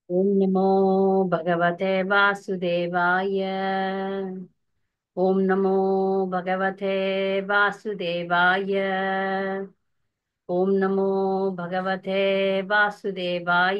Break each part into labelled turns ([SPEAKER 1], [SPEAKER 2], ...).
[SPEAKER 1] ॐ नमो भगवते वासुदेवाय। ॐ नमो भगवते वासुदेवाय। ॐ नमो भगवते वासुदेवाय।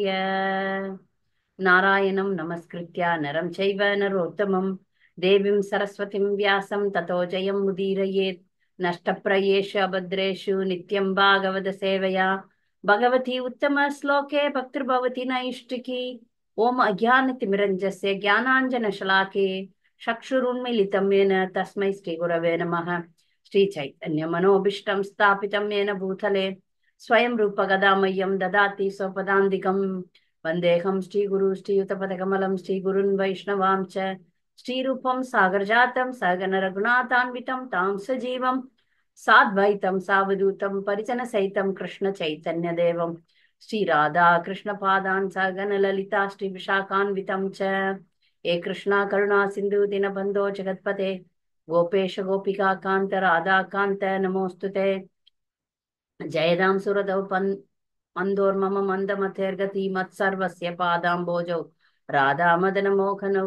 [SPEAKER 1] नारायणं नमस्कृत्य नरं चैव नरोत्तमं देवीं सरस्वतीं व्यासं ततो जयं मुदीरयेत्। नष्टप्रायेषु अभद्रेषु नित्यं भागवत सेवया भगवती उत्तमश्लोके भक्तिर्भवति नैष्टिकी। ॐ अज्ञानतिमिरञ्जस्य ज्ञानाञ्जनशलाके चक्षुरुन्मीलितं येन तस्मै श्रीगुरवे नमः। श्रीचैतन्यमनोभीष्टं स्थापितं येन भूतले स्वयं रूपगदामह्यं ददाति स्वपदान्तिकम्। वन्देऽहं श्रीगुरु श्रीयुतपदकमलं श्रीगुरुन् वैष्णवां च श्रीरूपं सागरजातं सहगणरघुनाथान्वितं तां सजीवं साद्वैतं सावधूतं परिजनसहितं कृष्णचैतन्यदेवं श्रीराधा कृष्णपादान् सहगणललिता श्रीविशाखान्वितं च। हे कृष्णा करुणा सिन्धु दीनबन्धो जगत्पते गोपेश गोपिका कान्त राधा कान्त नमोऽस्तुते। जयदां सुरदौ मन्दोर्मम मन्दमतेर्गति मत्सर्वस्य पादाम्बोजौ राधामदनमोहनौ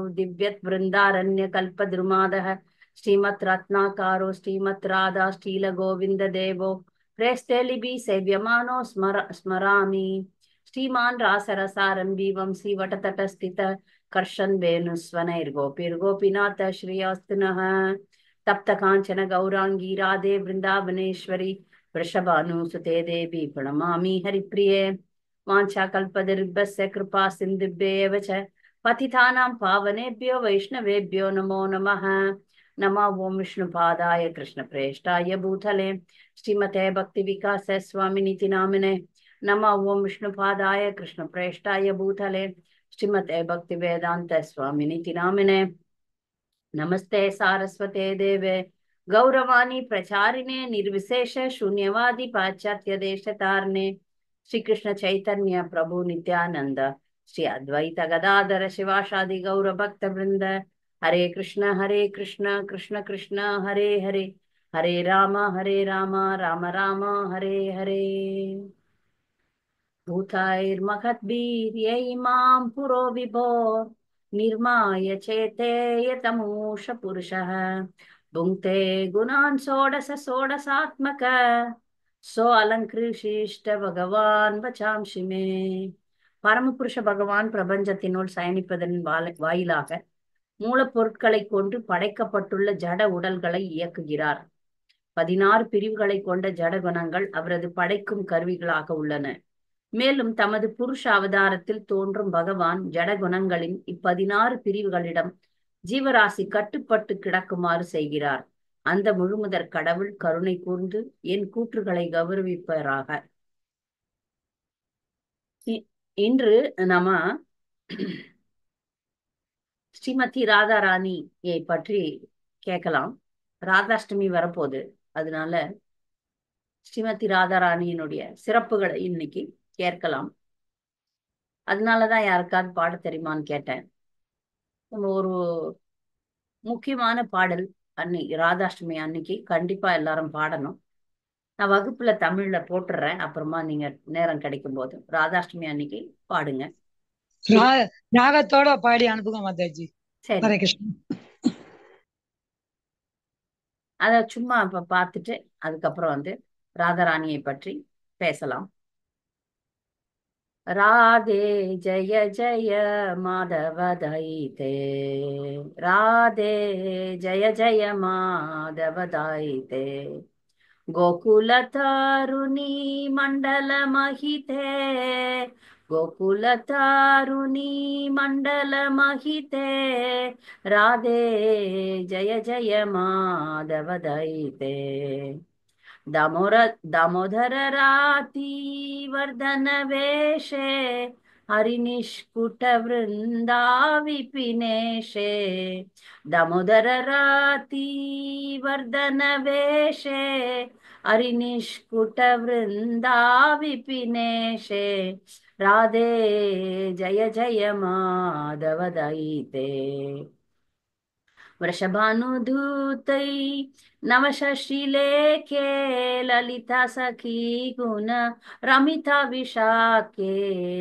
[SPEAKER 1] दिव्यद्वृन्दारण्यकल्पद्रुमादः श्रीमत् रत्नाकारो श्रीमत् राधा श्रीलगोविन्ददेवो प्रेस्ते लिपि सेव्यमानो स्मरामि। श्रीमान् रासरसारम्भि वंशी वटतटस्थित कर्षन् वेणुस्वनैर्गोपीर्गोपीनाथ श्रीयास्तु नः। तप्त काञ्चन गौराङ्गी राधे वृन्दावनेश्वरी वृषभानुसुते देवी प्रणमामि हरिप्रिये। वाञ्छाकल्पतरुभ्यश्च कृपा सिन्धुभ्य एव च पतितानां पावनेभ्यो वैष्णवेभ्यो नमो नमः। नमः ॐ विष्णुपादाय कृष्णप्रेष्ठाय भूतले श्रीमते भक्तिविकास स्वामिनिति नामिने। नमः ॐ विष्णुपादाय कृष्णप्रेष्ठाय भूतले श्रीमते भक्तिवेदान्त स्वामिनिति नामिने। नमस्ते सारस्वते देवे गौरवाणी प्रचारिणे निर्विशेष शून्यवादी पाश्चात्य देशतारणे श्री कृष्ण चैतन्य प्रभु नित्यानंद श्री अद्वैत गदाधर शिवाशादि गौर भक्त वृंद। हरे कृष्ण कृष्ण कृष्ण हरे हरे हरे राम राम राम हरे हरे। भूताैर्महद्भिर्यैमां पुरो विभो निर्माय चेते यतमूष पुरुषः भुङ्क्ते गुणान् षोडश षोडशात्मक सो अलङ्कृशिष्ट भगवान् வச்சாம்சி மே। பரமபுருஷ பகவான் பிரபஞ்சத்தினுள் சயனிப்பதன் வாயிலாக மூலப்பொருட்களை கொண்டு படைக்கப்பட்டுள்ள ஜட உடல்களை இயக்குகிறார். 16 பிரிவுகளை கொண்ட ஜட குணங்கள் அவரது படைக்கும் கருவிகளாக உள்ளன. மேலும் தமது புருஷ அவதாரத்தில் தோன்றும் பகவான் ஜடகுணங்களின் 16 பிரிவுகளிடம் ஜீவராசி கட்டுப்பட்டு கிடக்குமாறு செய்கிறார். அந்த முழுமுதற் கடவுள் கருணை கூர்ந்து என் கூற்றுகளை கௌரவிப்பராக. இன்று நாம ஸ்ரீமதி ராதாராணியை பற்றி கேட்கலாம். ராதாஷ்டமி வரப்போகுது, அதனால ஸ்ரீமதி ராதாராணியினுடைய சிறப்புகளை இன்னைக்கு கேட்கலாம். அதனாலதான் யாருக்காவது பாட தெரியுமான்னு கேட்டேன். ஒரு முக்கியமான பாடல் அன்னைக்கு ராதாஷ்டமி அன்னைக்கு கண்டிப்பா எல்லாரும் பாடணும். நான் வகுப்புல தமிழ்ல போட்டுறேன், அப்புறமா நீங்க நேரம் கிடைக்கும் போது ராதாஷ்டமி அன்னைக்கு பாடுங்க.
[SPEAKER 2] ராகத்தோட பாடி அனுப்புங்க மாதாஜி.
[SPEAKER 1] சரி,
[SPEAKER 2] ஹரே கிருஷ்ணன்.
[SPEAKER 1] அத சும்மா இப்ப பார்த்துட்டு அதுக்கப்புறம் ராதாராணியை பற்றி பேசலாம். राधे जय जय माधव दयिते राधे जय जय माधव दयिते गोकुलतारुणी मंडल महिते गोकुलतारुणी मंडल महिते राधे जय जय माधव दयिते दामोदर राती वर्धन वेशे हरिनिष्कुट वृंदा विपिनेशे दामोदर राती वर्धन वेशे हरिनिष्कुट वृंदा विपिनेशे राधे जय जय माधव दयिते वृषभानुधूतै नवशशिलेखे ललिता सखी गुण रमिता विशाखे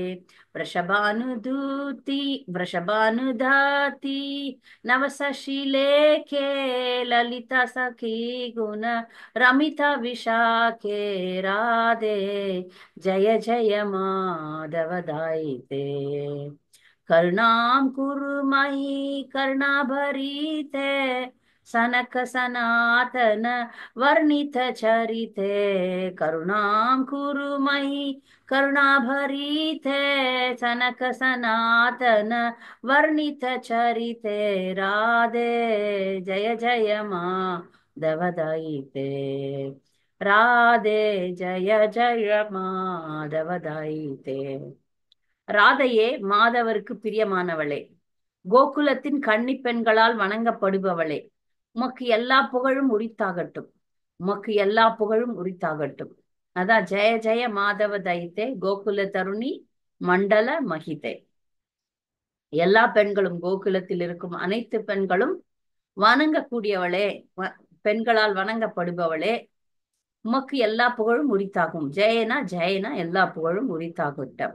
[SPEAKER 1] वृषभानुधूति वृषभानुधाति नवशशिलेखे ललिता सखी गुण रमिता विशाखे राधे जय जय माधव दायिते करुणां कुरु मयि करुणाभरीते सनक सनातन वर्णित चरिते करुणां कुरु मयि करुणाभरीते सनक सनातन वर्णित चरिते राधे जय जय माधव दयिते राधे जय जय माधव दयिते ராதையே மாதவருக்கு பிரியமானவளே, கோகுலத்தின் கன்னிப் பெண்களால் வணங்கப்படுபவளே, உமக்கு எல்லா புகழும் உரித்தாகட்டும், உமக்கு எல்லா புகழும் உரித்தாகட்டும். அதான் ஜெய ஜெய மாதவ தைத்தே கோகுல தருணி மண்டல மகிதே. எல்லா பெண்களும், கோகுலத்தில் இருக்கும் அனைத்து பெண்களும் வணங்கக்கூடியவளே, பெண்களால் வணங்கப்படுபவளே, உமக்கு எல்லா புகழும் உரித்தாகும். ஜெயனா ஜெயனா எல்லா புகழும் உரித்தாகட்டும்.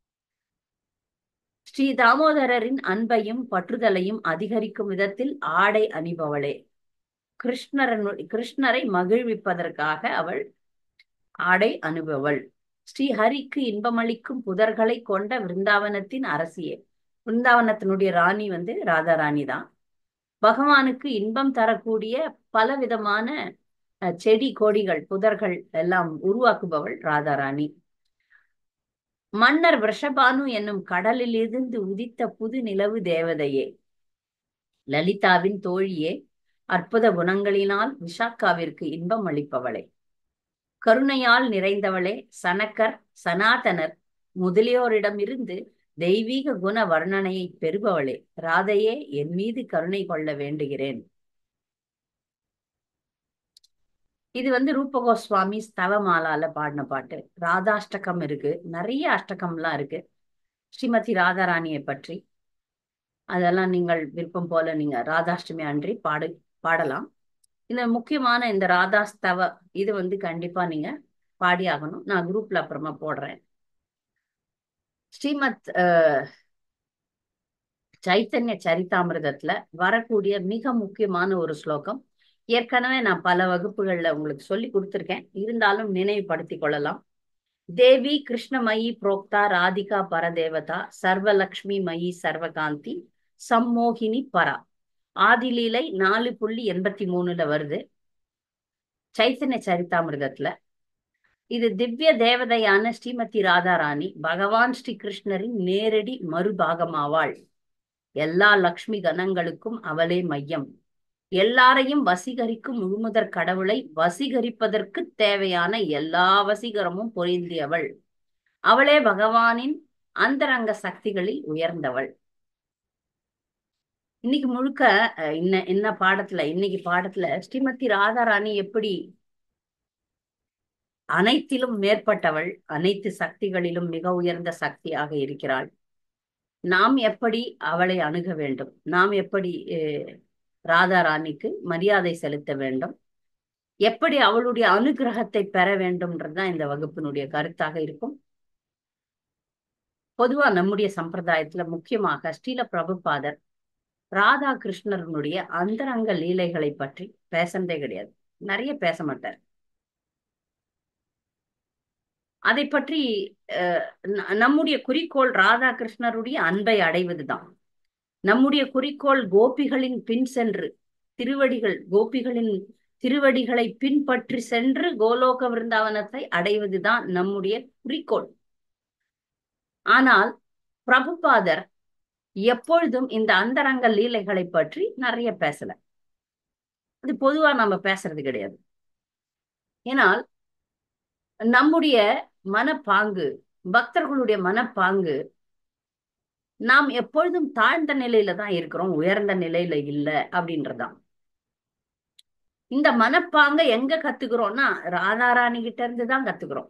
[SPEAKER 1] ஸ்ரீ தாமோதரரின் அன்பையும் பற்றுதலையும் அதிகரிக்கும் விதத்தில் ஆடை அணிபவளே, கிருஷ்ணரை மகிழ்விப்பதற்காக அவள் ஆடை அணிபவள். ஸ்ரீஹரிக்கு இன்பமளிக்கும் புதர்களை கொண்ட விருந்தாவனத்தின் அரசியே. விருந்தாவனத்தினுடைய ராணி ராதா ராணி தான். பகவானுக்கு இன்பம் தரக்கூடிய பலவிதமான செடி கொடிகள் புதர்கள் எல்லாம் உருவாக்குபவள் ராதா ராணி. மன்னர் விஷபானு என்னும் கடலில் இருந்து உதித்த புது நிலவு தேவதையே, லலிதாவின் தோழியே, அற்புத குணங்களினால் விஷாக்காவிற்கு இன்பம் அளிப்பவளே, கருணையால் நிறைந்தவளே, சனக்கர் சனாதனர் முதலியோரிடமிருந்து தெய்வீக குண வர்ணனையை பெறுபவளே, ராதையே என் மீது கருணை கொள்ள வேண்டுகிறேன். இது ரூப கோஸ்வாமி ஸ்தவமாலால பாடின பாட்டு. ராதாஷ்டகம் இருக்கு, நிறைய அஷ்டகம்லாம் இருக்கு ஸ்ரீமதி ராதாராணியை பற்றி. அதெல்லாம் நீங்கள் விருப்பம் போல நீங்க ராதாஷ்டமி அன்றி பாடலாம். இந்த முக்கியமான இந்த ராதாஸ்தவ இது கண்டிப்பா நீங்க பாடி ஆகணும். நான் குரூப்ல அப்புறமா போடுறேன். ஸ்ரீமத் சைத்தன்ய சரிதாமிரதத்துல வரக்கூடிய மிக முக்கியமான ஒரு ஸ்லோகம். ஏற்கனவே நான் பல வகுப்புகள்ல உங்களுக்கு சொல்லி கொடுத்திருக்கேன், இருந்தாலும் நினைவுபடுத்திக் கொள்ளலாம். தேவி கிருஷ்ணமயி புரோக்தா ராதிகா பரதேவதா சர்வலக்ஷ்மி மயி சர்வகாந்தி சம்மோகினி பரா. ஆதிலீலை 4.83 வருது சைத்தன்ய சரிதாமிரதத்துல. இது திவ்ய தேவதையான ஸ்ரீமதி ராதாராணி பகவான் ஸ்ரீ கிருஷ்ணரின் நேரடி மறுபாகமாவாள். எல்லா லக்ஷ்மி கணங்களுக்கும் அவளே மையம். எல்லாரையும் வசீகரிக்கும் முழுமுதற் கடவுளை வசீகரிப்பதற்கு தேவையான எல்லா வசீகரமும் பொருந்தியவள். அவளே பகவானின் அந்தரங்க சக்திகளில் உயர்ந்தவள். இன்னைக்கு முழுக்க இன்னைக்கு பாடத்துல ஸ்ரீமதி ராதாராணி எப்படி அனைத்திலும் மேற்பட்டவள், அனைத்து சக்திகளிலும் மிக உயர்ந்த சக்தியாக இருக்கிறாள், நாம் எப்படி அவளை அணுக வேண்டும், நாம் எப்படி ராதாராணிக்கு மரியாதை செலுத்த வேண்டும், எப்படி அவளுடைய அனுகிரகத்தை பெற வேண்டும்ன்றதுதான் இந்த வகுப்பினுடைய கருத்தாக இருக்கும். பொதுவா நம்முடைய சம்பிரதாயத்துல முக்கியமாக ஸ்ரீல பிரபுபாதர் ராதா கிருஷ்ணனுடைய அந்தரங்க லீலைகளை பற்றி பேசுறதே கிடையாது, நிறைய பேச மாட்டார். அதை பற்றி நம்முடைய குறிக்கோள் ராதா கிருஷ்ணருடைய அன்பை அடைவதுதான். நம்முடைய குறிக்கோள் கோபிகளின் பின் சென்று கோபிகளின் திருவடிகளை பின்பற்றி சென்று கோலோக விருந்தாவனத்தை அடைவதுதான் நம்முடைய குறிக்கோள். ஆனால் பிரபுபாதர் எப்பொழுதும் இந்த அந்தரங்க லீலைகளை பற்றி நிறைய பேசல. அது பொதுவா நம்ம பேசுறது கிடையாது. ஏனால் நம்முடைய மனப்பாங்கு, பக்தர்களுடைய மனப்பாங்கு, நாம் எப்பொழுதும் தாழ்ந்த நிலையில தான் இருக்கிறோம், உயர்ந்த நிலையில இல்ல அப்படின்றதான். இந்த மனப்பாங்க எங்க கத்துக்கிறோம்னா ராதாராணி கிட்ட இருந்துதான் கத்துக்கிறோம்.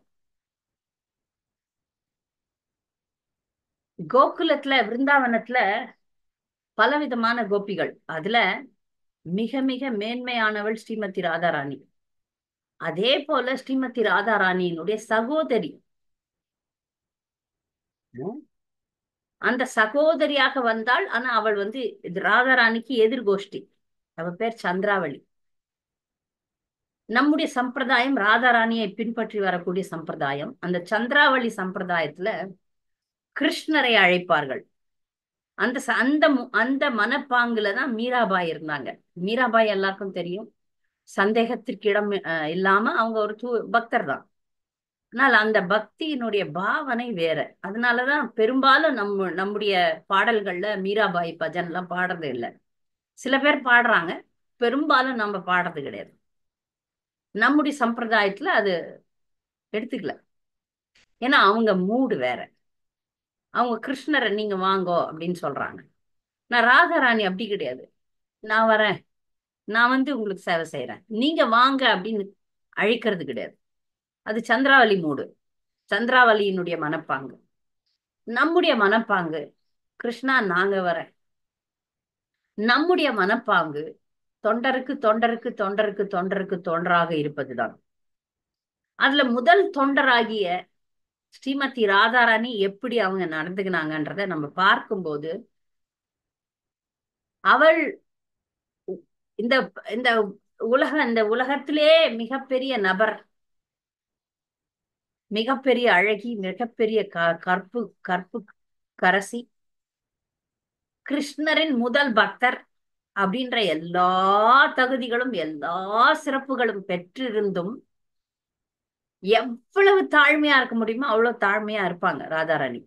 [SPEAKER 1] கோகுலத்துல விருந்தாவனத்துல பலவிதமான கோபிகள், அதுல மிக மிக மேன்மையானவள் ஸ்ரீமதி ராதாராணி. அதே போல ஸ்ரீமதி ராதாராணியினுடைய சகோதரி, அந்த சகோதரியாக வந்தாள். ஆனா அவள் வந்து ராதாராணிக்கு எதிர்கோஷ்டி. அவ பேர் சந்திராவளி. நம்முடைய சம்பிரதாயம் ராதாராணியை பின்பற்றி வரக்கூடிய சம்பிரதாயம். அந்த சந்திராவளி சம்பிரதாயத்துல கிருஷ்ணரை அழைப்பார்கள். அந்த மனப்பாங்குல தான் மீராபாய் இருந்தாங்க. மீராபாய் எல்லாருக்கும் தெரியும். சந்தேகத்திற்கு இடம் இல்லாம அவங்க ஒரு பக்தர் தான். ஆனால் அந்த பக்தியினுடைய பாவனை வேற. அதனாலதான் பெரும்பாலும் நம்முடைய பாடல்கள்ல மீராபாய் பஜன் எல்லாம் பாடுறது இல்லை. சில பேர் பாடுறாங்க, பெரும்பாலும் நம்ம பாடுறது கிடையாது. நம்முடைய சம்பிரதாயத்துல அது எடுத்துக்கல. ஏன்னா அவங்க மூடு வேற. அவங்க கிருஷ்ணரை நீங்க வாங்கோ அப்படின்னு சொல்றாங்க. நான் ராதாராணி அப்படி கிடையாது. நான் வரேன், நான் வந்து உங்களுக்கு சேவை செய்யறேன், நீங்க வாங்க அப்படின்னு அழைக்கிறது கிடையாது. அது சந்திராவளி மூடு, சந்திராவளியினுடைய மனப்பாங்கு. நம்முடைய மனப்பாங்கு கிருஷ்ணா நாங்க வரேன். நம்முடைய மனப்பாங்கு தொண்டருக்கு தொண்டருக்கு தொண்டருக்கு தொண்டருக்கு தொண்டராக இருப்பதுதான். அதுல முதல் தொண்டராகிய ஸ்ரீமதி ராதாராணி எப்படி அவங்க நடந்துக்கினாங்கன்றத நம்ம பார்க்கும்போது, அவள் இந்த இந்த இந்த உலகத்திலே மிகப்பெரிய நபர், மிகப்பெரிய அழகி, மிகப்பெரிய கற்பு கற்பு கரசி, கிருஷ்ணரின் முதல் பக்தர் அப்படின்ற எல்லா தகுதிகளும் எல்லா சிறப்புகளும் பெற்றிருந்தும் எவ்வளவு தாழ்மையா இருக்க முடியுமோ அவ்வளவு தாழ்மையா இருப்பாங்க ராதாராணி.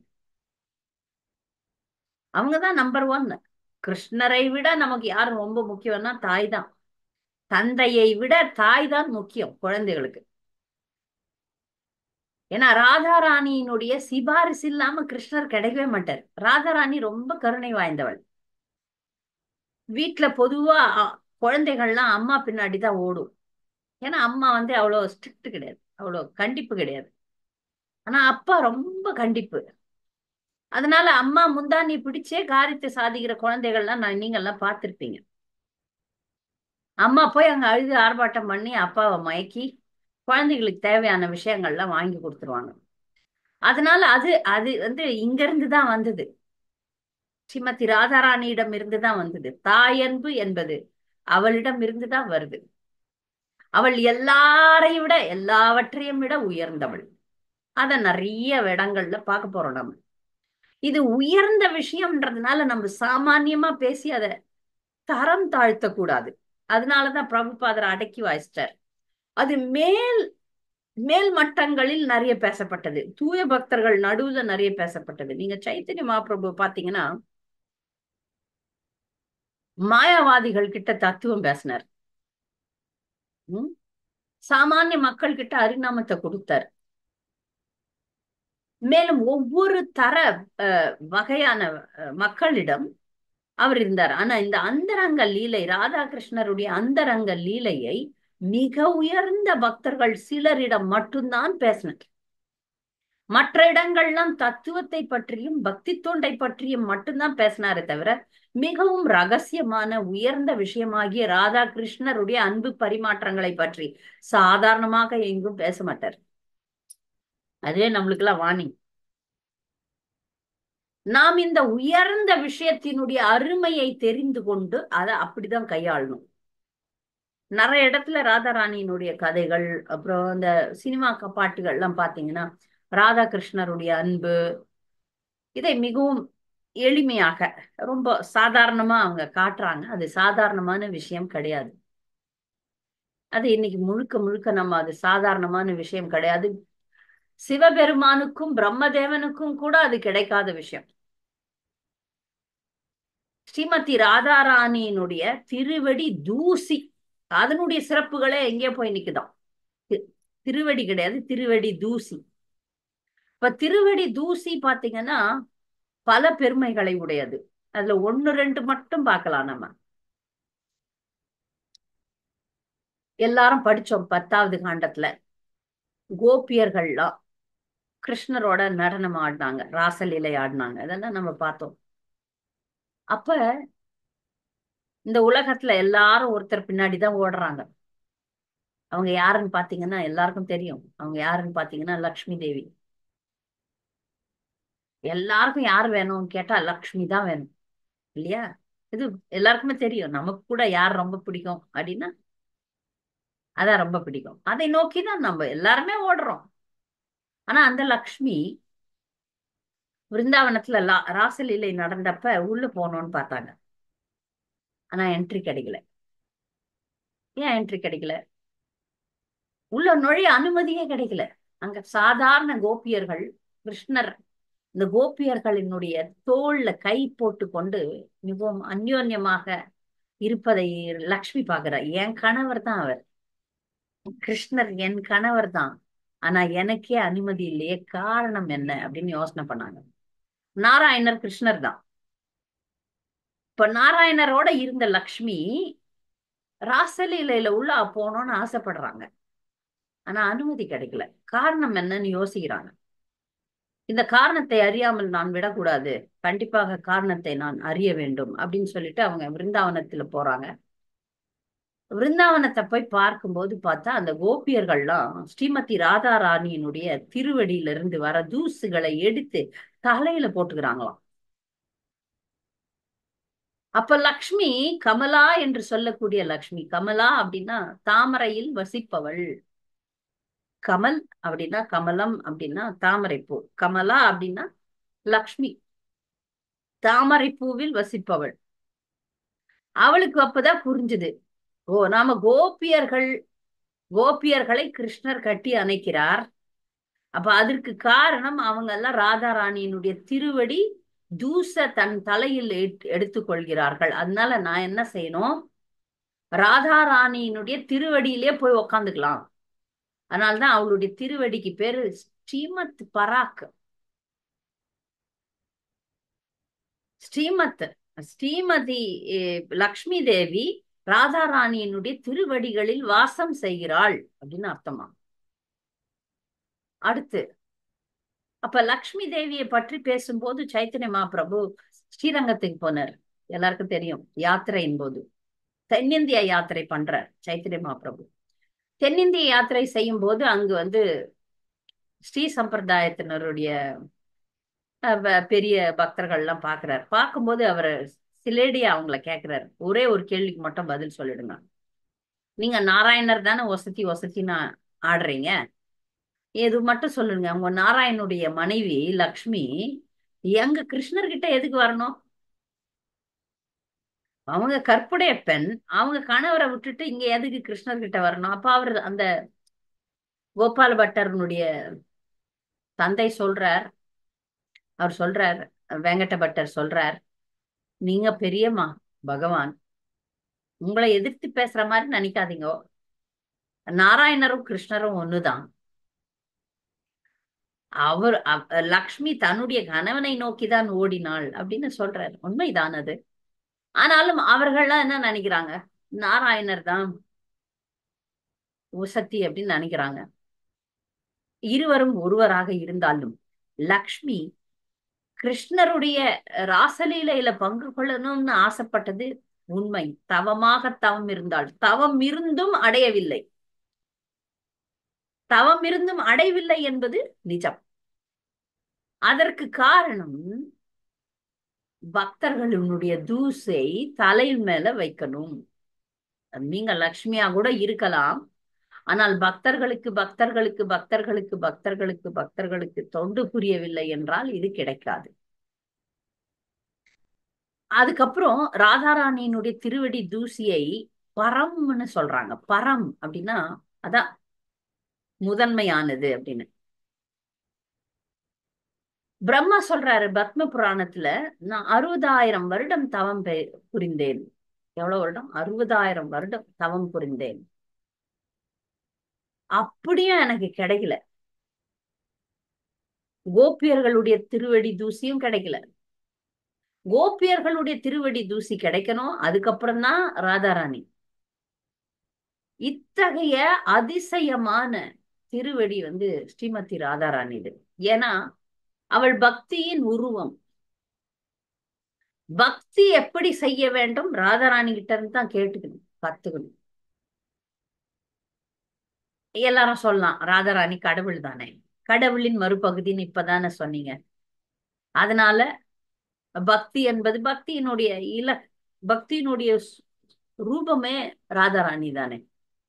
[SPEAKER 1] அவங்கதான் நம்பர் ஒன். கிருஷ்ணரை விட நமக்கு யாரு ரொம்ப முக்கியம்னா தாய் தான். தந்தையை விட தாய் தான் முக்கியம் குழந்தைகளுக்கு. ஏன்னா ராதாராணியினுடைய சிபாரிசு இல்லாம கிருஷ்ணர் கிடைக்கவே மாட்டார். ராதாராணி ரொம்ப கருணை வாய்ந்தவள். வீட்டுல பொதுவா குழந்தைகள்லாம் அம்மா பின்னாடிதான் ஓடும். ஏன்னா அம்மா வந்து அவ்வளவு ஸ்ட்ரிக்ட் கிடையாது, அவ்வளவு கண்டிப்பு கிடையாது. ஆனா அப்பா ரொம்ப கண்டிப்பு. அதனால அம்மா முந்தானி பிடிச்சே காரியத்தை சாதிக்கிற குழந்தைகள்லாம் நீங்க எல்லாம் பார்த்திருப்பீங்க. அம்மா போய் அங்க அழுது ஆர்ப்பாட்டம் பண்ணி அப்பாவை மயக்கி குழந்தைகளுக்கு தேவையான விஷயங்கள்லாம் வாங்கி கொடுத்துருவாங்க. அதனால அது அது வந்து இங்க இருந்துதான் வந்தது. ஸ்ரீமதி ராதாராணியிடம் இருந்துதான் வந்தது. தாயன்பு என்பது அவளிடம் இருந்துதான் வருது. அவள் எல்லாரையும் விட எல்லாவற்றையும் விட உயர்ந்தவள். அத நிறைய இடங்கள்ல பார்க்க போறோம் நம்ம. இது உயர்ந்த விஷயம்ன்றதுனால நம்ம சாமான்யமா பேசி அதை தரம் தாழ்த்த கூடாது. அதனாலதான் பிரபுபாதர் அடக்கி வாசிச்சார். அது மேல் மேல் மட்டங்களில் நிறைய பேசப்பட்டது, தூய பக்தர்கள் நடுவுல நிறைய பேசப்பட்டது. நீங்க சைத்தன்ய மகாபிரபு பாத்தீங்கன்னா மாயாவாதிகள் கிட்ட தத்துவம் பேசினார். சாமானிய மக்கள் கிட்ட அரிநாமத்தை கொடுத்தார். மேலும் ஒவ்வொரு தர வகையான மக்களிடம் அவர் இருந்தார். ஆனா இந்த அந்தரங்க லீலை, ராதாகிருஷ்ணருடைய அந்தரங்க லீலையை மிக உயர்ந்த பக்தர்கள் சிலரிடம் மட்டும்தான் பேசினார். மற்ற இடங்கள்லாம் தத்துவத்தை பற்றியும் பக்தி தொண்டை பற்றியும் மட்டும்தான் பேசினாரே தவிர மிகவும் ரகசியமான உயர்ந்த விஷயமாகிய ராதாகிருஷ்ணருடைய அன்பு பரிமாற்றங்களை பற்றி சாதாரணமாக எங்கும் பேச மாட்டார். அதுவே நம்மளுக்கு எல்லாம் வாணி. நாம் இந்த உயர்ந்த விஷயத்தினுடைய அருமையை தெரிந்து கொண்டு அதை அப்படிதான் கையாளணும். நிறைய இடத்துல ராதாராணியினுடைய கதைகள், அப்புறம் இந்த சினிமா பாட்டுகள் எல்லாம் பாத்தீங்கன்னா ராதாகிருஷ்ணருடைய அன்பு இதை மிகவும் எளிமையாக ரொம்ப சாதாரணமா அவங்க காட்டுறாங்க. அது சாதாரணமான விஷயம் கிடையாது. அது இன்னைக்கு முழுக்க முழுக்க நம்ம அது சாதாரணமான விஷயம் கிடையாது. சிவபெருமானுக்கும் பிரம்மதேவனுக்கும் கூட அது கிடைக்காத விஷயம். ஸ்ரீமதி ராதாராணியினுடைய திருவடி தூசி, அதனுடைய சிறப்புகளே எங்கே போய் நிக்குதாம். திருவடி கிடையாது, திருவடி தூசி. இப்ப திருவடி தூசி பாத்தீங்கன்னா பல பெருமைகளை உடையது. அதுல ஒன்னு ரெண்டு மட்டும் பார்க்கலாம். நம்ம எல்லாரும் படிச்சோம் 10வது காண்டத்துல. கோபியர்கள்லாம் கிருஷ்ணரோட நடனம் ஆடினாங்க, ராசலீலை ஆடினாங்க. அதெல்லாம் நம்ம பார்த்தோம். அப்ப இந்த உலகத்துல எல்லாரும் ஒருத்தர் பின்னாடிதான் ஓடுறாங்க. அவங்க யாருன்னு பாத்தீங்கன்னா எல்லாருக்கும் தெரியும். அவங்க யாருன்னு பாத்தீங்கன்னா லக்ஷ்மி தேவி. எல்லாருக்கும் யார் வேணும்னு கேட்டா லக்ஷ்மி தான் வேணும், இல்லையா? இது எல்லாருக்குமே தெரியும். நமக்கு கூட யார் ரொம்ப பிடிக்கும் அப்படின்னா அதான் ரொம்ப பிடிக்கும். அதை நோக்கிதான் நம்ம எல்லாருமே ஓடுறோம். ஆனா அந்த லக்ஷ்மி விருந்தாவனத்துல ராசலீலை நடந்தப்ப உள்ள போகணும்னு பார்த்தாங்க. ஆனா என்ட்ரி கிடைக்கல. ஏன் என்ட்ரி கிடைக்கல? உள்ள நுழைய அனுமதியே கிடைக்கல. அங்க சாதாரண கோபியர்கள், கிருஷ்ணர் இந்த கோபியர்களினுடைய தோள்ல கை போட்டு கொண்டு மிகவும் அந்யோன்யமாக இருப்பதை லக்ஷ்மி பாக்குறார். என் கணவர் தான் அவர், கிருஷ்ணர் என் கணவர் தான். ஆனா எனக்கே அனுமதி இல்லையே, காரணம் என்ன அப்படின்னு யோசனை பண்ணாங்க. நாராயணர் கிருஷ்ணர் தான். இப்ப நாராயணரோட இருந்த லக்ஷ்மி ராசலீலையில உள்ள போகணும்னு ஆசைப்படுறாங்க. ஆனா அனுமதி கிடைக்கல. காரணம் என்னன்னு யோசிக்கிறாங்க. இந்த காரணத்தை அறியாமல் நான் விடக்கூடாது, கண்டிப்பாக காரணத்தை நான் அறிய வேண்டும் அப்படின்னு சொல்லிட்டு அவங்க விருந்தாவனத்துல போறாங்க. விருந்தாவனத்தை போய் பார்க்கும்போது பார்த்தா அந்த கோபியர்கள்லாம் ஸ்ரீமதி ராதா ராணியினுடைய திருவடியிலிருந்து வர தூசுகளை எடுத்து தலையில போட்டுக்கிறாங்களாம். அப்ப லக்ஷ்மி, கமலா என்று சொல்லக்கூடிய லக்ஷ்மி, கமலா அப்படின்னா தாமரையில் வசிப்பவள். கமல் அப்படின்னா கமலம் அப்படின்னா தாமரைப்பூ. கமலா அப்படின்னா லக்ஷ்மி, தாமரை பூவில் வசிப்பவள். அவளுக்கு அப்பதான் புரிஞ்சுது, ஓ நாம கோபியர்கள், கோபியர்களை கிருஷ்ணர் கட்டி அணைக்கிறார். அப்ப அதற்கு காரணம் அவங்க எல்லாம் ராதா ராணியினுடைய திருவடி தூச தன் தலையில் எடுத்துக் கொள்கிறார்கள். அதனால நான் என்ன செய்யணும், ராதா ராணியினுடைய திருவடியிலே போய் உக்காந்துக்கலாம். அதனால்தான் அவளுடைய திருவடிக்கு பேரு ஸ்ரீமத் பராக். ஸ்ரீமத், ஸ்ரீமதி லக்ஷ்மி தேவி ராதா ராணியினுடைய திருவடிகளில் வாசம் செய்கிறாள் அப்படின்னு அர்த்தமா. அடுத்து அப்ப லக்ஷ்மி தேவியை பற்றி பேசும்போது சைத்தன்ய மகாபிரபு ஸ்ரீரங்கத்துக்கு போனார். எல்லாருக்கும் தெரியும், யாத்திரையின் போது தென்னிந்திய யாத்திரை பண்றார் சைத்தன்ய மகாபிரபு. தென்னிந்திய யாத்திரை செய்யும் போது அங்கு ஸ்ரீ சம்பிரதாயத்தினருடைய பெரிய பக்தர்கள் எல்லாம் பாக்குறாரு. பார்க்கும்போது அவர் சிலேடியா அவங்கள கேக்குறாரு, ஒரே ஒரு கேள்விக்கு மட்டும் பதில் சொல்லிடுங்க. நீங்க நாராயணர் தானே ஒசத்தி ஒசத்தின்னு ஆடுறீங்க, இது மட்டும் சொல்லுங்க. உங்க நாராயணுடைய மனைவி லக்ஷ்மி எங்க கிருஷ்ணர்கிட்ட எதுக்கு வரணும்? அவங்க கற்புடைய பெண், அவங்க கணவரை விட்டுட்டு இங்க எதுக்கு கிருஷ்ணர்கிட்ட வரணும்? அப்ப அவர் அந்த கோபால பட்டர்னுடைய தந்தை சொல்றார், அவர் சொல்றார், வெங்கட பட்டர் சொல்றார், நீங்க பெரியம்மா பகவான், உங்களை எதிர்த்து பேசுற மாதிரி நினைக்காதீங்க. நாராயணரும் கிருஷ்ணரும் ஒண்ணுதான். அவர் லக்ஷ்மி தன்னுடைய கணவனை நோக்கிதான் ஓடினாள் அப்படின்னு சொல்றாரு. உண்மைதான் அது. ஆனாலும் அவர்கள்லாம் என்ன நினைக்கிறாங்க, நாராயணர் தான் உசத்தி அப்படின்னு நினைக்கிறாங்க. இருவரும் ஒருவராக இருந்தாலும் லக்ஷ்மி கிருஷ்ணருடைய ராசலீலையில பங்கு கொள்ளணும்னு ஆசைப்பட்டது உண்மை. தவமாக தவம் இருந்தாள். தவம் இருந்தும் அடையவில்லை. தவம் இருந்தும் அடையவில்லை என்பது நிஜம். அதற்கு காரணம் பக்தர்களுடைய தூசை தலையில் மேல வைக்கணும். நீங்க லக்ஷ்மியா கூட இருக்கலாம், ஆனால் பக்தர்களுக்கு பக்தர்களுக்கு பக்தர்களுக்கு பக்தர்களுக்கு பக்தர்களுக்கு தொண்டு புரியவில்லை என்றால் இது கிடைக்காது. அதுக்கப்புறம் ராதாராணியினுடைய திருவடி தூசியை பரம்னு சொல்றாங்க. பரம் அப்படின்னா அதான் முதன்மையானது அப்படின்னு. பிரம்மா சொல்றாரு பத்ம புராணத்துல, நான் 60,000 வருடம் தவம் புரிந்தேன். எவ்வளவு வருடம்? 60,000 வருடம் தவம் புரிந்தேன். அப்படியும் எனக்கு கிடைக்கல. கோபியர்களுடைய திருவடி தூசியும் கிடைக்கல. கோபியர்களுடைய திருவடி தூசி கிடைக்கணும், அதுக்கப்புறம் தான் ராதாராணி. இத்தகைய அதிசயமான திருவடி ஸ்ரீமதி ராதாராணி இது. ஏன்னா அவள் பக்தியின் உருவம். பக்தி எப்படி செய்ய வேண்டும் ராதாராணி கிட்ட இருந்து தான் கேட்டுக்கணும், கத்துக்கணும். எல்லாரும் சொல்லலாம் ராதாராணி கடவுள் தானே, கடவுளின் மறுபகுதின்னு இப்பதானே சொன்னீங்க. அதனால பக்தி என்பது பக்தியினுடைய இல பக்தியினுடைய ரூபமே ராதாராணி தானே.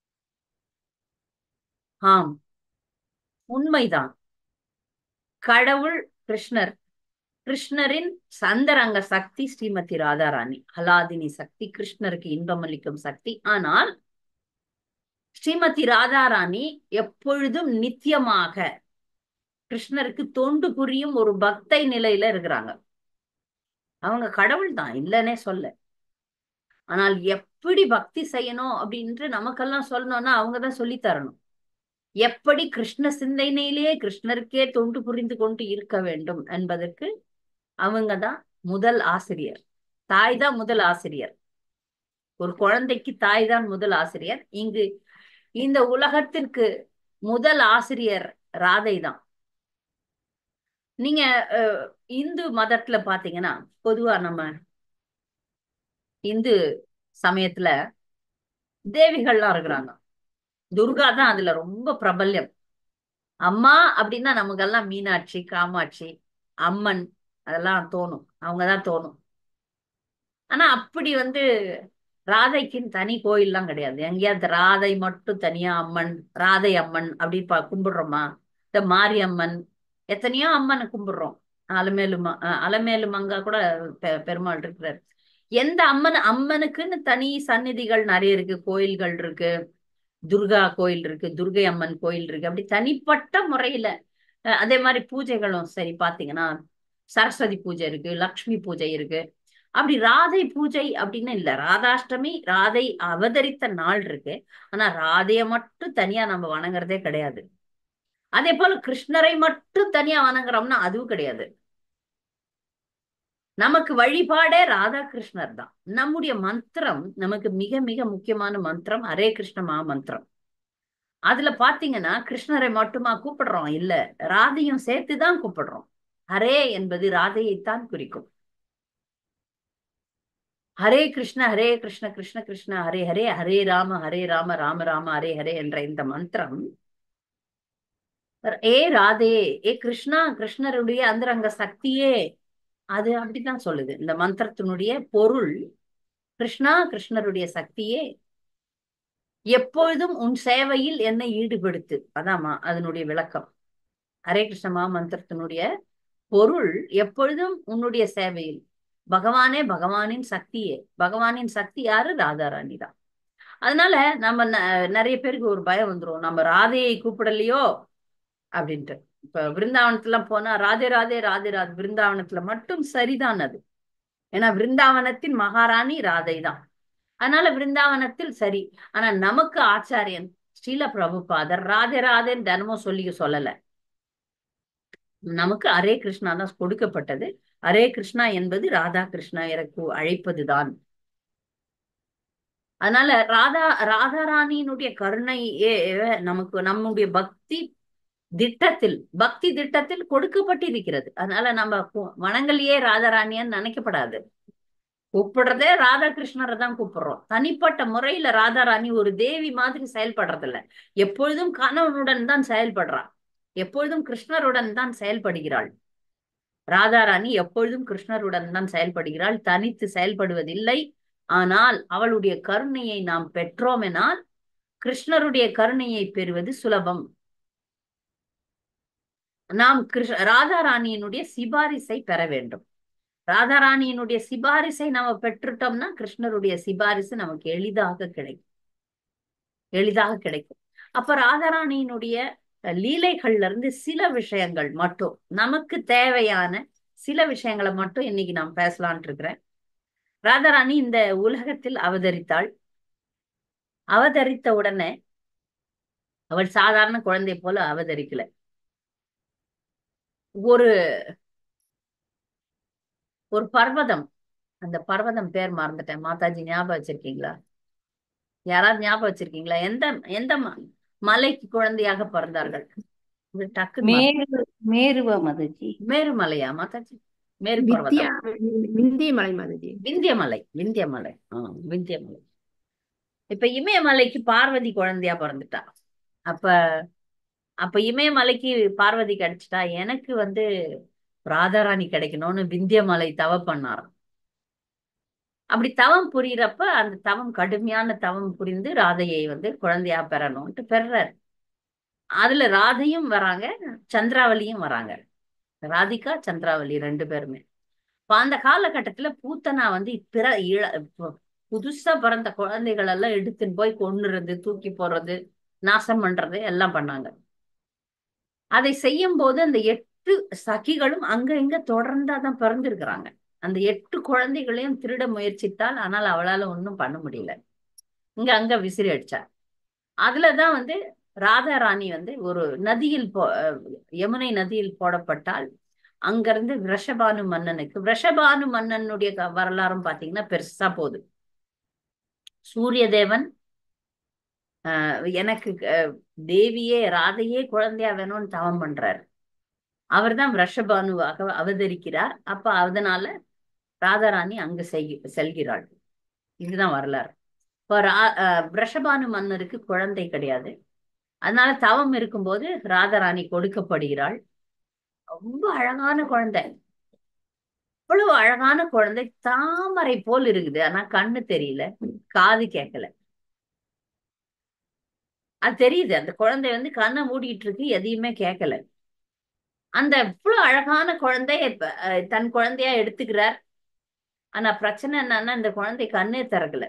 [SPEAKER 1] ஆம், உண்மைதான். கடவுள் கிருஷ்ணர், கிருஷ்ணரின் சந்தரங்க சக்தி ஸ்ரீமதி ராதாராணி, அலாதினி சக்தி, கிருஷ்ணருக்கு இன்பமளிக்கும் சக்தி. ஆனால் ஸ்ரீமதி ராதாராணி எப்பொழுதும் நித்தியமாக கிருஷ்ணருக்கு தொண்டு புரியும் ஒரு பக்தை நிலையில இருக்கிறாங்க. அவங்க கடவுள் தான், இல்லன்னே சொல்ல. ஆனால் எப்படி பக்தி செய்யணும் அப்படின்ட்டு நமக்கெல்லாம் சொல்லணும்னா அவங்கதான் சொல்லி தரணும். எப்படி கிருஷ்ண சிந்தனையிலேயே கிருஷ்ணருக்கே தொண்டு புரிந்து கொண்டு இருக்க வேண்டும் என்பதற்கு அவங்கதான் முதல் ஆசிரியர். தாய் தான் முதல் ஆசிரியர். ஒரு குழந்தைக்கு தாய் தான் முதல் ஆசிரியர். இங்கு இந்த உலகத்திற்கு முதல் ஆசிரியர் ராதை தான். நீங்க இந்து மதத்துல பாத்தீங்கன்னா, பொதுவா நம்ம இந்து சமயத்துல தேவிகள்லாம் இருக்கிறாங்க. துர்கா தான் அதுல ரொம்ப பிரபல்யம். அம்மா அப்படின்னா நமக்கெல்லாம் மீனாட்சி, காமாட்சி, அம்மன் அதெல்லாம் தோணும், அவங்கதான் தோணும். ஆனா அப்படி ராதைக்குன்னு தனி கோயில்லாம் கிடையாது. எங்கேயாவது ராதை மட்டும் தனியா அம்மன், ராதை அம்மன் அப்படி கும்பிடுறோமா? இந்த மாரியம்மன், எத்தனையோ அம்மனை கும்பிடுறோம். அலமேலு மங்கா கூட பெருமாள் இருக்கிறார். எந்த அம்மனுக்குன்னு தனி சந்நிதிகள் நிறைய இருக்கு, கோயில்கள் இருக்கு. துர்கா கோயில் இருக்கு, துர்கை அம்மன் கோயில் இருக்கு. அப்படி தனிப்பட்ட முறையில அதே மாதிரி பூஜைகளும் சரி பாத்தீங்கன்னா, சரஸ்வதி பூஜை இருக்கு, லக்ஷ்மி பூஜை இருக்கு. அப்படி ராதை பூஜை அப்படின்னு இல்ல. ராதாஷ்டமி ராதை அவதரித்த நாள் இருக்கு. ஆனா ராதைய மட்டும் தனியா நம்ம வணங்குறதே கிடையாது. அதே போல கிருஷ்ணரை மட்டும் தனியா வணங்குறோம்னா அதுவும் கிடையாது. நமக்கு வழிபாடே ராதா கிருஷ்ணர் தான். நம்முடைய மந்திரம், நமக்கு மிக மிக முக்கியமான மந்திரம் ஹரே கிருஷ்ண மா மந்திரம். அதுல பாத்தீங்கன்னா கிருஷ்ணரை மட்டுமா கூப்பிடுறோம்? இல்ல, ராதையும் சேர்த்துதான் கூப்பிடுறோம். ஹரே என்பது ராதையைத்தான் குறிக்கும். ஹரே கிருஷ்ண ஹரே கிருஷ்ண கிருஷ்ண கிருஷ்ண ஹரே ஹரே, ஹரே ராம ராம ராம ஹரே ஹரே என்ற இந்த மந்திரம் ஏ ராதே, ஏ கிருஷ்ணா, கிருஷ்ணருடைய அந்தரங்க சக்தியே, அது அப்படித்தான் சொல்லுது. இந்த மந்திரத்தினுடைய பொருள் கிருஷ்ணா, கிருஷ்ணருடைய சக்தியே, எப்பொழுதும் உன் சேவையில் என்னை ஈடுபடுத்து. அதாமா அதனுடைய விளக்கம். ஹரே கிருஷ்ணமா மந்திரத்தினுடைய பொருள் எப்பொழுதும் உன்னுடைய சேவையில். பகவானே, பகவானின் சக்தியே. பகவானின் சக்தி யாரு? ராதாராணி தான். அதனால நம்ம நிறைய பேருக்கு ஒரு பயம் வந்துரும், நம்ம ராதையை கூப்பிடலையோ அப்படின்ட்டு. இப்ப விருந்தாவனத்துல போனா ராதே ராதே ராதே ராதே, விருந்தாவனத்துல மட்டும் சரிதான் அது. ஏன்னா விருந்தாவனத்தின் மகாராணி ராதை தான். அதனால விருந்தாவனத்தில் சரி. ஆனா நமக்கு ஆச்சாரியன் ஸ்ரீல பிரபுபாதர் ராதே ராதேன்னு தினமும் சொல்லல. நமக்கு ஹரே கிருஷ்ணா தான் கொடுக்கப்பட்டது. ஹரே கிருஷ்ணா என்பது ராதா கிருஷ்ணா எனக்கு அழைப்பதுதான். அதனால ராதாராணியினுடைய கருணை நமக்கு நம்முடைய பக்தி திட்டத்தில் கொடுக்கப்பட்டிருக்கிறது. அதனால நம்ம வனங்களையே ராதாராணியான்னு நினைக்கப்படாது. கூப்பிடுறதே ராதா கிருஷ்ணரை தான் கூப்பிடுறோம். தனிப்பட்ட முறையில ராதாராணி ஒரு தேவி மாதிரி செயல்படுறது இல்ல. எப்பொழுதும் கணவனுடன் தான் செயல்படுறாள், எப்பொழுதும் கிருஷ்ணருடன் தான் செயல்படுகிறாள். ராதாராணி எப்பொழுதும் கிருஷ்ணருடன் தான் செயல்படுகிறாள், தனித்து செயல்படுவதில்லை. ஆனால் அவளுடைய கருணையை நாம் பெற்றோம் எனால் கிருஷ்ணருடைய கருணையை பெறுவது சுலபம். நாம் ராதாராணியினுடைய சிபாரிசை பெற வேண்டும். ராதாராணியினுடைய சிபாரிசை நம்ம பெற்றுட்டோம்னா கிருஷ்ணருடைய சிபாரிசு நமக்கு எளிதாக கிடைக்கும். அப்ப ராதாராணியினுடைய லீலைகள்ல இருந்து சில விஷயங்கள் மட்டும், நமக்கு தேவையான சில விஷயங்களை மட்டும் இன்னைக்கு நான் பேசலான் இருக்கிறேன். ராதாராணி இந்த உலகத்தில் அவதரித்தாள். அவதரித்த உடனே அவள் சாதாரண குழந்தை போல அவதரிக்கல. ஒரு ஒரு பர்வதம், அந்த பர்வதம் பேர் மறந்துட்டேன். மாதாஜி ஞாபகம் வச்சிருக்கீங்களா? யாராவது ஞாபகம் வச்சிருக்கீங்களா? எந்த எந்த மலைக்கு குழந்தையாக பிறந்தார்கள்? டக்குன்னு
[SPEAKER 3] மேரு மேருவா மாதாஜி?
[SPEAKER 1] மேருமலையா மாதாஜி? மேரு
[SPEAKER 3] வித்யா
[SPEAKER 1] பர்வதம்.
[SPEAKER 3] விந்திய மலை மாதாஜி.
[SPEAKER 1] விந்தியமலை, விந்தியமலை. விந்தியமலை. இப்ப இமயமலைக்கு பார்வதி குழந்தையா பிறந்துட்டா. அப்ப அப்ப இமயமலைக்கு பார்வதி கிடைச்சிட்டா, எனக்கு வந்து ராதாராணி கிடைக்கணும்னு விந்தியமலை தவம் பண்ணாராம். அப்படி தவம் புரியறப்ப அந்த தவம் கடுமையான தவம் புரிந்து ராதையை வந்து குழந்தையா பெறணும்ட்டு பெறாரு. அதுல ராதையும் வராங்க, சந்திராவளியும் வராங்க. ராதிகா சந்திராவளி ரெண்டு பேருமே. இப்ப அந்த காலகட்டத்துல பூத்தனா வந்து புதுசா பிறந்த குழந்தைகள் எல்லாம் எடுத்துன்னு போய் கொன்னுறது, தூக்கி போடுறது, நாசம் பண்றது எல்லாம் பண்ணாங்க. அதை செய்யும் போது அந்த 8 சகிகளும் அங்க இங்க தொடர்ந்தாதான் பிறந்திருக்கிறாங்க. அந்த 8 குழந்தைகளையும் திருட முயற்சித்தால், ஆனால் அவளால ஒண்ணும் பண்ண முடியல. இங்க அங்க விசிறி அடிச்சா. அதுலதான் வந்து ராதா ராணி வந்து ஒரு நதியில் யமுனை நதியில் போடப்பட்டால், அங்கிருந்து ரிஷபானு மன்னனுக்கு, ரிஷபானு மன்னனுடைய வரலாறும் பாத்தீங்கன்னா பெருசா போகுது. சூரிய தேவன் எனக்கு தேவியே ராதையே குழந்தையா வேணும்னு தவம் பண்றாரு. அவர்தான் ரிஷபானுவாக அவதரிக்கிறார். அப்ப அதனால ராதாராணி அங்கு செல்கிறாள். இதுதான் வரலாறு. இப்போ ரிஷபானு மன்னருக்கு குழந்தை கிடையாது. அதனால தவம் இருக்கும்போது ராதாராணி கொடுக்கப்படுகிறாள். ரொம்ப அழகான குழந்தை. இவ்வளவு அழகான குழந்தை, தாமரை போல் இருக்குது. ஆனா கண்ணு தெரியல, காது கேட்கல. அது தெரியுது, அந்த குழந்தை வந்து கண்ணை மூடிட்டு இருக்கு, எதையுமே கேட்கல. அந்த இவ்வளவு அழகான குழந்தை தன் குழந்தையா எடுத்துக்கிறார். ஆனா பிரச்சனை என்னன்னா, இந்த குழந்தை கண்ணே திறக்கல.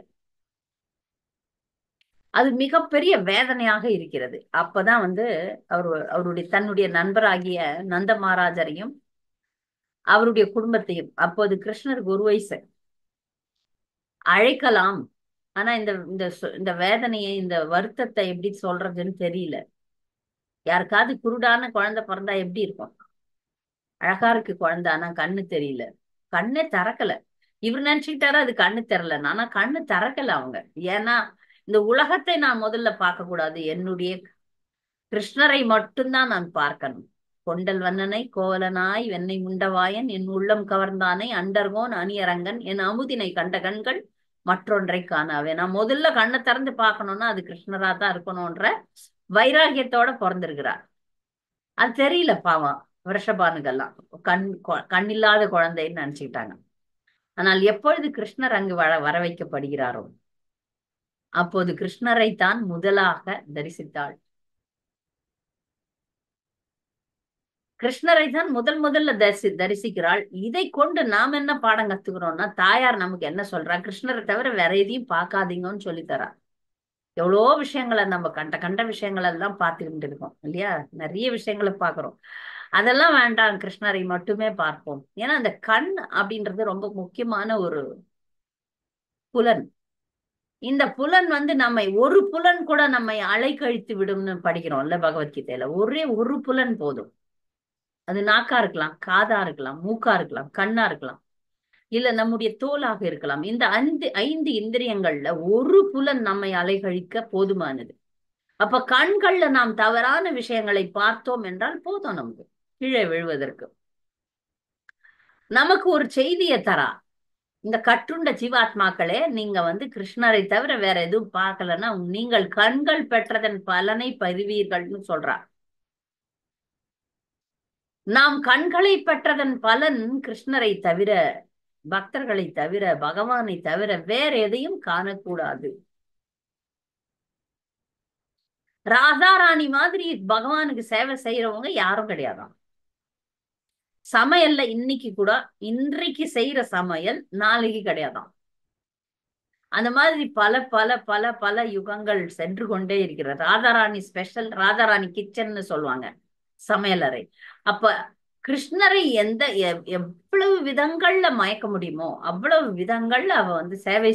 [SPEAKER 1] அது மிகப்பெரிய வேதனையாக இருக்கிறது. அப்பதான் வந்து அவருடைய தன்னுடைய நண்பராகிய நந்த மகாராஜரையும் அவருடைய குடும்பத்தையும், அப்போது கிருஷ்ணருக்கு 1 வயசு, அழைக்கலாம். ஆனா இந்த இந்த இந்த வேதனையை, இந்த வருத்தத்தை எப்படி சொல்றதுன்னு தெரியல. யாருக்காவது குருடான குழந்தை பிறந்தா எப்படி இருக்கும்? அழகா இருக்கு குழந்தை, ஆனா கண்ணு தெரியல, கண்ணே திறக்கல. இவர் நினைச்சுக்கிட்டாரு அது கண்ணு தெரியல, ஆனா கண்ணு திறக்கல அவங்க. ஏன்னா இந்த உலகத்தை நான் முதல்ல பார்க்க கூடாது, என்னுடைய கிருஷ்ணரை மட்டும்தான் நான் பார்க்கணும். கொண்டல் வண்ணனை கோவலனாய் வெண்ணை முண்டவாயன் என் உள்ளம் கவர்ந்தானை அண்டர்கோன் அணியரங்கன் என் அமுதினை கண்ட கண்கள் மற்றொன்றை காணாவே. நான் முதல்ல கண்ணை திறந்து பார்க்கணும்னா அது கிருஷ்ணரா தான் இருக்கணும்ன்ற வைராகியத்தோட பிறந்திருக்கிறார். அது தெரியல பாவம் ரிஷபானுக்கெல்லாம். கண்ணில்லாத குழந்தைன்னு நினைச்சுக்கிட்டாங்க. ஆனால் எப்பொழுது கிருஷ்ணர் அங்கு வர வைக்கப்படுகிறாரோ அப்போது கிருஷ்ணரை தான் முதலாக தரிசித்தாள். கிருஷ்ணரை தான் முதல்ல தரிசிக்கிறாள். இதை கொண்டு நாம் என்ன பாடம் கத்துக்கிறோம்னா, தாயார் நமக்கு என்ன சொல்றா, கிருஷ்ணரை தவிர வேற எதையும் பார்க்காதீங்கன்னு சொல்லித்தரா. எவ்வளோ விஷயங்களை நம்ம கண்ட விஷயங்கள் எல்லாம் பார்த்துக்கிட்டு இருக்கோம் இல்லையா? நிறைய விஷயங்களை பார்க்கிறோம். அதெல்லாம் வேண்டாம், கிருஷ்ணரை மட்டுமே பார்ப்போம். ஏன்னா அந்த கண் அப்படின்றது ரொம்ப முக்கியமான ஒரு புலன். இந்த புலன் வந்து ஒரு புலன் கூட நம்மை அலைக்கழித்து விடும்னு படிக்கிறோம்ல பகவத்கீதையில. ஒரே ஒரு புலன் போதும். அது நாக்கா இருக்கலாம், காதா இருக்கலாம், மூக்கா இருக்கலாம், கண்ணா இருக்கலாம், இல்ல நம்முடைய தோலாக இருக்கலாம். இந்த 5 இந்திரியங்கள்ல ஒரு புலன் நம்மை அலைகழிக்க போதுமானது. அப்ப கண்கள்ல நாம் தவறான விஷயங்களை பார்த்தோம் என்றால் போதும் நமக்கு கீழே விழுவதற்கு. நமக்கு ஒரு செய்தியை தரா, இந்த கட்டுண்ட ஜீவாத்மாக்களே, நீங்க வந்து கிருஷ்ணரை தவிர வேற எதுவும் பார்க்கலன்னா நீங்கள் கண்கள் பெற்றதன் பலனை பெறுவீர்கள்னு சொல்றா. நாம் கண்களை பெற்றதன் பலன் கிருஷ்ணரை தவிர, பக்தர்களை தவிர, பகவானை தவிர வேற எதையும் காணக்கூடாது. ராதாராணி மாதிரி பகவானுக்கு சேவை செய்யறவங்க யாரும் கிடையாதாம். சமையல்ல இன்னைக்கு கூட, இன்றைக்கு செய்யற சமையல் நாளைக்கு கிடையாதாம். அந்த மாதிரி பல பல பல பல யுகங்கள் சென்று கொண்டே இருக்கிறது. ராதாராணி ஸ்பெஷல், ராதாராணி கிச்சன்னு சொல்லுவாங்க சமையலறை. அப்ப கிருஷ்ணரை எவ்வளவு விதங்கள்ல மயக்க முடியுமோ அவ்வளவு விதங்கள்ல அவ வந்து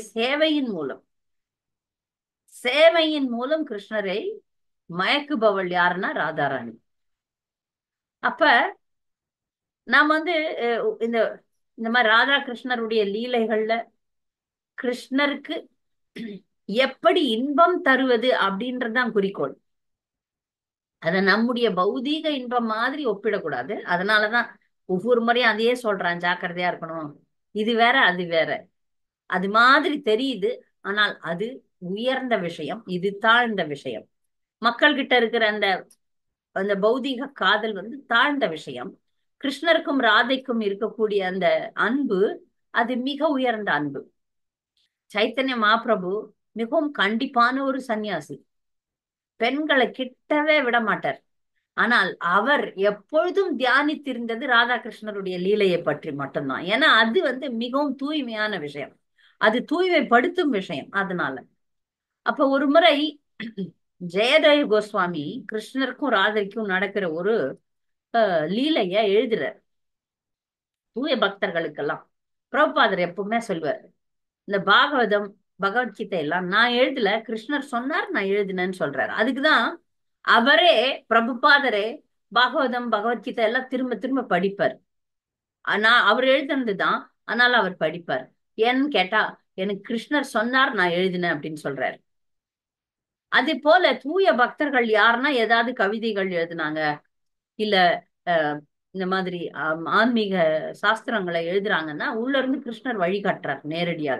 [SPEAKER 1] சேவையின் மூலம் கிருஷ்ணரை மயக்குபவள் யாருன்னா ராதாராணி. அப்ப நாம் வந்து இந்த இந்த மாதிரி ராதா கிருஷ்ணருடைய லீலைகள்ல கிருஷ்ணருக்கு எப்படி இன்பம் தருவது அப்படின்றதுதான் குறிக்கோள். அத நம்முடைய பௌதீக இன்பம் மாதிரி ஒப்பிடக்கூடாது. அதனாலதான் ஒவ்வொரு முறையும் அதையே சொல்றான், ஜாக்கிரதையா இருக்கணும், இது வேற அது வேற. அது மாதிரி தெரியுது. ஆனால் அது உயர்ந்த விஷயம், இது தாழ்ந்த விஷயம். மக்கள் கிட்ட இருக்கிற அந்த அந்த பௌதீக காதல் வந்து தாழ்ந்த விஷயம். கிருஷ்ணருக்கும் ராதைக்கும் இருக்கக்கூடிய அந்த அன்பு, அது மிக உயர்ந்த அன்பு. சைத்தன்ய மகாபிரபு மிகவும் கண்டிப்பான ஒரு சன்னியாசி. பெண்களை கிட்டவே விட மாட்டார். ஆனால் அவர் எப்பொழுதும் தியானித்திருந்தது ராதாகிருஷ்ணருடைய லீலையை பற்றி மட்டும்தான். ஏன்னா அது வந்து மிகவும் தூய்மையான விஷயம், அது தூய்மைப்படுத்தும் விஷயம். அதனால அப்ப ஒரு முறை ஜெயதேவ கோஸ்வாமி கிருஷ்ணருக்கும் ராதைக்கும் நடக்கிற ஒரு லீலைய எழுதுறார் தூய பக்தர்களுக்கெல்லாம். பிரபுபாதர் எப்பவுமே சொல்வார், இந்த பாகவதம் பகவத்கீதை எல்லாம் நான் எழுதல, கிருஷ்ணர் சொன்னார் நான் எழுதினேன்னு சொல்றாரு. அதுக்குதான் அவரே, பிரபுபாதரே, பாகவதம் பகவத்கீதை எல்லாம் திரும்ப திரும்ப படிப்பார். ஆனா அவர் எழுதுனதுதான், ஆனாலும் அவர் படிப்பார். ஏன்னு கேட்டா, எனக்கு கிருஷ்ணர் சொன்னார் நான் எழுதினேன் அப்படின்னு சொல்றாரு. அதே போல தூய பக்தர்கள் யாருன்னா ஏதாவது கவிதைகள் எழுதுனாங்க, இல்ல அஹ், இந்த மாதிரி ஆன்மீக சாஸ்திரங்களை எழுதுறாங்கன்னா உள்ள இருந்து கிருஷ்ணர் வழிகாட்டுறார் நேரடியாக.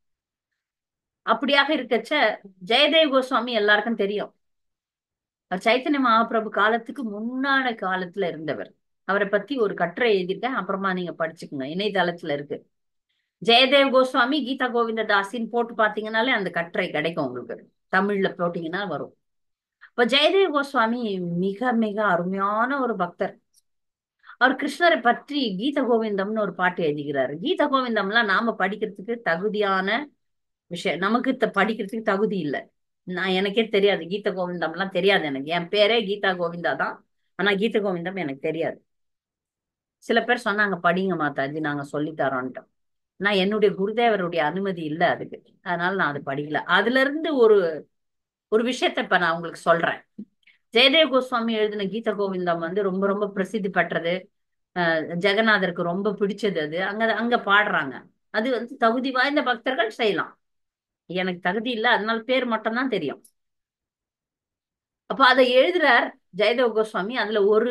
[SPEAKER 1] அப்படியாக இருக்கச்ச ஜெயதேவ் கோஸ்வாமி எல்லாருக்கும் தெரியும். அவர் சைத்தன்ய மகாபிரபு காலத்துக்கு முன்னான காலத்துல இருந்தவர். அவரை பத்தி ஒரு கட்டுரை எழுதியிருக்கேன், அப்புறமா நீங்க படிச்சுக்கோங்க, இணையதளத்துல இருக்கு. ஜெயதேவ் கோஸ்வாமி கீதா கோவிந்த தாசின்னு போட்டு பாத்தீங்கன்னாலே அந்த கட்டுரை கிடைக்கும் உங்களுக்கு. தமிழ்ல போட்டீங்கன்னா வரும். இப்ப ஜெயதேவ் கோஸ்வாமி மிக மிக அருமையான ஒரு பக்தர். அவர் கிருஷ்ணரை பற்றி கீத கோவிந்தம்னு ஒரு பாட்டு எழுதிக்கிறாரு. கீத கோவிந்தம்லாம் நாம படிக்கிறதுக்கு தகுதியான விஷயம், நமக்கு படிக்கிறதுக்கு தகுதி இல்லை. நான் எனக்கே தெரியாது, கீத கோவிந்தம்லாம் தெரியாது எனக்கு. என் பேரே கீதா கோவிந்தா தான், ஆனா கீத கோவிந்தம் எனக்கு தெரியாது. சில பேர் சொன்னாங்க படிங்க மாதாஜி, நாங்க சொல்லி தரோன்ட்டு. நான் என்னுடைய குருதேவருடைய அனுமதி இல்லை அதுக்கு, அதனால நான் அது படிக்கல. அதுல இருந்து ஒரு ஒரு விஷயத்த இப்ப நான் உங்களுக்கு சொல்றேன். ஜெயதேவ் கோஸ்வாமி எழுதின கீத கோவிந்தம் வந்து ரொம்ப ரொம்ப பிரசித்தி பெற்றது. ஜெகநாதருக்கு ரொம்ப பிடிச்சது. அது அங்க அங்க பாடுறாங்க. அது வந்து தகுதி வாய்ந்த பக்தர்கள் செய்யலாம். எனக்கு தகுதி இல்லை, அதனால பேர் மட்டும்தான் தெரியும். அப்ப அதை எழுதுறார் ஜெயதேவ் கோஸ்வாமி. அதுல ஒரு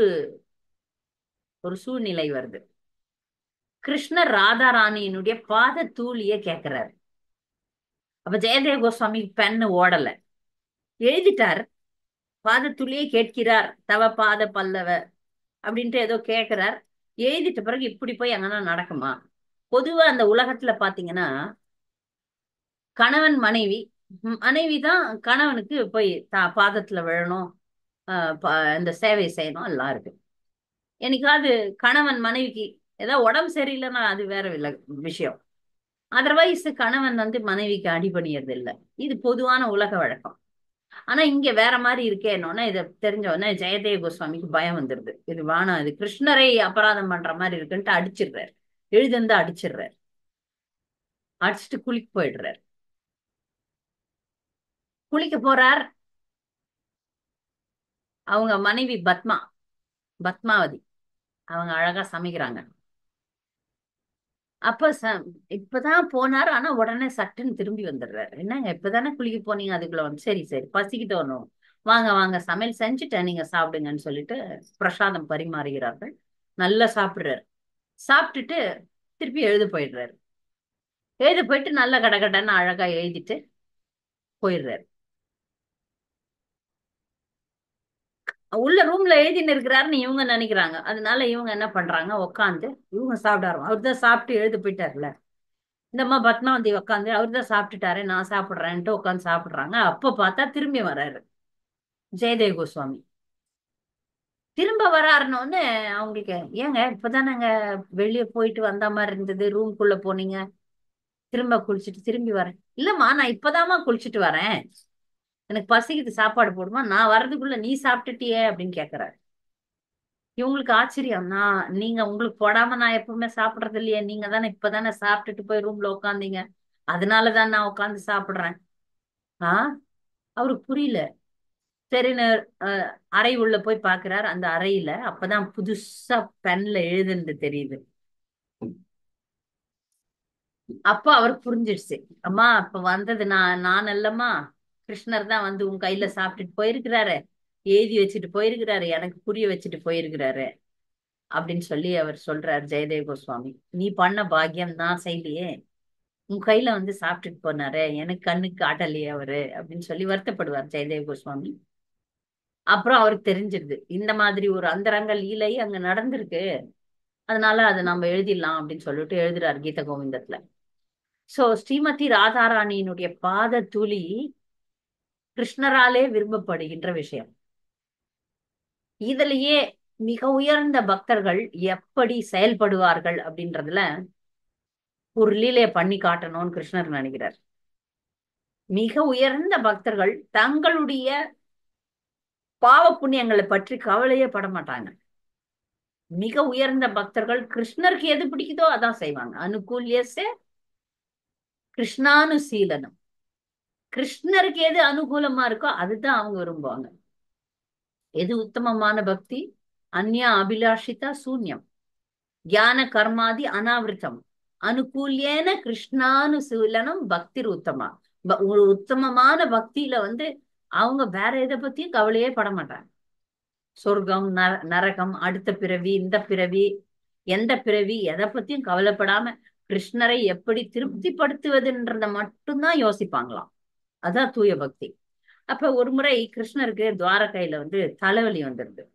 [SPEAKER 1] ஒரு சூழ்நிலை வருது. கிருஷ்ணர் ராதா ராணியினுடைய பாத தூளிய கேட்கிறாரு. அப்ப ஜெயதேவ் கோஸ்வாமி பெண்ணு ஓடல, எழுதிட்டார். பாத துளியை கேட்கிறார், தவ பாத பல்லவ அப்படின்ட்டு ஏதோ கேட்கிறார். எழுதிட்ட பிறகு இப்படி போய் அங்கன்னா நடக்குமா? பொதுவா அந்த உலகத்துல பாத்தீங்கன்னா, கணவன் மனைவி, மனைவி தான் கணவனுக்கு போய் பாதத்துல விழணும், இந்த சேவை செய்யணும் எல்லாம் இருக்கு. என்னைக்காவது கணவன் மனைவிக்கு ஏதாவது உடம்பு சரியில்லைன்னா அது வேற இல்ல விஷயம். அதர்வைஸ் கணவன் வந்து மனைவிக்கு அடிபணியறது இல்லை. இது பொதுவான உலக வழக்கம். ஆனா இங்க வேற மாதிரி இருக்கேன்னொன்னே இதை தெரிஞ்ச உடனே ஜெயதேவ கோஸ்வாமிக்கு பயம் வந்துருது. இது வானம், இது கிருஷ்ணரை அபராதம் பண்ற மாதிரி இருக்குன்ட்டு அடிச்சிடுறாரு. எழுதிருந்து அடிச்சிடுறாரு. அடிச்சுட்டு குளிக்க போயிடுறாரு. குளிக்க போறார். அவங்க மனைவி பத்மாவதி அவங்க அழகா சமைக்கிறாங்க. அப்ப இப்பதான் போனாரு, ஆனா உடனே சட்டுன்னு திரும்பி வந்துடுறாரு. என்னங்க இப்பதானே குளிக்க போனீங்க, அதுக்குள்ள வந்து சரி சரி பசிக்கிட்டு வரணும், வாங்க வாங்க சமையல் செஞ்சுட்டேன் நீங்க சாப்பிடுங்கன்னு சொல்லிட்டு பிரசாதம் பரிமாறுகிறார்கள். நல்லா சாப்பிடுறாரு. சாப்பிட்டுட்டு திருப்பி எழுத போயிடுறாரு. எழுத போயிட்டு நல்ல கடகடன்னு அழகா எழுதிட்டு போயிடுறாரு. உள்ள ரூம்ல எழுதின்னு இருக்கிறாருன்னு இவங்க நினைக்கிறாங்க. அதனால இவங்க என்ன பண்றாங்க, உட்காந்து இவங்க சாப்பிடாரு. அவர் தான் சாப்பிட்டு எழுத போயிட்டாருல. இந்த அம்மா பத்மாவதி உட்காந்து அவர் தான் சாப்பிட்டுட்டாரு நான் சாப்பிடுறேன்ட்டு உட்காந்து சாப்பிடுறாங்க. அப்ப பார்த்தா திரும்பி வர்றாரு ஜெயதேவ் கோஸ்வாமி. திரும்ப வராருன்னு அவங்களுக்கு, ஏங்க இப்பதானேங்க வெளியே போயிட்டு வந்த மாதிரி இருந்தது, ரூம்குள்ள போனீங்க, திரும்ப குளிச்சுட்டு திரும்பி வரேன். இல்லம்மா நான் இப்பதாம்மா குளிச்சுட்டு வரேன், எனக்கு பசிக்குது சாப்பாடு போடுமா, நான் வர்றதுக்குள்ள நீ சாப்பிட்டுட்டியே அப்படின்னு கேக்குறாரு. இவங்களுக்கு ஆச்சரியம். நீங்க உங்களுக்கு போடாம நான் எப்பவுமே சாப்பிடுறது இல்லையே, நீங்க தானே இப்பதானே சாப்பிட்டுட்டு போய் ரூம்ல உட்காந்தீங்க, அதனாலதான் நான் உட்காந்து சாப்பிடுறேன். ஆஹ் அவருக்கு புரியல. சரின்னு அறை உள்ள போய் பாக்குறாரு. அந்த அறையில அப்பதான் புதுசா பென்ல எழுதுனது தெரியுது. அப்ப அவருக்கு புரிஞ்சிடுச்சு, அம்மா அப்ப வந்தது நான் அல்லம்மா, கிருஷ்ணர் தான் வந்து உன் கையில சாப்பிட்டுட்டு போயிருக்கிறாரு, எழுதி வச்சுட்டு போயிருக்கிறாரு, எனக்கு புரிய வச்சுட்டு போயிருக்கிறாரு. அப்படின்னு சொல்லி அவர் சொல்றார் ஜெயதேவ கோஸ்வாமி. நீ பண்ண பாக்கியம் நான் செய்யலையே, உன் கையில வந்து சாப்பிட்டுட்டு போனாரே, எனக்கு கண்ணுக்கு காட்டலையே அவரு அப்படின்னு சொல்லி வருத்தப்படுவார் ஜெயதேவ கோஸ்வாமி. அப்புறம் அவருக்கு தெரிஞ்சிருது இந்த மாதிரி ஒரு அந்தரங்க லீலை அங்க நடந்திருக்கு, அதனால அதை நம்ம எழுதிடலாம் அப்படின்னு சொல்லிட்டு எழுதுறாரு கீத கோவிந்தத்துல. சோ ஸ்ரீமதி ராதாராணியினுடைய பாத துளி கிருஷ்ணராலே விரும்பப்படுகின்ற விஷயம். இதுலயே மிக உயர்ந்த பக்தர்கள் எப்படி செயல்படுவார்கள் அப்படின்றதுல ஒரு லீலைய பண்ணி காட்டணும்னு கிருஷ்ணர் நினைக்கிறார். மிக உயர்ந்த பக்தர்கள் தங்களுடைய பாவ புண்ணியங்களை பற்றி கவலையே பட மாட்டாங்க. மிக உயர்ந்த பக்தர்கள் கிருஷ்ணருக்கு எது பிடிக்குதோ அதான் செய்வாங்க. அனுகூல்யசே கிருஷ்ணானுசீலனம். கிருஷ்ணருக்கு எது அனுகூலமா இருக்கோ அதுதான் அவங்க விரும்புவாங்க. எது உத்தமமான பக்தி? அந்யா அபிலாஷிதா சூன்யம் ஞான கர்மாதி அனாவிருத்தம் அனுகூல்யேன கிருஷ்ணானுசீலனம் பக்திர் உத்தமா. ஒரு உத்தமமான பக்தியில வந்து அவங்க வேற எதை பத்தியும் கவலையே பட மாட்டாங்க. சொர்க்கம், நரகம், அடுத்த பிறவி, இந்த பிறவி, எந்த பிறவி, எதை பத்தியும் கவலைப்படாம கிருஷ்ணரை எப்படி திருப்திப்படுத்துவதுன்றத மட்டும்தான் யோசிப்பாங்களாம். அதான் தூய பக்தி. அப்ப ஒரு முறை கிருஷ்ணருக்கு துவாரகையில வந்து தலைவலி வந்துருது,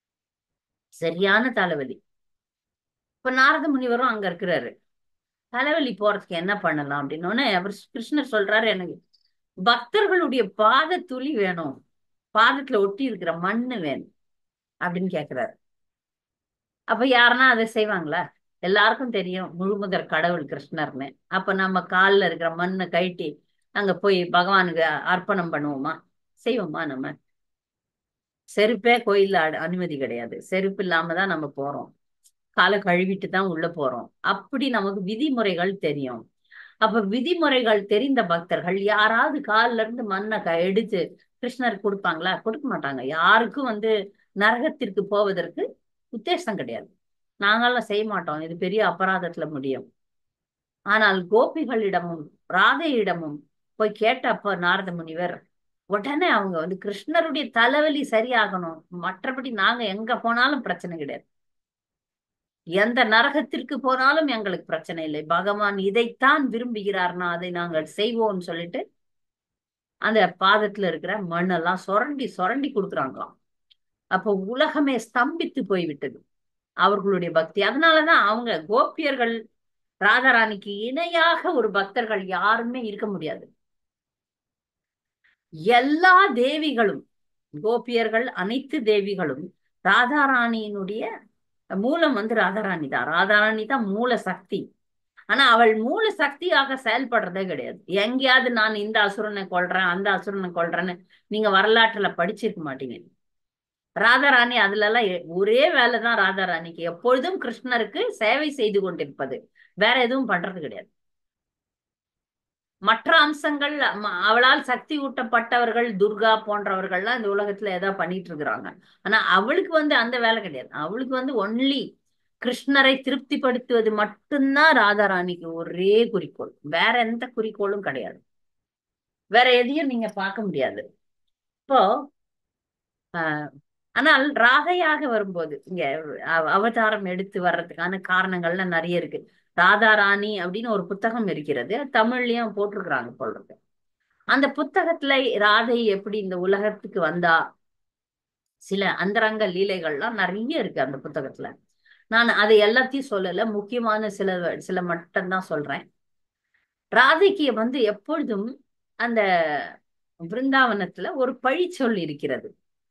[SPEAKER 1] சரியான தலைவலி. இப்ப நாரத முனிவரும் அங்க இருக்கிறாரு. தலைவலி போறதுக்கு என்ன பண்ணலாம் அப்படின்னு அவர் கிருஷ்ணர் சொல்றாரு, எனக்கு பக்தர்களுடைய பாத துளி வேணும், பாதத்துல ஒட்டி இருக்கிற மண்ணு வேணும் அப்படின்னு கேக்குறாரு. அப்ப யாருன்னா அதை செய்வாங்களா? எல்லாருக்கும் தெரியும் முழுமுதற் கடவுள் கிருஷ்ணர்னு. அப்ப நம்ம கால்ல இருக்கிற மண்ணை கழட்டி அங்க போய் பகவானுக்கு அர்ப்பணம் பண்ணுவோமா? செய்வோமா? நம்ம செருப்பே கோயில்ல அனுமதி கிடையாது, செருப்பு இல்லாம தான் நம்ம போறோம், காலை கழுவிட்டு தான் உள்ள போறோம். அப்படி நமக்கு விதிமுறைகள் தெரியும். அப்ப விதிமுறைகள் தெரிந்த பக்தர்கள் யாராவது கால்ல இருந்து மண்ணை எடுத்து கிருஷ்ணருக்கு கொடுப்பாங்களா? கொடுக்க மாட்டாங்க. யாருக்கும் வந்து நரகத்திற்கு போவதற்கு உத்தேசம் கிடையாது. நாங்கெல்லாம் செய்ய மாட்டோம், இது பெரிய அபராதத்துல முடியும். ஆனால் கோபிகளிடமும் ராதையிடமும் போய் கேட்டப்ப நாரத முனிவர் உடனே அவங்க வந்து கிருஷ்ணருடைய தலைவலி சரியாகணும், மற்றபடி நாங்க எங்க போனாலும் பிரச்சனை கிடையாது, எந்த நரகத்திற்கு போனாலும் எங்களுக்கு பிரச்சனை இல்லை, பகவான் இதைத்தான் விரும்புகிறார்னா அதை நாங்கள் செய்வோம்னு சொல்லிட்டு அந்த பாதத்துல இருக்கிற மண்ணெல்லாம் சுரண்டி சுரண்டி கொடுக்குறாங்களாம். அப்போ உலகமே ஸ்தம்பித்து போய்விட்டது அவர்களுடைய பக்தி. அதனாலதான் அவங்க கோபியர்கள் ராதாராணிக்கு இணையாக ஒரு பக்தர்கள் யாருமே இருக்க முடியாது. எல்லா தேவிகளும், கோபியர்கள் அனைத்து தேவிகளும் ராதாராணியினுடைய மூலம் வந்து ராதாராணி தான். ராதாராணி தான் மூல சக்தி. ஆனா அவள் மூல சக்தியாக செயல்படுறதே கிடையாது. எங்கேயாவது நான் இந்த அசுரனை கொல்றேன், அந்த அசுரனை கொல்றேன்னு நீங்க வரலாற்றுல படிச்சிருக்க மாட்டீங்க. ராதாராணி அதுல எல்லாம் ஒரே வேலைதான் ராதாராணிக்கு, எப்பொழுதும் கிருஷ்ணருக்கு சேவை செய்து கொண்டிருப்பது, வேற எதுவும் பண்றது கிடையாது. மற்ற அம்சங்கள் அவளால் சக்தி ஊட்டப்பட்டவர்கள் துர்கா போன்றவர்கள்லாம் இந்த உலகத்துல ஏதாவது பண்ணிட்டு இருக்கிறாங்க. ஆனா அவளுக்கு வந்து அந்த வேலை கிடையாது. அவளுக்கு வந்து ஒன்லி கிருஷ்ணரை திருப்திப்படுத்துவது மட்டும்தான் ராதாராணிக்கு ஒரே குறிக்கோள், வேற எந்த குறிக்கோளும் கிடையாது. வேற எதையும் நீங்க பார்க்க முடியாது. இப்போ ஆஹ் ஆனால் ராதையாக வரும்போது இங்க அவதாரம் எடுத்து வர்றதுக்கான காரணங்கள்லாம் நிறைய இருக்கு. ராதாராணி அப்படின்னு ஒரு புத்தகம் இருக்கிறது, தமிழ்லயும் போட்டிருக்கிறாங்க போல இருக்கு. அந்த புத்தகத்துல ராதை எப்படி இந்த உலகத்துக்கு வந்தா, சில அந்தரங்க லீலைகள்லாம் நிறைய இருக்கு அந்த புத்தகத்துல. நான் அதை எல்லாத்தையும் சொல்லல, முக்கியமான சில சில மட்டும்தான் சொல்றேன். ராதைக்கு வந்து எப்பொழுதும் அந்த பிருந்தாவனத்துல ஒரு பழிச்சொல் இருக்கிறது.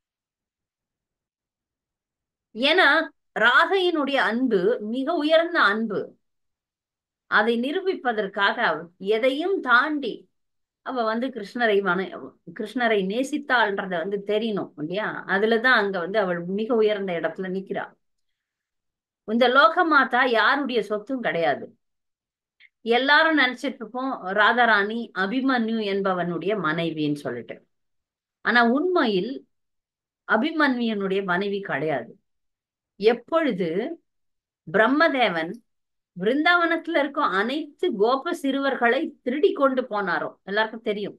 [SPEAKER 1] ஏன்னா ராதையினுடைய அன்பு மிக உயர்ந்த அன்பு. அதை நிரூபிப்பதற்காக எதையும் தாண்டி அவ வந்து கிருஷ்ணரை நேசித்தாள்ன்றத வந்து தெரியணும் இல்லையா? அதுலதான் அங்க வந்து அவள் மிக உயர்ந்த இடத்துல நிக்கிறா. இந்த லோகமாதா யாருடைய சொத்தும் கிடையாது. எல்லாரும் நினைச்சிட்டு இருப்போம் ராதாராணி அபிமன்யு என்பவனுடைய மனைவின்னு சொல்லிட்டு. ஆனா உண்மையில் அபிமன்யுனுடைய மனைவி கிடையாது. எப்பொழுது பிரம்மதேவன் பிருந்தாவனத்துல இருக்கும் அனைத்து கோப சிறுவர்களை திருடி கொண்டு போனாரோ, எல்லாருக்கும் தெரியும்.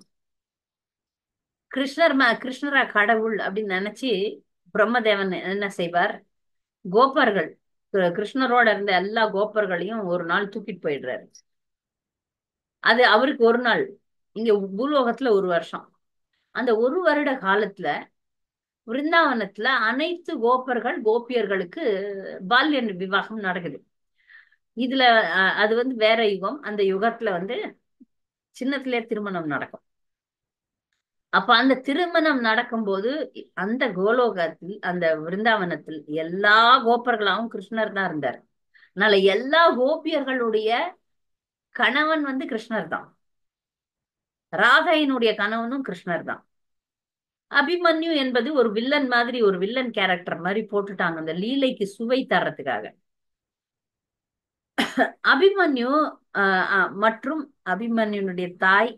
[SPEAKER 1] கிருஷ்ணரா கடவுள் அப்படின்னு நினைச்சு பிரம்மதேவன் என்ன செய்வார்? கோபர்கள் கிருஷ்ணரோட இருந்த எல்லா கோப்பர்களையும் ஒரு நாள் தூக்கிட்டு போயிடுறாரு. அது அவருக்கு ஒரு நாள், இங்க பூலோகத்துல ஒரு வருஷம். அந்த ஒரு வருட காலத்துல விருந்தாவனத்துல அனைத்து கோப்பர்கள் கோபியர்களுக்கு பால்ய விவாகம் நடக்குது. இதுல அது வந்து வேற யுகம். அந்த யுகத்துல வந்து சின்னத்திலே திருமணம் நடக்கும். அப்ப அந்த திருமணம் நடக்கும்போது அந்த கோலோகத்தில் அந்த விருந்தாவனத்தில் எல்லா கோப்பர்களாவும் கிருஷ்ணர் தான் இருந்தார். அதனால எல்லா கோபியர்களுடைய கணவன் வந்து கிருஷ்ணர் தான். ராதையினுடைய கணவனும் கிருஷ்ணர் தான். அபிமன்யு என்பது ஒரு வில்லன் மாதிரி, ஒரு வில்லன் கேரக்டர் மாதிரி போட்டுட்டாங்க அந்த லீலைக்கு சுவை தர்றதுக்காக. அபிமன்யு மற்றும் அபிமன்யுனுடைய தாய்,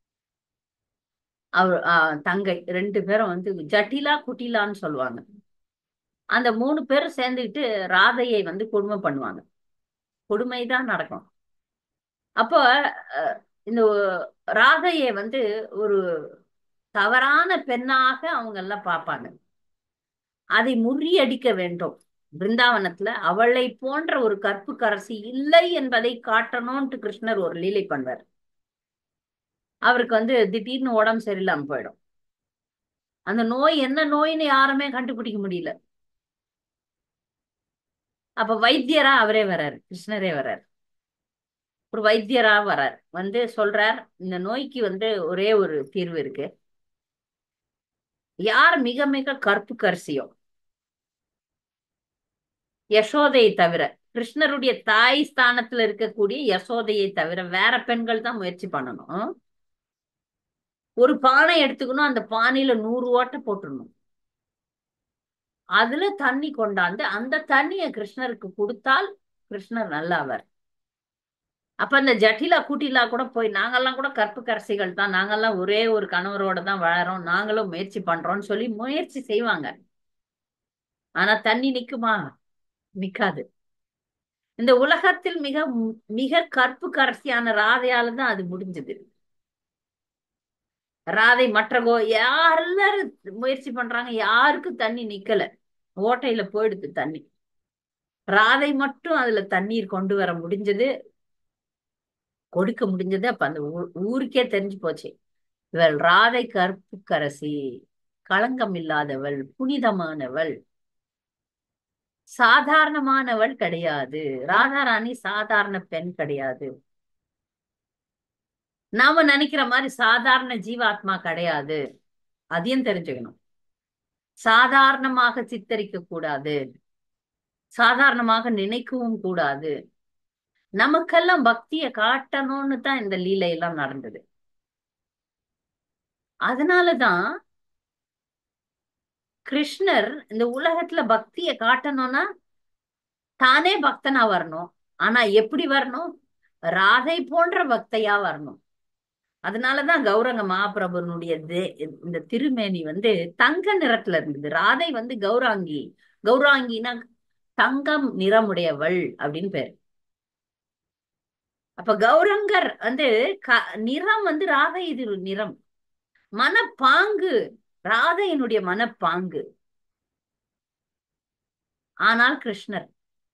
[SPEAKER 1] அவர் தங்கை, ரெண்டு பேரும் வந்து ஜட்டிலா குட்டிலான்னு சொல்லுவாங்க. அந்த மூணு பேரும் சேர்ந்துக்கிட்டு ராதையை வந்து கொடுமை பண்ணுவாங்க. கொடுமைதான் நடக்கும். அப்போ இந்த ராதையை வந்து ஒரு தவறான பெண்ணாக அவங்க எல்லாம் பார்ப்பாங்க. அதை முறியடிக்க வேண்டும். பிருந்தாவனத்துல அவளை போன்ற ஒரு கற்புக்கரசி இல்லை என்பதை காட்டணும்ட்டு கிருஷ்ணர் ஒரு லீலை பண்ணுவார். அவருக்கு வந்து திடீர்னு உடம்பு சரியில்லாம போயிடும். அந்த நோய் என்ன நோய்னு யாருமே கண்டுபிடிக்க முடியல. அப்ப வைத்தியரா அவரே வர்றாரு, கிருஷ்ணரே வர்றாரு. ஒரு வைத்தியரா வர்றார், வந்து சொல்றார், இந்த நோய்க்கு வந்து ஒரே ஒரு தீர்வு இருக்கு. யார் மிக மிக கற்புக்கரசியோ, யசோதையை தவிர, கிருஷ்ணருடைய தாய் ஸ்தானத்துல இருக்கக்கூடிய யசோதையை தவிர வேற பெண்கள் தான் முயற்சி பண்ணணும். ஒரு பானை எடுத்துக்கணும், அந்த பானையில 100 ஓட்டை போட்டுடணும். அதுல தண்ணி கொண்டாந்து அந்த தண்ணியை கிருஷ்ணருக்கு கொடுத்தால் கிருஷ்ணர் நல்லாவர். அப்ப அந்த ஜட்டிலா கூட்டிலா கூட போய், நாங்கெல்லாம் கூட கற்புக்கரசிகள் தான், நாங்கெல்லாம் ஒரே ஒரு கணவரோட தான் வாழறோம், நாங்களும் முயற்சி பண்றோம்னு சொல்லி முயற்சி செய்வாங்க. ஆனா தண்ணி நிக்குமா? நிக்காது. இந்த உலகத்தில் மிக மிக கற்புக்கரசியான ராதையால தான் அது முடிஞ்சது. ராதை மற்ற எல்லாரும் முயற்சி பண்றாங்க, யாருக்கும் தண்ணி நிக்கல, ஓட்டையில போயிடுது தண்ணி. ராதை மட்டும் அதுல தண்ணீர் கொண்டு வர முடிஞ்சது, கொடுக்க முடிஞ்சது. அப்ப அந்த ஊருக்கே தெரிஞ்சு போச்சு, இவள் ராதை கற்புக்கரசி, களங்கம் இல்லாதவள், புனிதமானவள், சாதாரணமானவள் கிடையாது. ராதாராணி சாதாரண பெண் கிடையாது. நாம நினைக்கிற மாதிரி சாதாரண ஜீவாத்மா கிடையாது. அதையும் தெரிஞ்சுக்கணும். சாதாரணமாக சித்தரிக்க கூடாது, சாதாரணமாக நினைக்கவும் கூடாது. நமக்கெல்லாம் பக்தியை காட்டணும்னு தான் இந்த லீலை எல்லாம் நடந்தது. அதனாலதான் கிருஷ்ணர் இந்த உலகத்துல பக்தியை காட்டணும்னா தானே பக்தனா வரணும். ஆனா எப்படி வரணும்? ராதை போன்ற பக்தையா வரணும். அதனாலதான் கௌரங்க மகாபிரபுனுடைய இந்த திருமேனி வந்து தங்க நிறத்துல இருந்தது. ராதை வந்து கௌராங்கி, கௌராங்கினா தங்கம் நிறமுடையவள் அப்படின்னு பேரு. அப்ப கௌரங்கர் வந்து நிறம் வந்து ராதை இது நிறம், மனப்பாங்கு ராதையினுடைய மனப்பாங்கு. ஆனால் கிருஷ்ணர்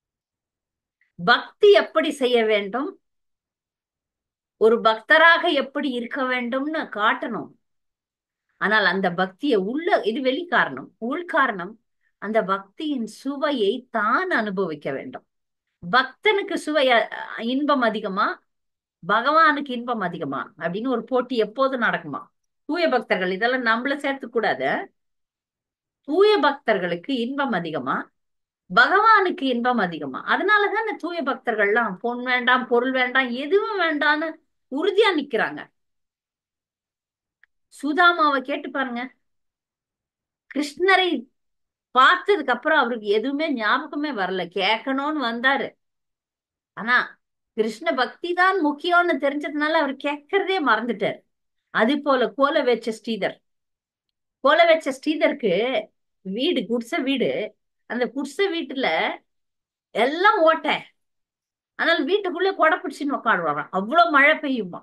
[SPEAKER 1] பக்தி எப்படி செய்ய வேண்டும், ஒரு பக்தராக எப்படி இருக்க வேண்டும்னு காட்டணும். ஆனால் அந்த பக்தியை இது வெளி காரணம். உள்காரணம், அந்த பக்தியின் சுவையை தான் அனுபவிக்க வேண்டும். பக்தனுக்கு இன்பம் அதிகமா, பகவானுக்கு இன்பம் அதிகமா அப்படின்னு ஒரு போட்டி எப்போதும் நடக்குமா? தூய பக்தர்கள், இதெல்லாம் நம்மள சேர்த்து கூடாது. தூய பக்தர்களுக்கு இன்பம் அதிகமா, பகவானுக்கு இன்பம் அதிகமா. அதனாலதான் இந்த தூய பக்தர்கள்லாம் பொன் வேண்டாம், பொருள் வேண்டாம், எதுவும் வேண்டான்னு உறுதியா நிக்கிறாங்க. சுதாமாவை கேட்டு பாருங்க, கிருஷ்ணரை பார்த்ததுக்கு அப்புறம் அவருக்கு எதுவுமே ஞாபகமே வரல, கேட்கணும்னு வந்தாரு. ஆனா கிருஷ்ண பக்தி தான் முக்கியம்னு தெரிஞ்சதுனால அவர் கேட்கறதே மறந்துட்டார். அது போல கோல வச்ச ஸ்ரீதர், கோல வச்ச ஸ்ரீதருக்கு வீடு, குடிசை வீடு. அந்த குடிசை வீட்டுல எல்லாம் ஓட்டை, ஆனால் வீட்டுக்குள்ள கொடை பிடிச்சின்னு உட்காடுவாராம், அவ்வளவு மழை பெய்யுமா.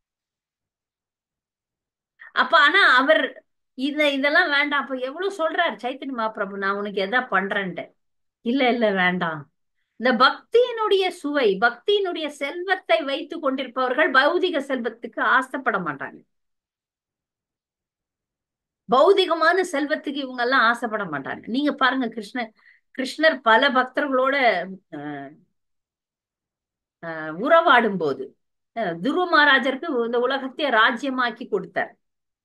[SPEAKER 1] அப்ப ஆனா அவர் இதெல்லாம் வேண்டாம். அப்ப எவ்வளவு சொல்றாரு சைத்தன்ய மகாபிரபு, நான் உனக்கு எதா பண்றேன்ட்டு. இல்ல இல்ல வேண்டாம், இந்த பக்தியினுடைய சுவை, பக்தியினுடைய செல்வத்தை வைத்துக் கொண்டிருப்பவர்கள் பௌதிக செல்வத்துக்கு ஆசைப்பட மாட்டாங்க. பௌதிகமான செல்வத்துக்கு இவங்க எல்லாம் ஆசைப்பட மாட்டாங்க. நீங்க பாருங்க, கிருஷ்ணர் பல பக்தர்களோட உறவாடும் போது துருவ மகாராஜருக்கு இந்த உலகத்தை ராஜ்யமாக்கி கொடுத்தார்.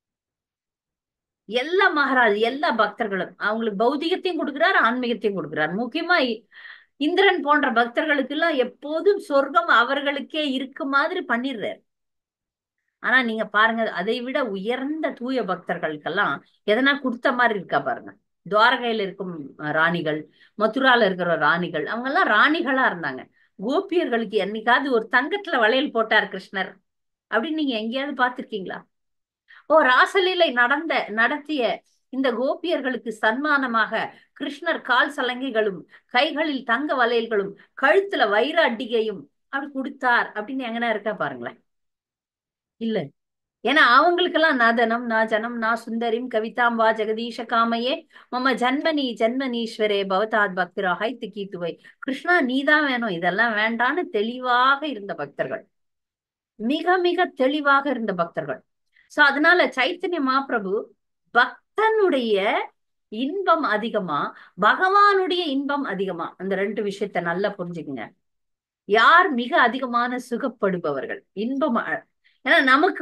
[SPEAKER 1] எல்லா மகாராஜ், எல்லா பக்தர்களும் அவங்களுக்கு பௌதிகத்தையும் கொடுக்கிறார், ஆன்மீகத்தையும் கொடுக்கிறார். முக்கியமா இந்திரன் போன்ற பக்தர்களுக்கு எல்லாம் எப்போதும் சொர்க்கம் அவர்களுக்கே இருக்கு மாதிரி பண்ணிடுறாரு. ஆனா நீங்க பாருங்க, அதை விட உயர்ந்த தூய பக்தர்களுக்கெல்லாம் எதனா கொடுத்த மாதிரி இருக்கா பாருங்க. துவாரகையில இருக்கும் ராணிகள், மதுரால இருக்கிற ராணிகள், அவங்க எல்லாம் ராணிகளா இருந்தாங்க. கோபியர்களுக்கு என்னைக்காவது ஒரு தங்கத்துல வளையல் போட்டார் கிருஷ்ணர் அப்படின்னு நீங்க எங்கேயாவது பார்த்திருக்கீங்களா? ராசலீலை நடத்திய இந்த கோபியர்களுக்கு சன்மானமாக கிருஷ்ணர் கால் சலங்கைகளும், கைகளில் தங்க வளையல்களும், கழுத்துல வைர அட்டிகையும் அப்படி கொடுத்தார் அப்படின்னு எங்கன்னா இருக்கா பாருங்களேன். இல்ல. ஏன்னா அவங்களுக்கெல்லாம் நதனம் நாஜனம் நா சுந்தரிம் கவிதாம் வா ஜெகதீஷ காமையே மம ஜன்மனீஸ்வரே பவதாத் பக்திரா ஹைத்து கீத்துவை. கிருஷ்ணா நீதான் வேணும், இதெல்லாம் வேண்டான்னு தெளிவாக இருந்த பக்தர்கள், மிக மிக தெளிவாக இருந்த பக்தர்கள். சோ அதனால சைத்தன்ய மகாபிரபு பக்தனுடைய இன்பம் அதிகமா, பகவானுடைய இன்பம் அதிகமா, அந்த ரெண்டு விஷயத்த நல்லா புரிஞ்சுக்குங்க. யார் மிக அதிகமான சுகப்படுபவர்கள், இன்பம். ஏன்னா நமக்கு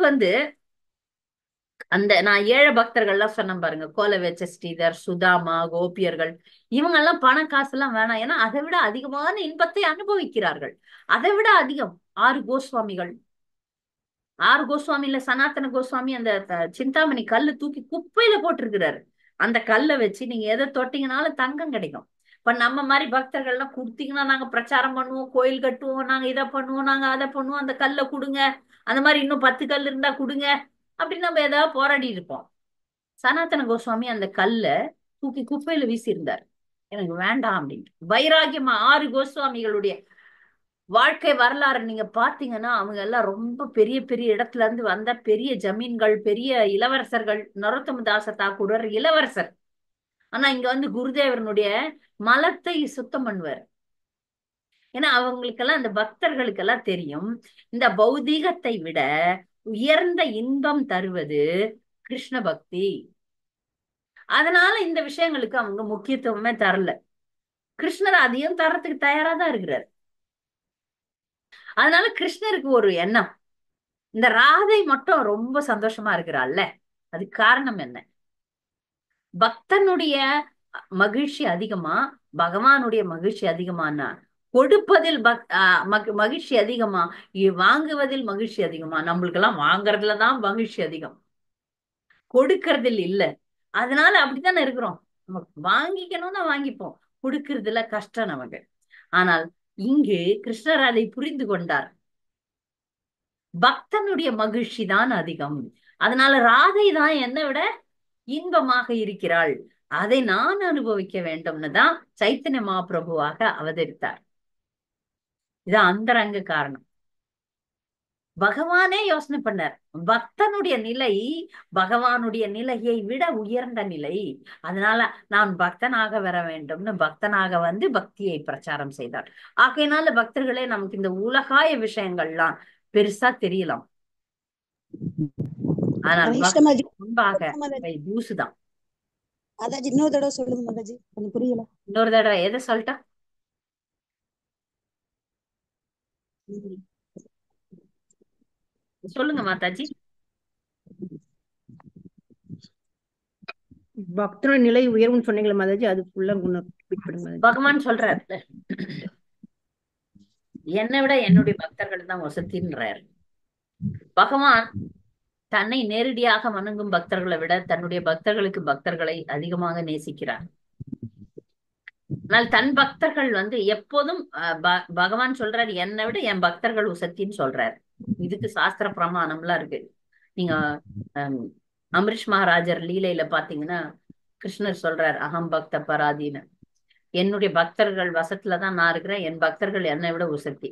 [SPEAKER 1] அந்த நான் 7 பக்தர்கள்லாம் சொன்னேன் பாருங்க, கோலவேச்ச ஸ்ரீதர், சுதாமா, கோபியர்கள், இவங்க எல்லாம் பண காசெல்லாம் வேணாம். ஏன்னா அதை விட அதிகமான இன்பத்தை அனுபவிக்கிறார்கள். அதை விட அதிகம் 6 கோஸ்வாமிகள். 6 கோஸ்வாமி இல்ல, சனாதன கோஸ்வாமி அந்த சிந்தாமணி கல்லு தூக்கி குப்பையில போட்டிருக்கிறாரு. அந்த கல்லை வச்சு நீங்க எதை தொட்டீங்கனாலும் தங்கம் கிடைக்கும். இப்ப நம்ம மாதிரி பக்தர்கள்லாம் கொடுத்தீங்கன்னா நாங்க பிரச்சாரம் பண்ணுவோம், கோயில் கட்டுவோம், நாங்க இதை பண்ணுவோம், நாங்க அதை பண்ணுவோம், அந்த கல்லை கொடுங்க, அந்த மாதிரி இன்னும் 10 கல் இருந்தா கொடுங்க அப்படின்னு நம்ம ஏதாவது போராடி இருப்போம். சனாதன கோஸ்வாமி அந்த கல்லை தூக்கி குப்பையில வீசியிருந்தார். எனக்கு வேண்டாம் அப்படின்ட்டு வைராகியமா. 6 கோஸ்வாமிகளுடைய வாழ்க்கை வரலாறு நீங்க பாத்தீங்கன்னா அவங்க எல்லாம் ரொம்ப பெரிய பெரிய இடத்துல இருந்து வந்த பெரிய ஜமீன்கள், பெரிய இளவரசர்கள். நரோத்தமதாச தாக்கூரர் இளவரசர். ஆனா இங்க குருதேவனுடைய மலத்தை சுத்தம் பண்ணுவார். ஏன்னா அவங்களுக்கெல்லாம், அந்த பக்தர்களுக்கெல்லாம் தெரியும், இந்த பௌதீகத்தை விட உயர்ந்த இன்பம் தருவது கிருஷ்ண பக்தி. அதனால இந்த விஷயங்களுக்கு அவங்க முக்கியத்துவமே தரல. கிருஷ்ணர் அதையும் தரத்துக்கு தயாரா தான் இருக்கிறார். அதனால கிருஷ்ணருக்கு ஒரு எண்ணம், இந்த ராதை மட்டும் ரொம்ப சந்தோஷமா இருக்கிறாள்ல, அதுக்கு காரணம் என்ன? பக்தனுடைய மகிழ்ச்சி அதிகமா, பகவானுடைய மகிழ்ச்சி அதிகமானா? கொடுப்பதில் மகிழ்ச்சி அதிகமா, வாங்குவதில் மகிழ்ச்சி அதிகமா? நம்மளுக்கு எல்லாம் வாங்குறதுலதான் மகிழ்ச்சி அதிகம், கொடுக்கறதில் இல்ல. அதனால அப்படித்தானே இருக்கிறோம். நமக்கு வாங்கிக்கணும்னா வாங்கிப்போம், கொடுக்கறதுல கஷ்டம் நமக்கு. ஆனால் இங்கு கிருஷ்ணர் அதை புரிந்து கொண்டார். பக்தனுடைய மகிழ்ச்சி தான் அதிகம். அதனால ராதை தான் என்னை விட இன்பமாக இருக்கிறாள், அதை நான் அனுபவிக்க வேண்டும்னு தான் சைத்தன்ய மகாபிரபுவாக அவதரித்தார். இது அந்தரங்க காரணம். பகவானே யோசனை பண்ணார், பக்தனுடைய நிலை பகவானுடைய நிலையை விட உயர்ந்த நிலை. அதனால நான் பக்தனாக வர வேண்டும்னு பக்தனாக பக்தியை பிரச்சாரம் செய்தார். ஆகையினால பக்தர்களே, நமக்கு இந்த உலகாய விஷயங்கள்லாம் பெருசா தெரியலாம், ஆனால் முன்பாக தூசுதான்.
[SPEAKER 4] அதாஜி இன்னொரு தடவை சொல்லுங்க மாதாஜி, கொஞ்சம் புரியல.
[SPEAKER 1] இன்னொரு தடவை எதை சொல்லிட்டா? சொல்லுங்க மாதாஜி.
[SPEAKER 3] பக்தனோட நிலை உயர்வுன்னு சொன்னீங்களா மாதாஜி, அது ஃபுல்லா
[SPEAKER 1] பகவான் சொல்றாரு, என்னை விட என்னுடைய பக்தர்கள் தான் வசதின்றார். பகவான் தன்னை நேரடியாக வணங்கும் பக்தர்களை விட தன்னுடைய பக்தர்களை அதிகமாக நேசிக்கிறார். ஆனால் தன் பக்தர்கள் எப்போதும் பகவான் சொல்றாரு, என்னை விட என் பக்தர்கள் உசத்தின்னு சொல்றாரு. இதுக்கு சாஸ்திர பிரமாணம்லாம் இருக்கு. நீங்க அமரிஷ் மகாராஜர் லீலையில பாத்தீங்கன்னா கிருஷ்ணர் சொல்றார், அகம் பக்த பராதீன, என்னுடைய பக்தர்கள் வசத்துலதான் நான் இருக்கிறேன், என் பக்தர்கள் என்னை விட உசத்தி.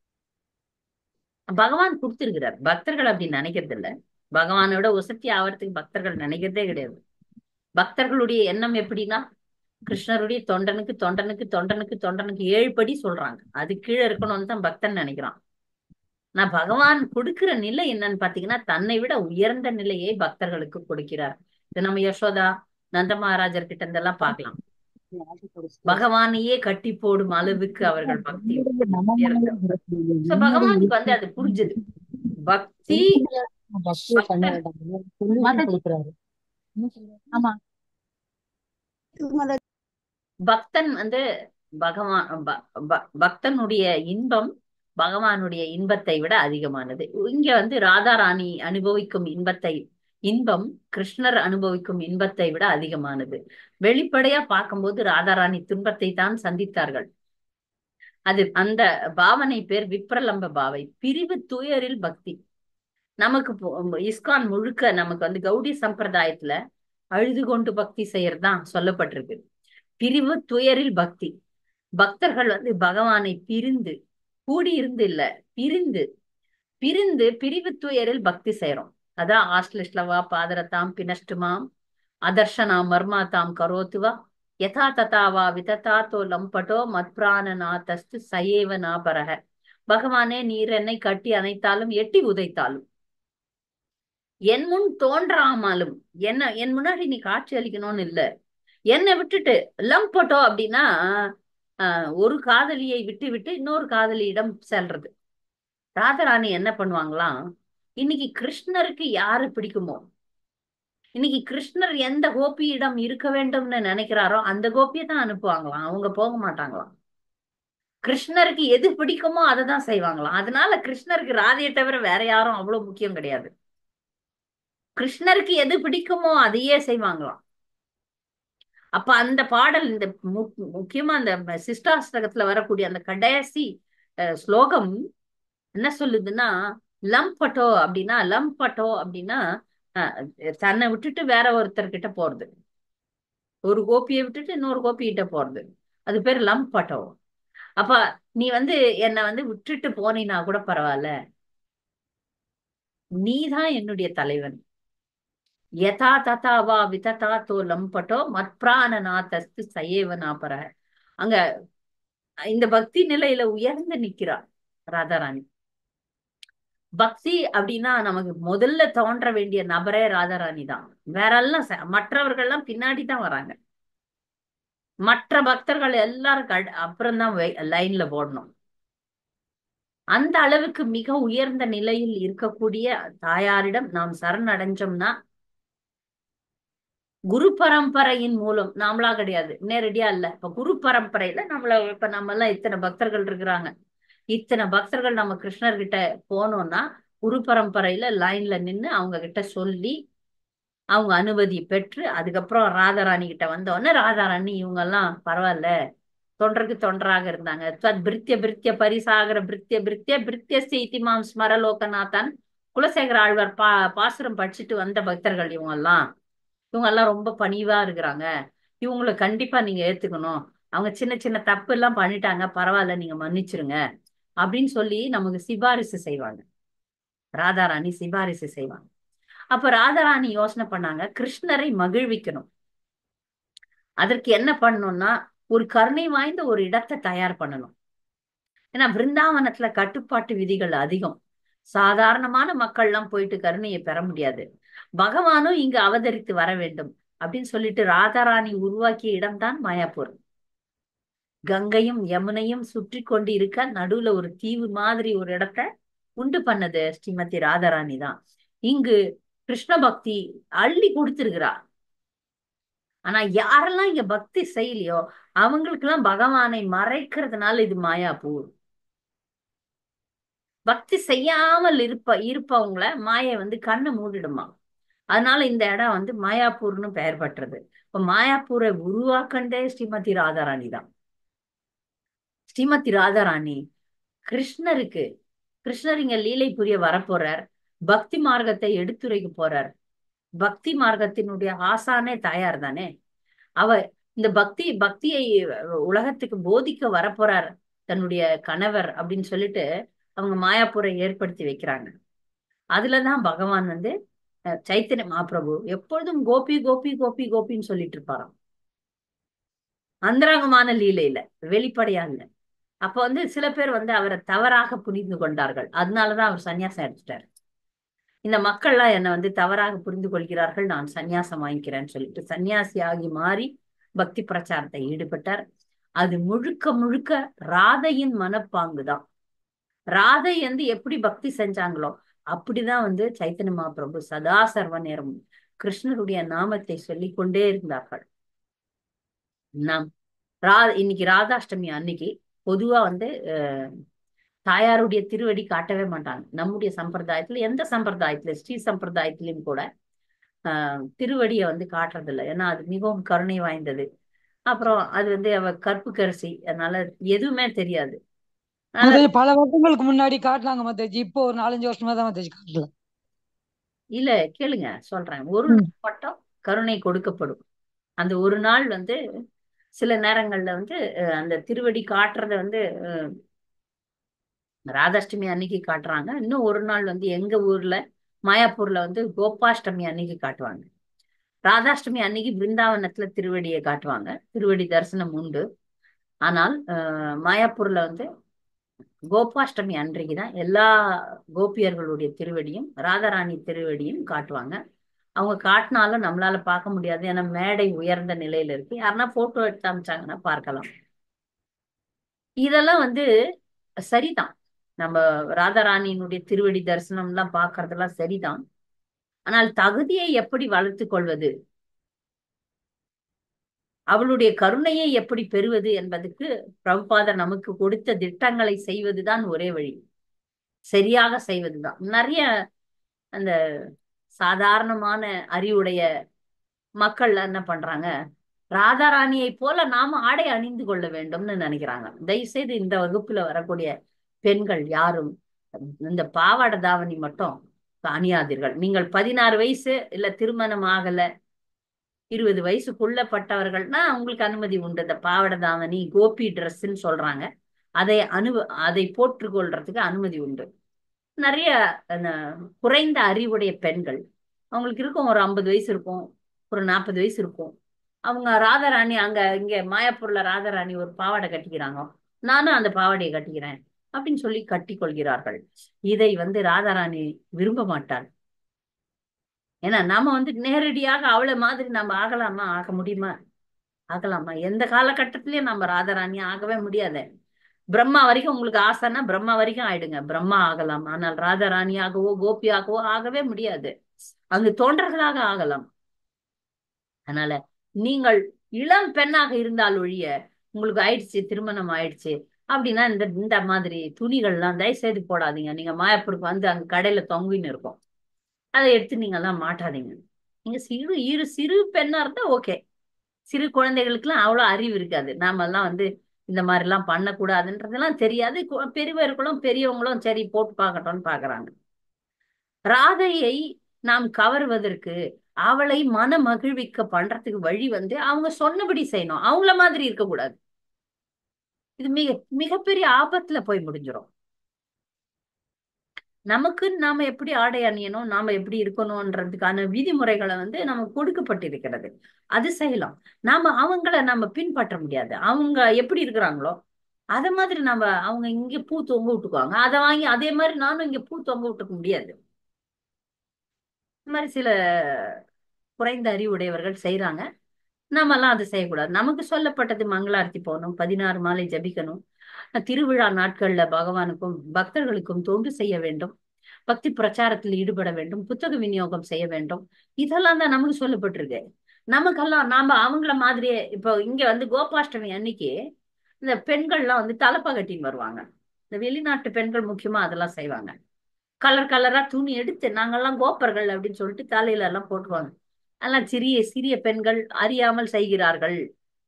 [SPEAKER 1] பகவான் கொடுத்திருக்கிறார். பக்தர்கள் அப்படி நினைக்கிறது இல்ல. பகவானை விட உசத்தி ஆவறதுக்கு பக்தர்கள் நினைக்கிறதே கிடையாது. பக்தர்களுடைய எண்ணம் எப்படின்னா, கிருஷ்ணருடைய தொண்டனுக்கு தொண்டனுக்கு தொண்டனுக்கு தொண்டனுக்கு 7 படி சொல்றாங்க. அது கீழே இருக்கணும்னு தான் பக்தன் நினைக்கிறான். நான் பகவான் கொடுக்கிற நிலை என்னன்னு பாத்தீங்கன்னா தன்னை விட உயர்ந்த நிலையை பக்தர்களுக்கு கொடுக்கிறார். இது நம்ம யசோதா நந்த மகாராஜர் கிட்ட இருந்தெல்லாம் பார்க்கலாம். பகவானையே கட்டி போடும் அளவுக்கு அவர்கள் பக்தி உயர்ந்தவர். சோ பகவானுக்கு வந்து அது புரிஞ்சது. பக்தி பக்தன்
[SPEAKER 2] ஆமா
[SPEAKER 4] மாதாஜி
[SPEAKER 1] பக்தன் வந்து பகவான் பக்தனுடைய இன்பம் பகவானுடைய இன்பத்தை விட அதிகமானது. இங்க வந்து ராதாராணி அனுபவிக்கும் இன்பம் கிருஷ்ணர் அனுபவிக்கும் இன்பத்தை விட அதிகமானது. வெளிப்படையா பார்க்கும்போது ராதாராணி துன்பத்தை தான் சந்தித்தார்கள். அது அந்த பாவனை பேர் விப்ரலம்ப பாவை, பிரிவு துயரில் பக்தி. நமக்கு இஸ்கான் முழுக்க நமக்கு வந்து கௌடி சம்பிரதாயத்துல அழுது கொண்டு பக்தி செய்யறதுதான் சொல்லப்பட்டிருக்கு. பிரிவு துயரில் பக்தி. பக்தர்கள் வந்து பகவானை பிரிந்து கூடியிருந்து இல்ல பிரிந்து பிரிவு துயரில் பக்தி செய்யறோம். அதான் ஆஸ்லிஷ்லவா பாதரதாம் பினஷ்டுமாம் அதர்ஷனாம் மர்மாதாம் கரோத்துவா யதா ததாவா விததாத்தோ லம்பட்டோ மத்பிராணநாதஸ்து சயேவ நாபரக. பகவானே நீர் என்னை கட்டி அணைத்தாலும் எட்டி உதைத்தாலும் என் முன் தோன்றாமலும் என் முன்னாடி நீ காட்சி அளிக்கணும்னு இல்ல, என்னை விட்டுட்டு லம்பட்டோ அப்படின்னா ஒரு காதலியை விட்டு விட்டு இன்னொரு காதலியிடம் செல்றது. ராதாராணி என்ன பண்ணுவாங்களாம், இன்னைக்கு கிருஷ்ணருக்கு யாரு பிடிக்குமோ, இன்னைக்கு கிருஷ்ணர் எந்த கோபியிடம் இருக்க வேண்டும்னு நினைக்கிறாரோ அந்த கோபியை தான் அனுப்புவாங்களாம். அவங்க போக மாட்டாங்களாம். கிருஷ்ணருக்கு எது பிடிக்குமோ அதை தான் செய்வாங்களாம். அதனால கிருஷ்ணருக்கு ராதையை தவிர வேற யாரும் அவ்வளவு முக்கியம் கிடையாது. கிருஷ்ணருக்கு எது பிடிக்குமோ அதையே செய்வாங்களாம். அப்ப அந்த பாடல் இந்த முக்கியமா அந்த சிஷ்டாஷ்டகத்துல வரக்கூடிய அந்த கடைசி ஸ்லோகம் என்ன சொல்லுதுன்னா, லம்பட்டோ அப்படின்னா தன்னை விட்டுட்டு வேற ஒருத்தர்கிட்ட போறது, ஒரு கோபியை விட்டுட்டு இன்னொரு கோபிகிட்ட போறது, அது பேர் லம்பட்டோ. அப்ப நீ வந்து என்னை வந்து விட்டுட்டு போனீன்னா கூட பரவாயில்ல, நீதான் என்னுடைய தலைவன். யதா ததாவா விததாத்தோ லம்பட்டோ மத்பிராணநாதஸ்து சயேவ நாபர. அங்க இந்த பக்தி நிலையில உயர்ந்து நிக்கிறார் ராதாராணி. பக்தி அப்படின்னா நமக்கு முதல்ல தோன்ற வேண்டிய நபரே ராதாராணி தான். வேற எல்லாம் மற்றவர்கள்லாம் பின்னாடி தான் வராங்க. மற்ற பக்தர்கள் எல்லாரும் அப்புறம்தான் லைன்ல போடணும். அந்த அளவுக்கு மிக உயர்ந்த நிலையில் இருக்கக்கூடிய தாயாரிடம் நாம் சரணடைஞ்சோம்னா, குரு பரம்பரையின் மூலம், நாமளா கிடையாது, நேரடியா இல்ல, இப்ப குரு பரம்பரையில இப்ப நம்ம எல்லாம் இத்தனை பக்தர்கள் இருக்கிறாங்க, இத்தனை பக்தர்கள் நம்ம கிருஷ்ணர்கிட்ட போனோம்னா குரு பரம்பரையில லைன்ல நின்னு அவங்க கிட்ட சொல்லி அவங்க அனுமதி பெற்று அதுக்கப்புறம் ராதாராணி கிட்ட வந்தோடனே, ராதாராணி இவங்க எல்லாம் பரவாயில்ல, தொண்டருக்கு தொண்டராக இருந்தாங்க. பிரித்திய பிரித்திய பரிசாகர பிரித்திய பிரித்திய பிரித்திய செய்திமாம் ஸ்மரலோகநாதன் குலசேகர ஆழ்வார் பாசுரம் படிச்சுட்டு வந்த பக்தர்கள் இவங்க எல்லாம் ரொம்ப பணிவா இருக்கிறாங்க, இவங்களை கண்டிப்பா நீங்க ஏத்துக்கணும், அவங்க சின்ன சின்ன தப்பு எல்லாம் பண்ணிட்டாங்க, பரவாயில்ல நீங்க மன்னிச்சிருங்க அப்படின்னு சொல்லி நமக்கு சிபாரிசு செய்வாங்க. ராதாராணி சிபாரிசு செய்வாங்க. அப்ப ராதாராணி யோசனை பண்ணாங்க, கிருஷ்ணரை மகிழ்விக்கணும். அதற்கு என்ன பண்ணணும்னா, ஒரு கருணை வாய்ந்த ஒரு இடத்தை தயார் பண்ணணும். ஏன்னா பிருந்தாவனத்துல கட்டுப்பாட்டு விதிகள் அதிகம், சாதாரணமான மக்கள் எல்லாம் போயிட்டு கருணையை பெற முடியாது. பகவானும் இங்கு அவதரித்து வர வேண்டும் அப்படின்னு சொல்லிட்டு ராதாராணி உருவாக்கிய இடம்தான் மாயாப்பூர். கங்கையும் யமுனையும் சுற்றி கொண்டு இருக்க நடுவுல ஒரு தீவு மாதிரி ஒரு இடத்த உண்டு பண்ணது ஸ்ரீமதி ராதாராணி தான். இங்கு கிருஷ்ண பக்தி அள்ளி கொடுத்திருக்கிறா. ஆனா யாரெல்லாம் இங்க பக்தி செய்யலையோ அவங்களுக்கு எல்லாம் பகவானை மறைக்கிறதுனால இது மாயாப்பூர். பக்தி செய்யாமல் இருப்பவங்கள மாயை வந்து கண்ணை மூடிடுமா. அதனால இந்த இடம் வந்து மாயாப்பூர்னு பெயர் பெற்றது. இப்ப மாயாப்பூரை உருவாக்கண்டே ஸ்ரீமதி ராதாராணி தான். ஸ்ரீமதி ராதாராணி கிருஷ்ணர் இங்க லீலை புரிய வரப்போறார், பக்தி மார்க்கத்தை எடுத்துரைக்க போறார். பக்தி மார்க்கத்தினுடைய ஆசானே தாயார் தானே. அவ இந்த பக்தியை உலகத்துக்கு போதிக்க வரப்போறார் தன்னுடைய கணவர் அப்படின்னு சொல்லிட்டு அவங்க மாயாப்பூரை ஏற்படுத்தி வைக்கிறாங்க. அதுலதான் பகவான் வந்து சைத்தன்ய மகாபிரபு எப்பொழுதும் கோபி கோபி கோபி கோபின்னு சொல்லிட்டு இருப்பாராம். அந்தரங்கமான லீலையில, வெளிப்படையா இல்ல. அப்ப வந்து சில பேர் வந்து அவரை தவறாக புரிந்து கொண்டார்கள். அதனாலதான் அவர் சன்னியாசம் எடுத்துட்டார். இந்த மக்கள்லாம் என்னை வந்து தவறாக புரிந்து கொள்கிறார்கள், நான் சன்னியாசம் வாங்கிக்கிறேன்னு சொல்லிட்டு சன்னியாசியாகி மாறி பக்தி பிரச்சாரத்தை ஈடுபட்டார். அது முழுக்க முழுக்க ராதையின் மனப்பாங்குதான். ராதை வந்து எப்படி பக்தி செஞ்சாங்களோ அப்படிதான் வந்து சைத்தன்ய மகாபிரபு சதா சர்வ நேரம் கிருஷ்ணருடைய நாமத்தை சொல்லிக் கொண்டே இருந்தார்கள். நாம் இன்னைக்கு ராதாஷ்டமி அன்னைக்கு பொதுவா வந்து தாயாருடைய திருவடி காட்டவே மாட்டாங்க. நம்முடைய சம்பிரதாயத்துல, எந்த சம்பிரதாயத்துல, ஸ்ரீ சம்பிரதாயத்திலும் கூட திருவடியை வந்து காட்டுறது இல்லை. ஏன்னா அது மிகவும் கருணை வாய்ந்தது. அப்புறம் அது வந்து அவ கற்புக்கரசி, அதனால எதுவுமே தெரியாது. அதனால
[SPEAKER 2] மாதாஜி பல வருஷங்களுக்கு முன்னாடி காட்டினாங்க மாதாஜி. இப்போ ஒரு 4-5 வருஷமா தான் மாதாஜி காட்டல.
[SPEAKER 1] இல்ல, கேளுங்க சொல்றேன். ஒரு
[SPEAKER 2] ம்.
[SPEAKER 1] நாள் மட்டும் கருணை கொடுக்கப்படும். அந்த ஒரு நாள் வந்து சில நேரங்கள்ல வந்து அந்த திருவடி காட்டுறத வந்து ராதாஷ்டமி அன்னைக்கு காட்டுறாங்க. இன்னும் ஒரு நாள் வந்து எங்க ஊர்ல மாயாப்பூர்ல வந்து கோபாஷ்டமி அன்னைக்கு காட்டுவாங்க. ராதாஷ்டமி அன்னைக்கு பிருந்தாவனத்துல திருவடியை காட்டுவாங்க. திருவடி தரிசனம் உண்டு. ஆனால் மாயாப்பூர்ல வந்து கோபாஷ்டமி அன்றைக்கு தான் எல்லா கோபியர்களுடைய திருவடியும் ராதாராணி திருவடியும் காட்டுவாங்க. அவங்க காட்டினாலும் நம்மளால பார்க்க முடியாது. ஏன்னா மேடை உயர்ந்த நிலையில இருக்கு. யாருன்னா போட்டோ எடுத்து அமைச்சாங்கன்னா பார்க்கலாம். இதெல்லாம் வந்து சரிதான். நம்ம ராதாராணியினுடைய திருவடி தரிசனம் எல்லாம் பார்க்கறதெல்லாம் சரிதான். ஆனால் தகுதியை எப்படி வளர்த்துக் கொள்வது, அவளுடைய கருணையை எப்படி பெறுவது என்பதற்கு பிரபுபாதர் நமக்கு கொடுத்த திட்டங்களை செய்வதுதான் ஒரே வழி. சரியாக செய்வதுதான். நிறைய அந்த சாதாரணமான அறிவுடைய மக்கள் என்ன பண்றாங்க, ராதாராணியை போல நாம ஆடை அணிந்து கொள்ள வேண்டும்னு நினைக்கிறாங்க. தயவுசெய்து இந்த வகுப்புல வரக்கூடிய பெண்கள் யாரும் இந்த பாவாடை தாவணி மட்டும் அணியாதீர்கள். நீங்கள் 16 வயசு இல்ல திருமணம் ஆகல, 20 வயசுக்குள்ளப்பட்டவர்கள்னா உங்களுக்கு அனுமதி உண்டு. இந்த பாவாடை தாவணி கோபி ட்ரெஸ்ன்னு சொல்றாங்க, அதை அதை போட்டுக்கொள்றதுக்கு அனுமதி உண்டு. நிறைய குறைந்த அறிவுடைய பெண்கள், அவங்களுக்கு இருக்கும் ஒரு 50 வயசு இருக்கும், ஒரு 40 வயசு இருக்கும். அவங்க ராதாராணி இங்க மாயாப்பூர்ல ராதாராணி ஒரு பாவாடை கட்டிக்கிறாங்க, நானும் அந்த பாவாடையை கட்டிக்கிறேன் அப்படின்னு சொல்லி கட்டி கொள்கிறார்கள். இதை வந்து ராதாராணி விரும்ப மாட்டாள். ஏன்னா நாம வந்து நேரடியாக அவளை மாதிரி நம்ம ஆகலாமா, ஆக முடியுமா? ஆகலாமா? எந்த காலகட்டத்திலயும் நம்ம ராதாராணி ஆகவே முடியாது. பிரம்மா வரைக்கும் உங்களுக்கு ஆசைன்னா பிரம்மா வரைக்கும் ஆயிடுங்க, பிரம்மா ஆகலாம். ஆனால் ராதாராணியாகவோ கோபியாகவோ ஆகவே முடியாது. அங்கு தோன்றர்களாக ஆகலாம். அதனால நீங்கள் இளம் பெண்ணாக இருந்தால் ஒழிய, உங்களுக்கு ஆயிடுச்சு திருமணம் ஆயிடுச்சு அப்படின்னா இந்த இந்த மாதிரி துணிகள்லாம் தயவு செய்து போடாதீங்க. நீங்க மாயப்பூருக்கு வந்து அங்க கடையில தொங்கின்னு இருக்கும், அதை எடுத்து நீங்க எல்லாம் மாட்டாதீங்க. நீங்க சிறு பெண்ணா இருந்தா ஓகே. சிறு குழந்தைகளுக்குலாம் அவ்வளவு அறிவு இருக்காது. நாம எல்லாம் வந்து இந்த மாதிரி எல்லாம் பண்ணக்கூடாதுன்றதெல்லாம் தெரியாது. பெரியவர்களும் பெரியவங்களும் சரி போட்டு பார்க்கட்டும்னு பாக்குறாங்க. ராதையை நாம் கவர்வதற்கு, அவளை மன மகிழ்விக்க பண்றதுக்கு வழி வந்து அவங்க சொன்னபடி செய்யணும். அவங்கள மாதிரி இருக்கக்கூடாது. இது மிகப்பெரிய ஆபத்துல போய் முடிஞ்சிடும். நமக்கு நாம எப்படி ஆடை அணியணும், நாம எப்படி இருக்கணும்ன்றதுக்கான விதிமுறைகளை வந்து நமக்கு கொடுக்கப்பட்டிருக்கிறது. அது செய்யலாம். அவங்கள நம்ம பின்பற்ற முடியாது. அவங்க எப்படி இருக்கிறாங்களோ அத மாதிரி அவங்க இங்க பூ தொங்க விட்டுக்குவாங்க, அதை வாங்கி அதே மாதிரி நானும் இங்க பூ தொங்க விட்டுக்க முடியாது. இந்த மாதிரி சில குறைந்த அறிவுடையவர்கள் செய்யறாங்க. நாமெல்லாம் அதை செய்யக்கூடாது. நமக்கு சொல்லப்பட்டது மங்களார்த்தி போகணும், 16 மாலை ஜபிக்கணும், திருவிழா நாட்கள்ல பகவானுக்கும் பக்தர்களுக்கும் தொண்டு செய்ய வேண்டும், பக்தி பிரச்சாரத்தில் ஈடுபட வேண்டும், புத்தக விநியோகம் செய்ய வேண்டும். இதெல்லாம் தான் நமக்கு சொல்லப்பட்டிருக்கு. நமக்கெல்லாம் அவங்கள மாதிரியே இப்போ இங்க வந்து கோபாஷ்டமி அன்னைக்கு இந்த பெண்கள்லாம் வந்து தலப்பா கட்டின்னு வருவாங்க. இந்த வெளிநாட்டு பெண்கள் முக்கியமா அதெல்லாம் செய்வாங்க. கலர் கலரா துணி எடுத்து நாங்கெல்லாம் கோப்பர்கள் அப்படின்னு சொல்லிட்டு தலையில எல்லாம் போட்டுருவாங்க. அதெல்லாம் சிறிய சிறிய பெண்கள் அறியாமல் செய்கிறார்கள்.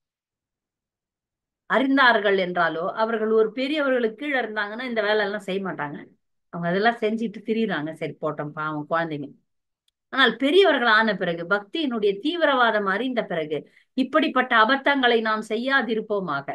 [SPEAKER 1] அறிந்தார்கள் என்றாலோ அவர்கள் ஒரு பெரியவர்களுக்கு கீழே இருந்தாங்கன்னா இந்த வேலை எல்லாம் செய்ய மாட்டாங்க. அவங்க அதெல்லாம் செஞ்சுட்டு திரியுறாங்க. சரி போட்டோம், பாவம் குழந்தைங்க. ஆனால் பெரியவர்கள் ஆன பிறகு, பக்தியினுடைய தீவிரவாதம் அறிந்த பிறகு, இப்படிப்பட்ட அபத்தங்களை நாம் செய்யாதிருப்போமாக.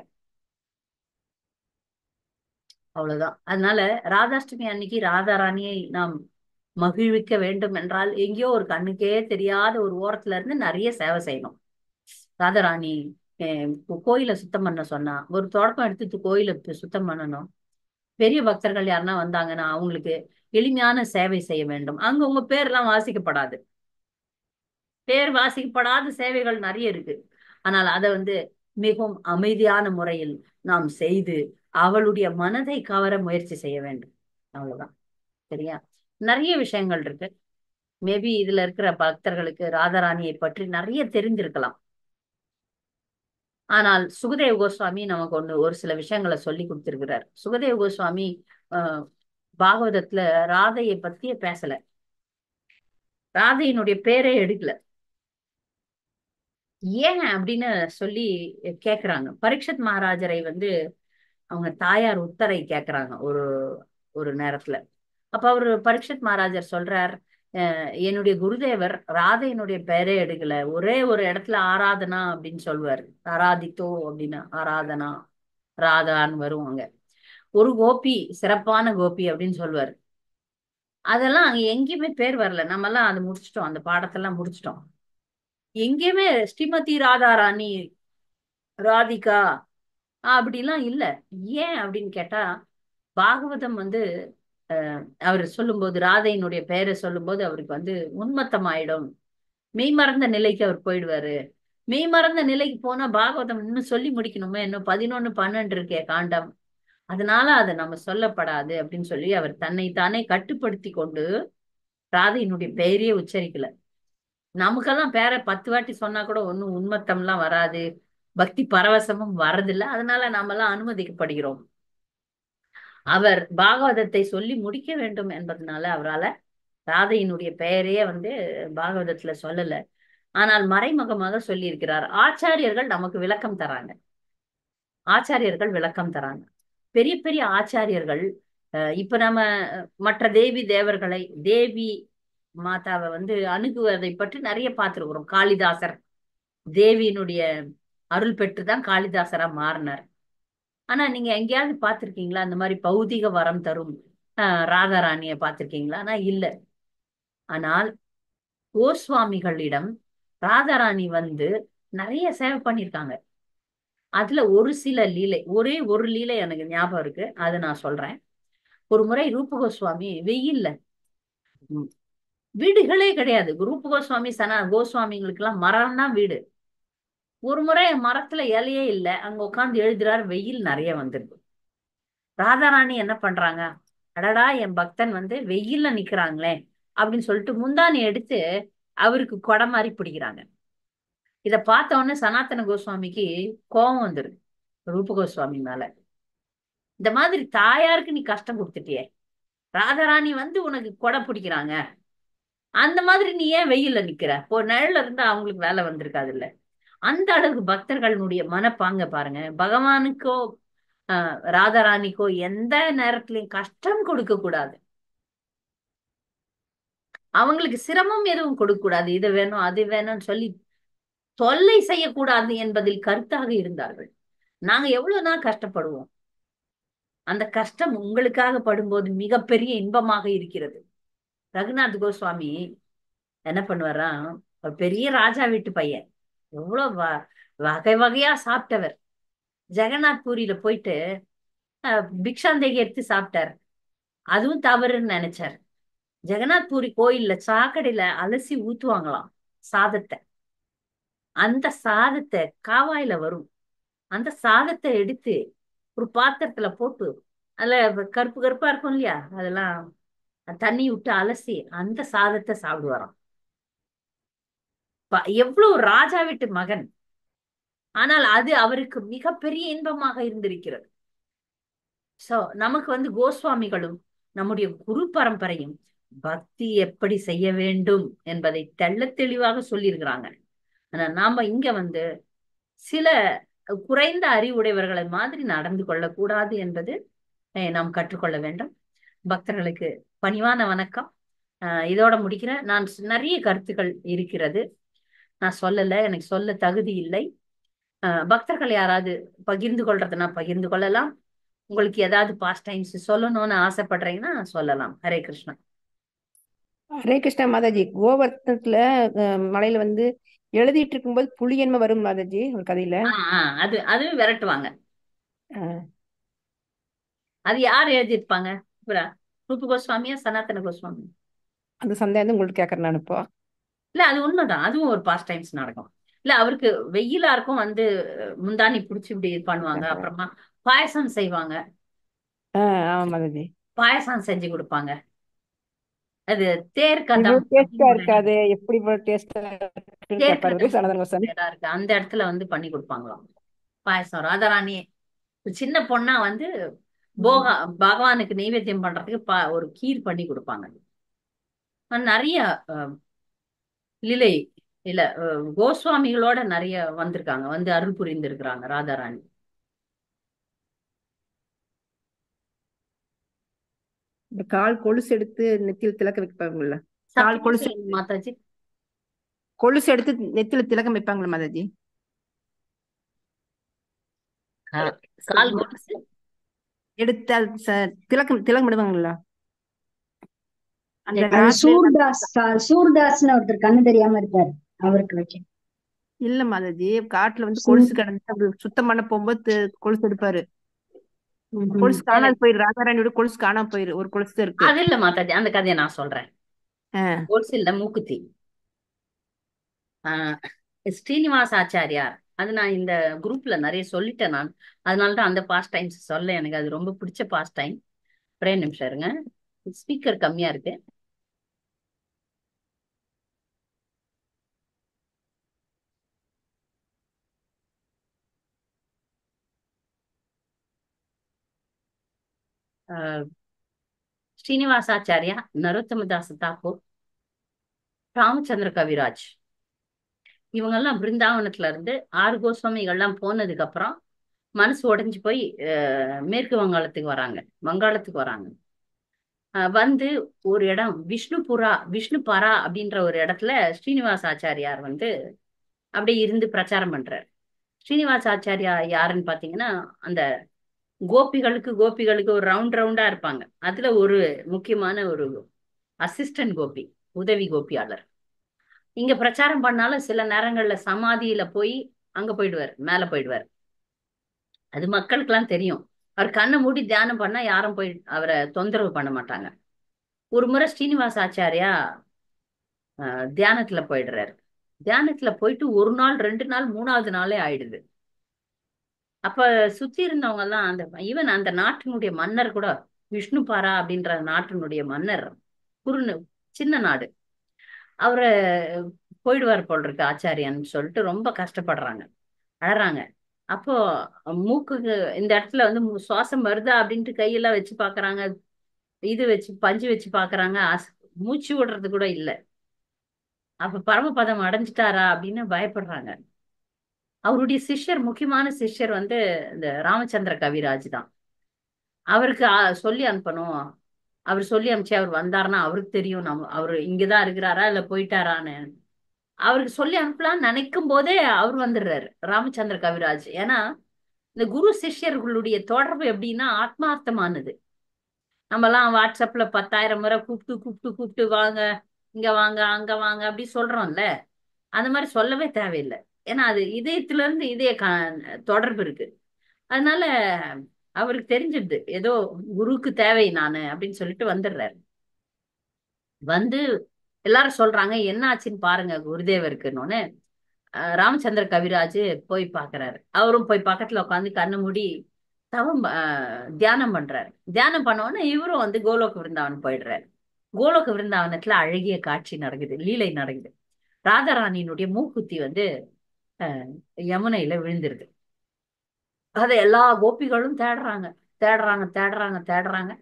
[SPEAKER 1] அவ்வளவுதான். அதனால ராதாஷ்டமி அன்னைக்கு ராதாராணியை நாம் மகிழ்விக்க வேண்டும் என்றால் எங்கேயோ ஒரு கண்ணுக்கே தெரியாத ஒரு ஓரத்துல இருந்து நிறைய சேவை செய்யணும். ராதாராணி கோயிலை சுத்தம் பண்ண சொன்னா, ஒரு தொடக்கம் எடுத்து கோயிலை சுத்தம் பண்ணணும். பெரிய பக்தர்கள் யாருன்னா வந்தாங்கன்னா அவங்களுக்கு எளிமையான சேவை செய்ய வேண்டும். அங்க உங்க பேர்லாம் வாசிக்கப்படாது. பேர் வாசிக்கப்படாத சேவைகள் நிறைய இருக்கு. ஆனால் அதை வந்து மிகவும் அமைதியான முறையில் நாம் செய்து அவளுடைய மனதை கவர முயற்சி செய்ய வேண்டும். அவ்வளவுதான். சரியா? நிறைய விஷயங்கள் இருக்கு. மேபி இதுல இருக்கிற பக்தர்களுக்கு ராதாராணியை பற்றி நிறைய தெரிஞ்சிருக்கலாம். ஆனால் சுகதேவ கோஸ்வாமி நமக்கு ஒரு சில விஷயங்களை சொல்லி கொடுத்திருக்கிறார். சுகதேவ கோஸ்வாமி ஆஹ் பாகவதத்துல ராதையை பத்தியே பேசல, ராதையினுடைய பேரே எடுக்கல. ஏன் அப்படின்னு சொல்லி கேக்குறாங்க. பரீட்சத் மகாராஜரை வந்து அவங்க தாயார் உத்தரை கேக்குறாங்க ஒரு ஒரு நேரத்துல. அப்ப அவரு பரீட்சத் மகாராஜர் சொல்றார், என்னுடைய குருதேவர் ராதையினுடைய பெயரே எடுக்கல, ஒரே ஒரு இடத்துல ஆராதனா அப்படின்னு சொல்லுவாரு. ஆராதித்தோ அப்படின்னா ஆராதனா ராதான்னு வருவாங்க. ஒரு கோபி சிறப்பான கோபி அப்படின்னு சொல்லுவாரு. அதெல்லாம் அங்க எங்கேயுமே பேர் வரல. நம்ம எல்லாம் அது முடிச்சிட்டோம், அந்த பாடத்தெல்லாம் முடிச்சிட்டோம். எங்கேயுமே ஸ்ரீமதி ராதாராணி ராதிகா அப்படிலாம் இல்ல. ஏன் அப்படின்னு கேட்டா, பாகவதம் வந்து அவர் சொல்லும்போது ராதையினுடைய பெயரை சொல்லும்போது அவருக்கு வந்து உன்மத்தம் ஆயிடும், மெய்மறந்த நிலைக்கு அவர் போயிடுவாரு. மெய்மறந்த நிலைக்கு போனா பாகவதம் இன்னும் சொல்லி முடிக்கணுமே, இன்னும் 11 12 இருக்கே காண்டம், அதனால அதை நம்ம சொல்லப்படாது அப்படின்னு சொல்லி அவர் தன்னை தானே கட்டுப்படுத்தி கொண்டு ராதையினுடைய பெயரையே உச்சரிக்கல. நமக்கெல்லாம் பேரை 10 வாட்டி சொன்னா கூட ஒன்னும் உன்மத்தம்லாம் வராது, பக்தி பரவசமும் வரதில்லை. அதனால நாம எல்லாம் அனுமதிக்கப்படுகிறோம். அவர் பாகவதத்தை சொல்லி முடிக்க வேண்டும் என்பதனால அவரால ராதையினுடைய பெயரையே வந்து பாகவதத்துல சொல்லல. ஆனால் மறைமுகமாக சொல்லி இருக்கிறார். ஆச்சாரியர்கள் நமக்கு விளக்கம் தராங்க. ஆச்சாரியர்கள் விளக்கம் தராங்க. பெரிய பெரிய ஆச்சாரியர்கள் இப்ப நம்ம மற்ற தேவி தேவர்களை, தேவி மாதாவை வந்து அணுகுவதை பற்றி நிறைய பார்த்திருக்கிறோம். காளிதாசர் தேவியினுடைய அருள் பெற்றுதான் காளிதாசரா மாறினார். ஆனா நீங்க எங்கேயாவது பார்த்திருக்கீங்களா அந்த மாதிரி பௌதிக வரம் தரும் ராதாராணிய பார்த்திருக்கீங்களா? ஆனா இல்ல. ஆனால் கோஸ்வாமிகளிடம் ராதாராணி வந்து நிறைய சேவை பண்ணியிருக்காங்க. அதுல ஒரு சில லீலை, ஒரே ஒரு லீலை எனக்கு ஞாபகம் இருக்கு, அது நான் சொல்றேன். ஒரு முறை ரூப கோஸ்வாமி வெயில்ல, ம், வீடுகளே கிடையாது. ரூப கோஸ்வாமி கோஸ்வாமிங்களுக்கு எல்லாம் மரம் தான் வீடு. ஒரு முறை மரத்துல இலையே இல்ல, அங்க உட்கார்ந்து எழுதுறாரு, வெயில் நிறைய வந்துருக்கு. ராதாராணி என்ன பண்றாங்க, அடடா என் பக்தன் வந்து வெயில்ல நிக்கிறாங்களே அப்படின்னு சொல்லிட்டு முந்தானி எடுத்து அவருக்கு கொடை மாதிரி பிடிக்கிறாங்க. இத பார்த்த உடனே சனாதன கோஸ்வாமிக்கு கோபம் வந்துருது ரூப கோஸ்வாமி மேல. இந்த மாதிரி தாயாருக்கு நீ கஷ்டம் கொடுத்துட்டியே, ராதாராணி வந்து உனக்கு கொடை பிடிக்கிறாங்க, அந்த மாதிரி நீ ஏன் வெயில்ல நிக்கிற? ஒரு நிழல்ல இருந்தா அவங்களுக்கு வேலை வந்திருக்காது இல்ல? அந்த அளவுக்கு பக்தர்களுடைய மனப்பாங்க பாருங்க. பகவானுக்கோ ராதாராணிக்கோ எந்த நேரத்திலையும் கஷ்டம் கொடுக்க கூடாது, அவங்களுக்கு சிரமம் எதுவும் கொடுக்க கூடாது. இது வேணும் அது வேணும்னு சொல்லி தொல்லை செய்யக்கூடாது என்பதில் கருத்தாக இருந்தார்கள். நாங்க எவ்வளவுதான் கஷ்டப்படுவோம், அந்த கஷ்டம் உங்களுக்காக படும்போது மிகப்பெரிய இன்பமாக இருக்கிறது. ரகுநாத் கோஸ்வாமி என்ன பண்ணுவாரா, ஒரு பெரிய ராஜா வீட்டு பையன், எவ்வளவு வகை வகையா சாப்பிட்டவர். ஜெகநாத் பூரியில போயிட்டு பிக்ஷாந்தேகி எடுத்து சாப்பிட்டார். அதுவும் தவறுன்னு நினைச்சார். ஜெகநாத் பூரி கோயில்ல சாக்கடையில அலசி ஊத்துவாங்களாம் சாதத்தை. அந்த சாதத்தை காவாயில வரும், அந்த சாதத்தை எடுத்து ஒரு பாத்திரத்துல போட்டு, அதுல கருப்பு கருப்பா இருக்கும் இல்லையா, அதெல்லாம் தண்ணி விட்டு அலசி அந்த சாதத்தை சாப்பிடுவாராம். எவ்வளவு ராஜா வீட்டு மகன், ஆனால் அது அவருக்கு மிகப்பெரிய இன்பமாக இருந்திருக்கிறது. சோ நமக்கு வந்து கோஸ்வாமிகளும் நம்முடைய குரு பரம்பரையும் பக்தி எப்படி செய்ய வேண்டும் என்பதை தெள்ளத் தெளிவாக சொல்லியிருக்கிறாங்க. ஆனா நாம இங்க வந்து சில குறைந்த அறிவுடையவர்களை மாதிரி நடந்து கொள்ளக்கூடாது என்பது நாம் கற்றுக்கொள்ள வேண்டும். பக்தர்களுக்கு பணிவான வணக்கம். இதோட முடிக்கிறேன். நான் நிறைய கருத்துக்கள் இருக்கிறது, நான் சொல்லல, எனக்கு சொல்ல தகுதி இல்லை. பக்தர்கள் யாராவது பகிர்ந்து கொள்றதுன்னா பகிர்ந்து கொள்ளலாம். உங்களுக்கு ஏதாவது பாஸ்ட் டைம்ஸ் சொல்லணும்னு ஆசைப்படுறீங்கன்னா சொல்லலாம். ஹரே கிருஷ்ணா.
[SPEAKER 3] ஹரே கிருஷ்ணா மாதாஜி. கோவர்த்தனத்துல மலையில வந்து எழுதிட்டு இருக்கும்போது புலியன்மை வரும் மாதாஜி ஒரு கதையில.
[SPEAKER 1] அது விரட்டுவாங்க.
[SPEAKER 3] ஆ,
[SPEAKER 1] அது யார் எழுதியிருப்பாங்க? இவரா? ரூப கோஸ்வாமியா சனாதன கோஸ்வாமி?
[SPEAKER 3] அந்த சந்தேகம் உங்கள்ட்ட கேட்கறேன் நான் இப்போ.
[SPEAKER 1] இல்ல அது உண்மைதான், அதுவும் ஒரு பாஸ்ட் டைம்ஸ் நடக்கும். இல்ல அவருக்கு வெயிலா இருக்கும், வந்து முந்தானி புடிச்சு இப்படி பண்ணுவாங்க. அப்புறமா பாயசம் செய்வாங்க,
[SPEAKER 3] ஆமா மாதாஜி.
[SPEAKER 1] பாயசம் செஞ்சு கொடுப்பாங்க. அது தேர் கதம்
[SPEAKER 3] இவ்வளவு டேஸ்டா
[SPEAKER 1] அப்படின்னு ஒரு இடம்
[SPEAKER 3] இருக்காது, எப்படி இவ்வளவு டேஸ்டா இருக்குன்னு
[SPEAKER 1] தேர்
[SPEAKER 3] கேட்பாரு
[SPEAKER 1] கதம்
[SPEAKER 3] சனாதன கோஸ்வாமி.
[SPEAKER 1] இடம் இருக்கு, அந்த இடத்துல வந்து பண்ணி கொடுப்பாங்களாம் பாயசம். ராதாராணி சின்ன பொண்ணா வந்து போகா பகவானுக்கு நெய்வேத்தியம் பண்றதுக்கு ஒரு கீர் பண்ணி கொடுப்பாங்க. நிறைய அஹ், லீலை இல்ல கோஸ்வாமிகளோட நிறைய வந்திருக்காங்க, வந்து அருள் புரிந்திருக்கிறாங்க ராதாராணி.
[SPEAKER 3] இந்த கால் கொலுசு எடுத்து நெத்தியில் திலக்க வைப்பாங்கல்ல, கால்
[SPEAKER 1] சத்தியமா
[SPEAKER 3] கொலுசு
[SPEAKER 1] சொல்லுங்க மாதாஜி.
[SPEAKER 3] கொலுசு எடுத்து நெத்தியில திலகம் வைப்பாங்களா மாதாஜி?
[SPEAKER 1] கால் கொலுசு
[SPEAKER 3] எடுத்து அது திலகம் திலகம் விடுவாங்களா அந்த
[SPEAKER 4] அது
[SPEAKER 3] ராட்ல?
[SPEAKER 4] சூர்தாஸ்னு ஒருத்தர் கண்ணு தெரியாம இருக்காரு, அவருக்கு வச்சு.
[SPEAKER 3] இல்ல மாதாஜி, காட்டுல வந்து கொலுசு கிடந்து அப்படி சுத்தம் பண்ண போகும்போது கொலுசு எடுப்பாரு. கொலுசு காணாது
[SPEAKER 1] எனக்கு
[SPEAKER 3] போயிரு, ராதாராணியோட கொலுசு காணாம போயிரு, ஒரு கொலுசு தான் இருக்கு.
[SPEAKER 1] அது இல்ல மாதாஜி, அந்த கதையை நான் சொல்றேன்.
[SPEAKER 3] ஆஹ்
[SPEAKER 1] கொலுசு இல்ல, மூக்குத்தி. ஆஹ் ஸ்ரீனிவாஸ் ஆச்சாரியார், அது நான் இந்த குரூப்ல நிறைய சொல்லிட்டேன் நான். அதனாலதான் அந்த பாஸ்ட் டைம்ஸ் சொல்ல, எனக்கு அது ரொம்ப பிடிச்ச பாஸ்ட் டைம். ஒரே நிமிஷம் இருங்க, ஸ்பீக்கர் கம்மியா இருக்கு. ஆஹ் ஸ்ரீனிவாசாச்சாரியா, நரோத்தமதாஸ் தாக்கூர், ராமச்சந்திர கவிராஜ், இவங்கெல்லாம் பிருந்தாவனத்துல இருந்து ஆறு கோஸ்வாமிகள்லாம் போனதுக்கு அப்புறம் மனசு உடைஞ்சு போய் மேற்கு வங்காளத்துக்கு வராங்க, வங்காளத்துக்கு வராங்க. வந்து ஒரு இடம் விஷ்ணுபரா அப்படின்ற ஒரு இடத்துல ஸ்ரீனிவாச ஆச்சாரியார் வந்து அப்படியே இருந்து பிரச்சாரம் பண்றார். ஸ்ரீனிவாச ஆச்சாரியா யாருன்னு பாத்தீங்கன்னா, அந்த கோபிகளுக்கு ஒரு ரவுண்ட் ரவுண்டா இருப்பாங்க, அதுல ஒரு முக்கியமான ஒரு அசிஸ்டன்ட் கோபி, உதவி கோபியாளர். இங்க பிரச்சாரம் பண்ணாலும் சில நேரங்கள்ல சமாதியில போய் அங்க போயிடுவார், மேல போயிடுவார். அது மக்களுக்கெல்லாம் தெரியும். அவர் கண்ணை மூடி தியானம் பண்ணா யாரும் போய் அவரை தொந்தரவு பண்ண மாட்டாங்க. ஒரு முறை ஸ்ரீனிவாச ஆச்சாரியா தியானத்துல போயிடுறாரு. தியானத்துல போயிட்டு ஒரு நாள், 2 நாள், 3வது நாளே ஆயிடுது. அப்ப சுத்தி இருந்தவங்க எல்லாம், அந்த ஈவன் அந்த நாட்டினுடைய மன்னர் கூட, விஷ்ணுபாரா அப்படின்ற நாட்டினுடைய மன்னர், குறுனு சின்ன நாடு, அவரை போயிடுவார் போல் இருக்கு ஆச்சாரியான்னு சொல்லிட்டு ரொம்ப கஷ்டப்படுறாங்க, அழறாங்க. அப்போ மூக்குக்கு இந்த இடத்துல வந்து சுவாசம் வருதா அப்படின்ட்டு கையெல்லாம் வச்சு பாக்குறாங்க, இது வச்சு பஞ்சு வச்சு பாக்குறாங்க, மூச்சு விடுறது கூட இல்ல. அப்ப பரமபதம் அடைஞ்சிட்டாரா அப்படின்னு பயப்படுறாங்க. அவருடைய சிஷ்யர், முக்கியமான சிஷ்யர் வந்து இந்த ராமச்சந்திர கவிராஜ் தான். அவருக்கு சொல்லி அனுப்பணும். அவர் சொல்லி அனுப்பிச்சு அவர் வந்தாருன்னா அவருக்கு தெரியும் நம்ம அவரு இங்கதான் இருக்கிறாரா இல்ல போயிட்டாரான்னு. அவருக்கு சொல்லி அனுப்பலாம்னு நினைக்கும் போதே அவர் வந்துடுறாரு ராமச்சந்திர கவிராஜ். ஏன்னா இந்த குரு சிஷ்யர்களுடைய தொடர்பு எப்படின்னா ஆத்மார்த்தமானது. நம்ம எல்லாம் வாட்ஸ்அப்ல 10,000 முறை கூப்பிட்டு கூப்பிட்டு கூப்பிட்டு வாங்க, இங்க வாங்க அங்க வாங்க அப்படி சொல்றோம்ல, அந்த மாதிரி சொல்லவே தேவையில்லை. ஏன்னா அது இதயத்துல இருந்து தொடர்பு இருக்கு. அதனால அவருக்கு தெரிஞ்சிடுது, ஏதோ குருவுக்கு தேவை நானு அப்படின்னு சொல்லிட்டு வந்துடுறாரு. வந்து எல்லாரும் சொல்றாங்க என்ன ஆச்சுன்னு பாருங்க குருதேவருக்குன்னு. ராமச்சந்திர கவிராஜ் போய் பாக்குறாரு. அவரும் போய் பக்கத்துல உட்காந்து கண்ணு மூடி தியானம் பண்றாரு. தியானம் பண்ண உடனே இவரும் வந்து கோலோக விருந்தாவன் போயிடுறாரு. கோலோக விருந்தாவனத்துல அழகிய காட்சி நடக்குது, லீலை நடக்குது. ராதாராணியினுடைய மூக்குத்தி வந்து அஹ், யமுனையில விழுந்துருது. அதை எல்லா கோபிகளும் தேடுறாங்க, தேடுறாங்க, தேடுறாங்க, தேடுறாங்க.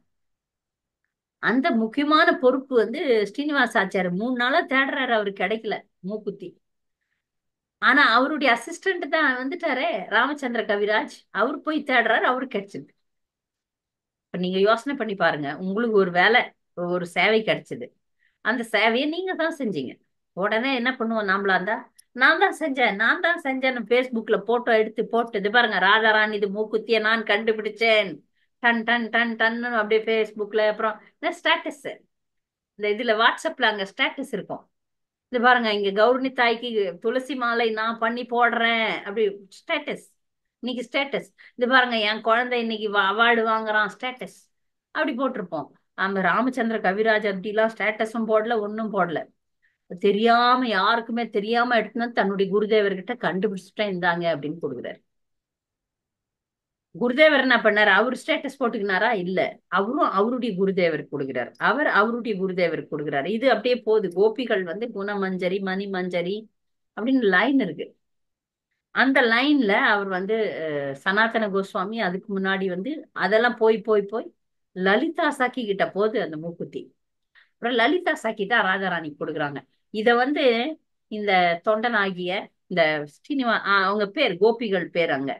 [SPEAKER 1] அந்த முக்கியமான பொறுப்பு வந்து ஸ்ரீனிவாச ஆச்சாரி 3 நாளா தேடுறாரு, அவரு கிடைக்கல மூக்குத்தி. ஆனா அவருடைய அசிஸ்டன்ட் தான் வந்துட்டாரே ராமச்சந்திர கவிராஜ், அவர் போய் தேடுறாரு, அவரு கிடைச்சது. இப்ப நீங்க யோசனை பண்ணி பாருங்க, உங்களுக்கு ஒரு வேலை, ஒரு சேவை கிடைச்சது, அந்த சேவையை நீங்க தான் செஞ்சீங்க. உடனே என்ன பண்ணுவோம் நாமளா இருந்தா, நான் தான் செஞ்சேன், நான் தான் செஞ்சேன்னு Facebookல போட்டோ எடுத்து போட்டு, இது பாருங்க ராஜாராணி இது மூக்குத்திய நான் கண்டுபிடிச்சேன், டன் டன் டன் டன்னு அப்படியே Facebookல. அப்புறம் ஸ்டேட்டஸ், இந்த இதுல வாட்ஸ்அப்ல அங்க ஸ்டேட்டஸ் இருக்கும், இது பாருங்க, இங்க கௌரணி தாய்க்கு துளசி மாலை நான் பண்ணி போடுறேன் அப்படி ஸ்டேட்டஸ். இன்னைக்கு ஸ்டேட்டஸ். இது பாருங்க, என் குழந்தை இன்னைக்கு அவார்டு வாங்குறான் ஸ்டேட்டஸ். அப்படி போட்டிருப்போம். நம்ம ராமச்சந்திர கவிராஜ் அப்படிலாம் ஸ்டேட்டஸும் போடல, ஒன்னும் போடல. தெரியாம, யாருக்குமே தெரியாம எடுத்துன்னு வந்து தன்னுடைய குருதேவர்கிட்ட கண்டுபிடிச்சிட்டேன், இந்தாங்க அப்படின்னு கொடுக்குறாரு. குருதேவர் என்ன பண்ணாரு? அவர் ஸ்டேட்டஸ் போட்டுக்கினாரா? இல்ல. அவரும் அவருடைய குருதேவருக்கு கொடுக்கிறார், அவர் அவருடைய குருதேவருக்கு கொடுக்கிறாரு. இது அப்படியே போகுது. கோபிகள் வந்து குணமஞ்சரி, மணி மஞ்சரி அப்படின்னு லைன் இருக்கு. அந்த லைன்ல அவர் வந்து சனாதன கோஸ்வாமி அதுக்கு முன்னாடி வந்து அதெல்லாம் போய் போய் போய் லலிதா சாக்கி கிட்ட போகுது அந்த மூக்குத்தி. அப்புறம் லலிதா சாக்கி தான் ராஜாராணி கொடுக்குறாங்க. இத வந்து இந்த தொண்டனாகிய இந்த அவங்க பேர் கோபிகள் பேர் அங்க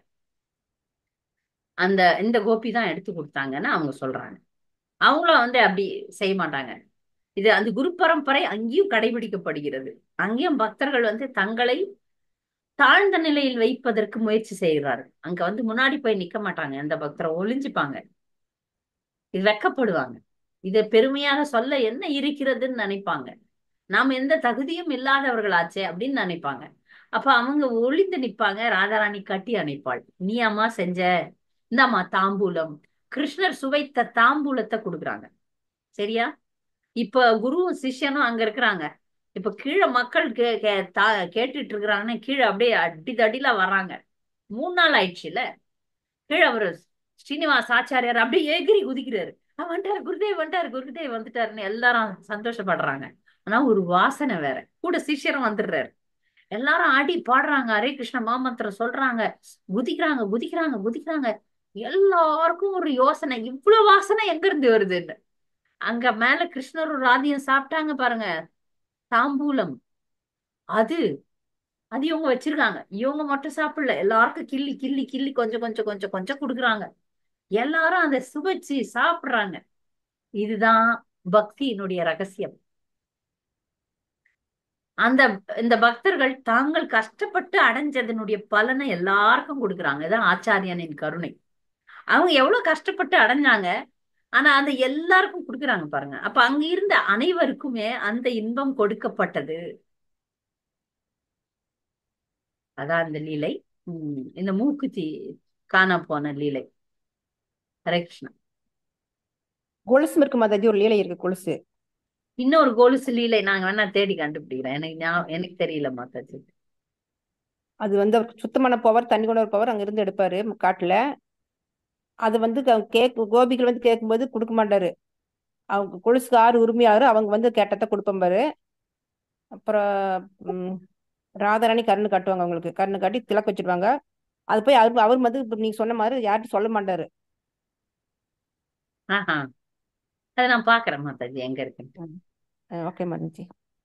[SPEAKER 1] இந்த கோபி தான் எடுத்து கொடுத்தாங்கன்னு அவங்க சொல்றாங்க. அவங்களும் வந்து அப்படி செய்ய மாட்டாங்க. இது அந்த குரு பரம்பரை அங்கேயும் கடைபிடிக்கப்படுகிறது. அங்கேயும் பக்தர்கள் வந்து தங்களை தாழ்ந்த நிலையில் வைப்பதற்கு முயற்சி செய்கிறார்கள். அங்க வந்து முன்னாடி போய் நிக்க மாட்டாங்க, அந்த பக்தரை ஒளிஞ்சுப்பாங்க. இது வெக்கப்படுவாங்க. இதை பெருமையாக சொல்ல என்ன இருக்கிறதுன்னு நினைப்பாங்க. நாம் எந்த தகுதியும் இல்லாதவர்களாச்சே அப்படின்னு நினைப்பாங்க. அப்ப அவங்க ஒளிந்து நிப்பாங்க. ராதாராணி கட்டி அணைப்பாள். நீ அம்மா செஞ்ச, இந்தாம்மா தாம்பூலம். கிருஷ்ணர் சுவைத்த தாம்பூலத்தை கொடுக்குறாங்க. சரியா? இப்ப குருவும் சிஷ்யனும் அங்க இருக்கிறாங்க. இப்ப கீழே மக்கள் கேட்டுட்டு இருக்கிறாங்கன்னு கீழே அப்படியே அடி தடியில வர்றாங்க. 3 நாள் ஆயிடுச்சுல. கீழே அவரு ஸ்ரீனிவாஸ் ஆச்சாரியார் அப்படியே எகிரி குதிக்கிறாரு. வந்துட்டாரு குருதேவ், வந்துட்டாரு குருதேவ் வந்துட்டாருன்னு எல்லாரும் சந்தோஷப்படுறாங்க. ஆனா ஒரு வாசனை வேற. கூட சிஷ்யரும் வந்துடுறாரு. எல்லாரும் ஆடி பாடுறாங்க, ஹரே கிருஷ்ண மாமந்திரம் சொல்றாங்க, குதிக்கிறாங்க குதிக்கிறாங்க குதிக்கிறாங்க. எல்லாருக்கும் ஒரு யோசனை, இவ்வளவு வாசனை எங்க இருந்து வருதுன்னு. அங்க மேல கிருஷ்ணரும் ராதியும் சாப்பிட்டாங்க பாருங்க தாம்பூலம். அது அது இவங்க வச்சிருக்காங்க. இவங்க மட்டும் சாப்பிடல, எல்லாருக்கும் கிள்ளி கிள்ளி கிள்ளி கொஞ்சம் கொஞ்சம் கொஞ்சம் கொஞ்சம் கொடுக்குறாங்க. எல்லாரும் அதை சுவைச்சு சாப்பிடுறாங்க. இதுதான் பக்தியினுடைய ரகசியம். இந்த பக்தர்கள் தாங்கள் கஷ்டப்பட்டு அடைஞ்சதனுடைய பலனை எல்லாருக்கும் கொடுக்குறாங்க. இதான் ஆச்சாரியனின் கருணை. அவங்க எவ்வளவு கஷ்டப்பட்டு அடைஞ்சாங்க, ஆனா அந்த எல்லாருக்கும் கொடுக்குறாங்க பாருங்க. அப்ப அங்க இருந்த அனைவருக்குமே அந்த இன்பம் கொடுக்கப்பட்டது. அதான் இந்த லீலை. இந்த மூக்குத்தி காண போன லீலை. ஹரே கிருஷ்ணா.
[SPEAKER 3] கொலுசு இருக்கு மாதாஜி, ஒரு லீலை இருக்கு கொலுசு.
[SPEAKER 1] இன்னொரு கொலுசு லீலை நாங்க வேணா தேடி கண்டுபிடிக்கிறேன். எனக்கு தெரியல மாதாஜி.
[SPEAKER 3] அது வந்து அவருக்கு சுத்தமான பவர், தண்ணி கொண்டு ஒரு பவர் அங்க இருந்து எடுப்பாரு காட்டுல. அது வந்து கோபிகள் வந்து கேட்கும்போது கொடுக்க மாட்டாரு. அவங்க கொலுசுக்கு 6 உரிமையாரு, அவங்க வந்து கேட்டதை கொடுப்பேன் பாரு. அப்புறம் ராதாராணி கண்ணு காட்டுவாங்க, அவங்களுக்கு கண்ணு காட்டி திலக்கு வச்சிருவாங்க. அது போய் அவர் வந்து நீங்க சொன்ன மாதிரி யார்கிட்ட சொல்ல மாட்டாரு.
[SPEAKER 1] ஆஹா, அதை நான் பாக்குறேன் மாதாஜி எங்க இருக்குன்னு.
[SPEAKER 3] ஓகே மாதாஜி.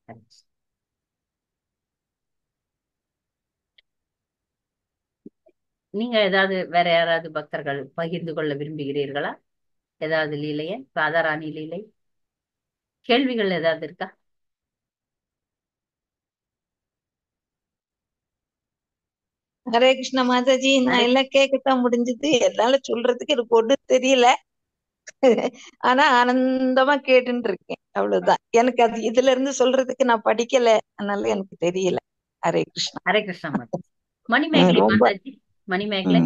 [SPEAKER 1] நீங்க ஏதாவது வேற யாராவது பக்தர்கள் பகிர்ந்து கொள்ள விரும்புகிறீர்களா? ஏதாவது லீலைய, ராதாராணி லீலை கேள்விகள் ஏதாவது இருக்கா?
[SPEAKER 5] ஹரே கிருஷ்ண மாதாஜி, நான் எல்லாம் கேட்கத்தான் முடிஞ்சது. என்னால சொல்றதுக்கு எனக்கு ஒண்ணும் தெரியல. ஆனா ஆனந்தமா கேட்டுட்டு இருக்கேன், அவ்வளவுதான். எனக்கு அது இதுல இருந்து சொல்றதுக்கு நான் படிக்கல, அதனால எனக்கு தெரியல. ஹரே கிருஷ்ணா.
[SPEAKER 1] ஹரே கிருஷ்ணா மாதாஜி. மணிமேகலை மாதாஜி, மணிமேகலை.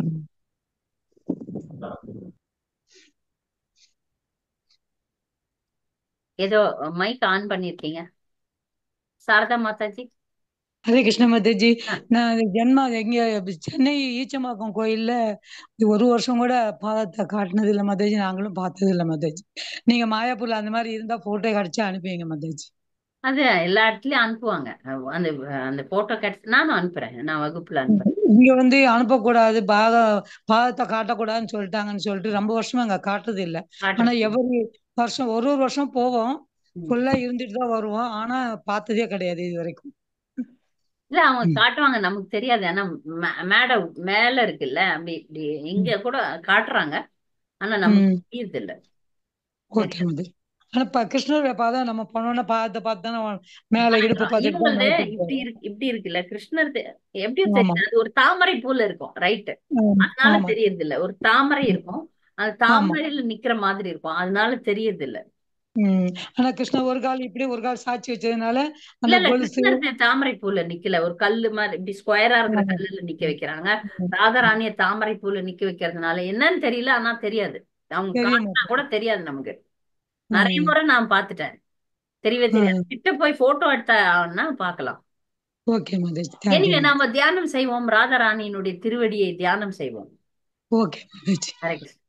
[SPEAKER 1] ஏதோ மைக் ஆன் பண்ணிருக்கீங்க. சாரதா மாதாஜி.
[SPEAKER 2] ஹரே கிருஷ்ண மாதாஜி. நான் ஜென்மா எங்க சென்னை ஈச்சம்பாக்கம் கோயில்ல 1 வருஷம் கூட பாதத்தை காட்டினது இல்லை மாதாஜி. நாங்களும் பார்த்தது இல்லை மாதாஜி. நீங்க மாயாப்பூர்ல அந்த மாதிரி இருந்தா போட்டோ கிடைச்சா அனுப்புவீங்க மாதாஜி.
[SPEAKER 1] அது எல்லா இடத்துலயும் அனுப்புவாங்க. அந்த அந்த போட்டோ கிடைச்சு நானும் அனுப்புறேன், நான் வகுப்புல அனுப்புறேன்.
[SPEAKER 2] இங்க வந்து அனுப்பக்கூடாது, பாதத்தை காட்டக்கூடாதுன்னு சொல்லிட்டாங்கன்னு சொல்லிட்டு ரொம்ப வருஷமா அங்க காட்டுறது இல்லை. ஆனா எவ்வளவு வருஷம் ஒரு வருஷம் போவோம், ஃபுல்லா இருந்துட்டு தான் வருவோம். ஆனா பார்த்ததே கிடையாது இது வரைக்கும்.
[SPEAKER 1] இல்ல, அவங்க காட்டுவாங்க, நமக்கு தெரியாது. ஆனா மேடம் மேல இருக்குல்ல, அப்படி இப்படி இங்க கூட காட்டுறாங்க. ஆனா நமக்கு தெரியுது இல்ல.
[SPEAKER 2] ஓகே மாதாஜி. ஆனா கிருஷ்ணருடைய பாதம் நம்ம பண்ணோம்னா பாதத்தை பார்த்து மேல இடுப்பு பார்த்துட்டு
[SPEAKER 1] இப்படி இருக்குல்ல கிருஷ்ணர், எப்படியும் தெரியுது. அது ஒரு தாமரை பூல இருக்கும், ரைட்? அதனால தெரியறது இல்ல. ஒரு தாமரை இருக்கும், அது தாமரையில நிக்கிற மாதிரி இருக்கும், அதனால தெரியறது இல்ல.
[SPEAKER 2] ஆனா கிருஷ்ணா ஒரு கால் இப்படி ஒரு கால் சாட்சி வச்சதுனால
[SPEAKER 1] இல்ல
[SPEAKER 2] அந்த
[SPEAKER 1] இல்ல
[SPEAKER 2] கொலுசு
[SPEAKER 1] கிருஷ்ணர் தாமரை பூல நிக்கல, ஒரு கல்லு மாதிரி இப்படி ஸ்கொயரா இருக்கிற கல்லுல நிக்க வைக்கிறாங்க. ராதாராணிய தாமரை பூல நிக்க வைக்கிறதுனால என்னன்னு தெரியல, ஆனா தெரியாது. அவங்க
[SPEAKER 2] தெரிய
[SPEAKER 1] காட்டினா கூட
[SPEAKER 2] மாட்டேங்குது.
[SPEAKER 1] தெரியாது நமக்கு. நிறைய முறை நான் பார்த்துட்டேன். தெரியவே தெரியாது.
[SPEAKER 2] ம்
[SPEAKER 1] கிட்ட போய் போட்டோ எடுத்தா பார்க்கலாம்.
[SPEAKER 2] ஓகே மாதாஜி, தேங்க்யூ
[SPEAKER 1] எனவே நாம
[SPEAKER 2] மாதாஜி.
[SPEAKER 1] தியானம் செய்வோம், ராதாராணியினுடைய திருவடியை தியானம் செய்வோம்.
[SPEAKER 2] ஓகே மாதாஜி.
[SPEAKER 1] ஹரே கிருஷ்ணா.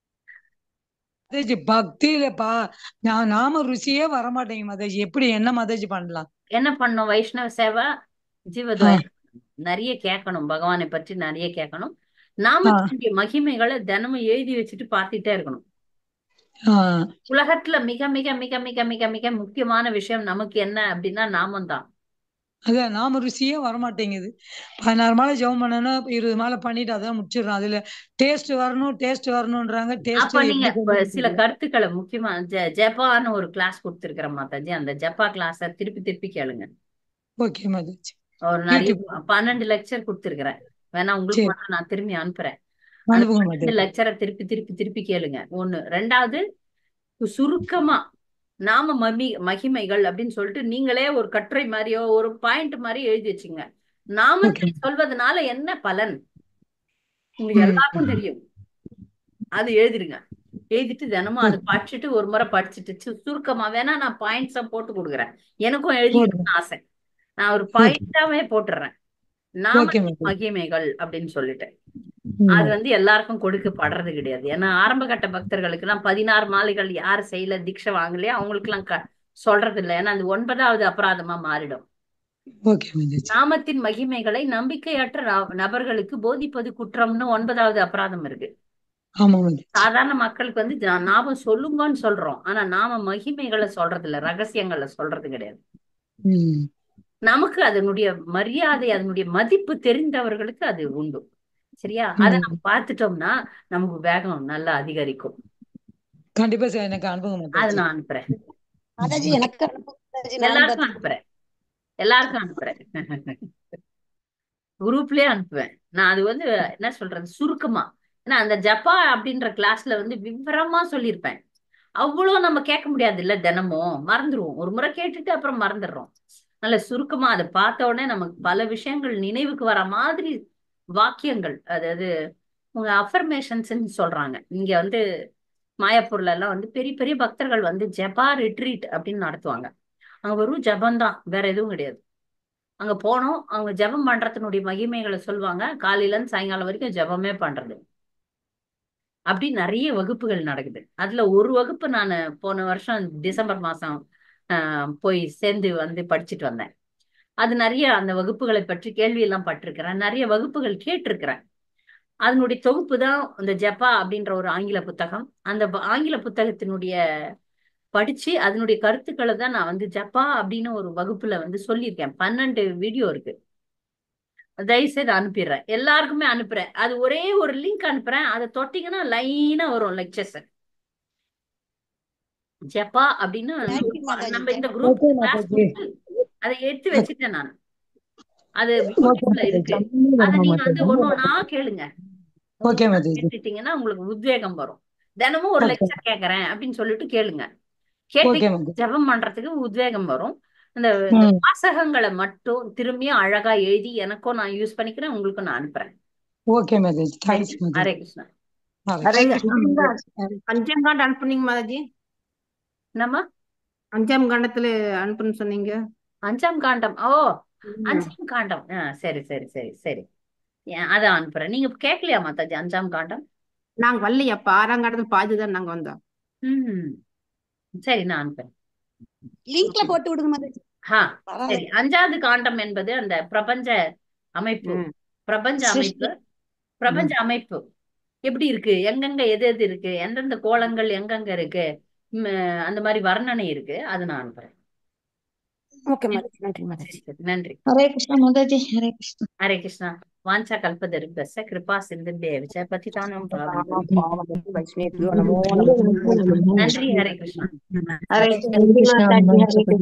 [SPEAKER 2] மாதாஜி பக்தியில நாம ருசியே வரமாட்டேங்க மாதாஜி, எப்படி என்ன மாதாஜி பண்ணலாம்?
[SPEAKER 1] என்ன பண்ணோம்? வைஷ்ணவ சேவா,
[SPEAKER 2] ஆ
[SPEAKER 1] ஜீவத்வயம் நிறைய கேட்கணும், பகவானை பற்றி நிறைய கேட்கணும்.
[SPEAKER 2] ஆ
[SPEAKER 1] நாமத்தினுடைய மகிமைகளை தினமும் எழுதி வச்சுட்டு பார்த்துட்டே இருக்கணும்.
[SPEAKER 2] ஆ
[SPEAKER 1] உலகத்துல மிக மிக மிக மிக மிக மிக முக்கியமான விஷயம் நமக்கு என்ன அப்படின்னா நாமம் தான்.
[SPEAKER 2] அதான் நாம ருசியே வரமாட்டேங்குது. 16 மாலை ஜெபம் பண்ணனா 20 மாலை பண்ணிட்டு அதான் முடிச்சிடுறோம். அதுல டேஸ்ட் வரணும்ன்றாங்க. டேஸ்ட்
[SPEAKER 1] அப்ப நீங்க
[SPEAKER 2] எப்படி கொண்டு
[SPEAKER 1] சில
[SPEAKER 2] வரது?
[SPEAKER 1] கருத்துக்களை முக்கியமா ஜப்பான்னு ஒரு கிளாஸ் கொடுத்திருக்கிற மாதாஜி, அந்த ஜப்பா கிளாஸ திருப்பி திருப்பி கேளுங்க.
[SPEAKER 2] ஓகே மாதாஜி.
[SPEAKER 1] ஒரு நிறைய
[SPEAKER 2] யூடியூப்
[SPEAKER 1] 12 லெக்சர் கொடுத்திருக்கிறேன். வேணா உங்களுக்கு
[SPEAKER 2] சரி
[SPEAKER 1] மட்டும் நான் திரும்பி அனுப்புறேன். அந்த
[SPEAKER 2] அனுப்புங்க
[SPEAKER 1] 12
[SPEAKER 2] மாதாஜி.
[SPEAKER 1] லெக்சரை திருப்பி திருப்பி திருப்பி கேளுங்க. ஒண்ணு. ரெண்டாவது, சுருக்கமா நாம மகிமைகள் அப்படின்னு சொல்லிட்டு நீங்களே ஒரு கட்டுரை மாதிரியோ ஒரு பாயிண்ட் மாதிரி எழுதி வச்சுங்க. நாமத்தை
[SPEAKER 2] ஓகே.
[SPEAKER 1] சொல்வதனால என்ன பலன் உங்களுக்கு
[SPEAKER 2] ம்
[SPEAKER 1] எல்லாருக்கும் தெரியும். அது எழுதிருங்க. எழுதிட்டு தினமும் அது படிச்சுட்டு ஒரு முறை படிச்சுட்டு சுருக்கமா வேணா நான் பாயிண்ட்ஸா போட்டு கொடுக்குறேன். எனக்கும் எழுதிக்கணும்னு ஆசை. நான் ஒரு
[SPEAKER 2] ஓகே
[SPEAKER 1] பாயிண்டாவே போட்டுறேன்.
[SPEAKER 2] ஓகே
[SPEAKER 1] நாமத்தின்
[SPEAKER 2] மாதாஜி.
[SPEAKER 1] மகிமைகள் அப்படின்னு சொல்லிட்டு அது எல்லாருக்கும் கொடுக்கப்படுறது கிடையாது. ஏன்னா ஆரம்ப கட்ட பக்தர்களுக்கு எல்லாம் 16 மாலைகள் யார் செய்யல, தீட்சை வாங்கலையா அவங்களுக்கு எல்லாம் சொல்றது இல்லை. ஏன்னா அது 9வது அபராதமா மாறிடும்.
[SPEAKER 2] ஓகே மாதாஜி.
[SPEAKER 1] நாமத்தின் மகிமைகளை நம்பிக்கையற்ற நபர்களுக்கு போதிப்பது குற்றம்னு 9வது அபராதம் இருக்கு.
[SPEAKER 2] ஆமா மாதாஜி.
[SPEAKER 1] சாதாரண மக்களுக்கு நாம சொல்லுங்கன்னு சொல்றோம், ஆனா நாம மகிமைகளை சொல்றது இல்ல, ரகசியங்களை சொல்றது கிடையாது.
[SPEAKER 2] ம்
[SPEAKER 1] நமக்கு அதனுடைய மரியாதை, அதனுடைய மதிப்பு தெரிந்தவர்களுக்கு அது உண்டு. சரியா? அதை நம்ம பார்த்துட்டோம்னா நமக்கு வேகம் நல்லா அதிகரிக்கும்.
[SPEAKER 2] கண்டிப்பா சார், எனக்கு அனுப்புங்க
[SPEAKER 1] அதை
[SPEAKER 2] மாதாஜி.
[SPEAKER 1] நான் அனுப்புறேன்.
[SPEAKER 4] மாதாஜி எனக்கு அனுப்புங்க மாதாஜி, நானும்
[SPEAKER 1] எல்லாருக்கும்
[SPEAKER 4] கத்துக்கிறேன்.
[SPEAKER 1] அனுப்புறேன். குரூப்லயே அனுப்புவேன். நான் அது என்ன சொல்றது, சுருக்கமா. ஏன்னா அந்த ஜப்பா அப்படின்ற கிளாஸ்ல விவரமா சொல்லியிருப்பேன். அவ்வளவு நம்ம கேட்க முடியாது இல்ல, தினமும் மறந்துடுவோம். ஒரு முறை கேட்டுட்டு அப்புறம் மறந்துடுறோம். நல்ல சுருக்கமா அதை பார்த்த உடனே நமக்கு பல விஷயங்கள் நினைவுக்கு வர மாதிரி வாக்கியங்கள், அதாவது உங்க அஃபர்மேஷன்ஸ் சொல்றாங்க. இங்க மாயாப்பூர்ல எல்லாம் பெரிய பெரிய பக்தர்கள் ஜபா ரிட்ரீட் அப்படின்னு நடத்துவாங்க. அங்க வெறும் ஜபம் தான், வேற எதுவும் கிடையாது. அங்க போனோம், அவங்க ஜபம் பண்றதுனுடைய மகிமைகளை சொல்லுவாங்க. காலையில இருந்து சாயங்காலம் வரைக்கும் ஜபமே பண்றது. அப்படி நிறைய வகுப்புகள் நடக்குது. அதுல ஒரு வகுப்பு நான் போன வருஷம் டிசம்பர் மாசம் போய் சேர்ந்து படிச்சுட்டு வந்தேன். அது நிறைய அந்த வகுப்புகளை பற்றி கேள்வி எல்லாம் பட்டிருக்கிறேன், நிறைய வகுப்புகள் கேட்டிருக்கிறேன். அதனுடைய தொகுப்பு தான் இந்த ஜப்பா அப்படின்ற ஒரு ஆங்கில புத்தகம். அந்த ஆங்கில புத்தகத்தினுடைய படிச்சு அதனுடைய கருத்துக்களை தான் நான் ஜப்பா அப்படின்னு ஒரு வகுப்புல சொல்லியிருக்கேன். 12 வீடியோ இருக்கு. தயவுசெய்து அனுப்பிடுறேன், எல்லாருக்குமே அனுப்புறேன். அது ஒரே ஒரு லிங்க் அனுப்புறேன், அதை தொட்டிங்கன்னா லைனா வரும் லெக்சர்ஸ். ஜப்பா அப்படின்னு
[SPEAKER 4] தேங்க்யூ மாதாஜி,
[SPEAKER 1] நம்ம இந்த
[SPEAKER 4] thank you.
[SPEAKER 1] Group
[SPEAKER 2] okay
[SPEAKER 1] class
[SPEAKER 2] Mataji.
[SPEAKER 1] கொடுத்து அதை எடுத்து வச்சுட்டேன் நான். அது
[SPEAKER 2] ஓகே
[SPEAKER 1] யூடியூப்ல
[SPEAKER 2] மாதாஜி.
[SPEAKER 1] இருக்கு.
[SPEAKER 2] ஜம்முன்னு
[SPEAKER 1] அதை
[SPEAKER 2] வரணும்
[SPEAKER 1] நீங்க
[SPEAKER 2] மாதாஜி.
[SPEAKER 1] ஒன்னொன்னா கேளுங்க.
[SPEAKER 2] ஓகே
[SPEAKER 1] ஒன்னொன்னா
[SPEAKER 2] மாதாஜி.
[SPEAKER 1] கேட்டுட்டீங்கன்னா உங்களுக்கு உத்வேகம் வரும். தினமும் ஒரு
[SPEAKER 2] ஓகே
[SPEAKER 1] லெக்சர் கேட்கறேன் அப்படின்னு சொல்லிட்டு கேளுங்க.
[SPEAKER 2] ஓகே
[SPEAKER 1] கேட்டீங்க
[SPEAKER 2] மாதாஜி.
[SPEAKER 1] ஜபம் பண்றதுக்கு உத்வேகம் வரும். இந்த
[SPEAKER 2] ம்
[SPEAKER 1] வாசகங்களை மட்டும் திரும்பியும் அழகா எழுதி எனக்கும் நான் யூஸ் பண்ணிக்கிறேன், உங்களுக்கும் நான் அனுப்புறேன்.
[SPEAKER 2] ஓகே மாதாஜி. தேங்க்ஸ் மாதாஜி.
[SPEAKER 1] ஹரே கிருஷ்ணா.
[SPEAKER 2] ஹரே
[SPEAKER 3] ஹரே
[SPEAKER 2] கிருஷ்ணா.
[SPEAKER 3] கிருஷ்ணா.
[SPEAKER 2] ஹரே
[SPEAKER 3] அஞ்சாம் காண்டம் அனுப்புனீங்க மாதாஜி?
[SPEAKER 1] நம்ம
[SPEAKER 3] 5ஆம் காண்டத்துல அனுப்புன்னு சொன்னீங்க.
[SPEAKER 1] 5ஆம் காண்டம். ஓ,
[SPEAKER 3] ம்.
[SPEAKER 1] 5ஆம் காண்டம். சரி சரி சரி சரி. அதான் அனுப்புறேன். நீங்க கேட்கலையா மாதாஜி 5ஆம் காண்டம்?
[SPEAKER 3] நாங்க வரலையாப்பா, 6ஆம் காண்டத்துல பாதிதான் நாங்க வந்தோம்.
[SPEAKER 1] ம், சரி, நான் அனுப்புறேன்.
[SPEAKER 4] லிங்க்ல போட்டு விடுங்க மாதாஜி.
[SPEAKER 1] சரி.
[SPEAKER 4] பரவாயில்ல.
[SPEAKER 1] 5வது காண்டம் என்பது அந்த பிரபஞ்ச அமைப்பு.
[SPEAKER 3] ம்.
[SPEAKER 1] பிரபஞ்ச
[SPEAKER 4] சிருஷ்டி.
[SPEAKER 1] அமைப்பு. பிரபஞ்ச அமைப்பு எப்படி இருக்கு, எங்கெங்க எது எது இருக்கு, எந்தெந்த கோலங்கள் எங்கெங்க இருக்கு, அந்த மாதிரி வர்ணனை இருக்கு. அது நான் அனுப்புறேன்.
[SPEAKER 3] ஓகே மாதாஜி, நன்றி மாதாஜி.
[SPEAKER 1] சரி, நன்றி.
[SPEAKER 5] ஹரே கிருஷ்ணா மாதாஜி. ஹரே கிருஷ்ணா.
[SPEAKER 1] ஹரே கிருஷ்ணா. வாஞ்சா கல்பதருபஸ்ஸ கிருபா சிந்துபேவச்ச பதிதானம் பாவனம்.
[SPEAKER 3] வைஷ்ணவேபியோ நமோ நமः.
[SPEAKER 1] நன்றி. ஹரே கிருஷ்ணா.
[SPEAKER 5] ஹரே
[SPEAKER 2] கிருஷ்ணா.
[SPEAKER 5] கிருஷ்ணா மாதாஜி. ஹரே கிருஷ்ணா.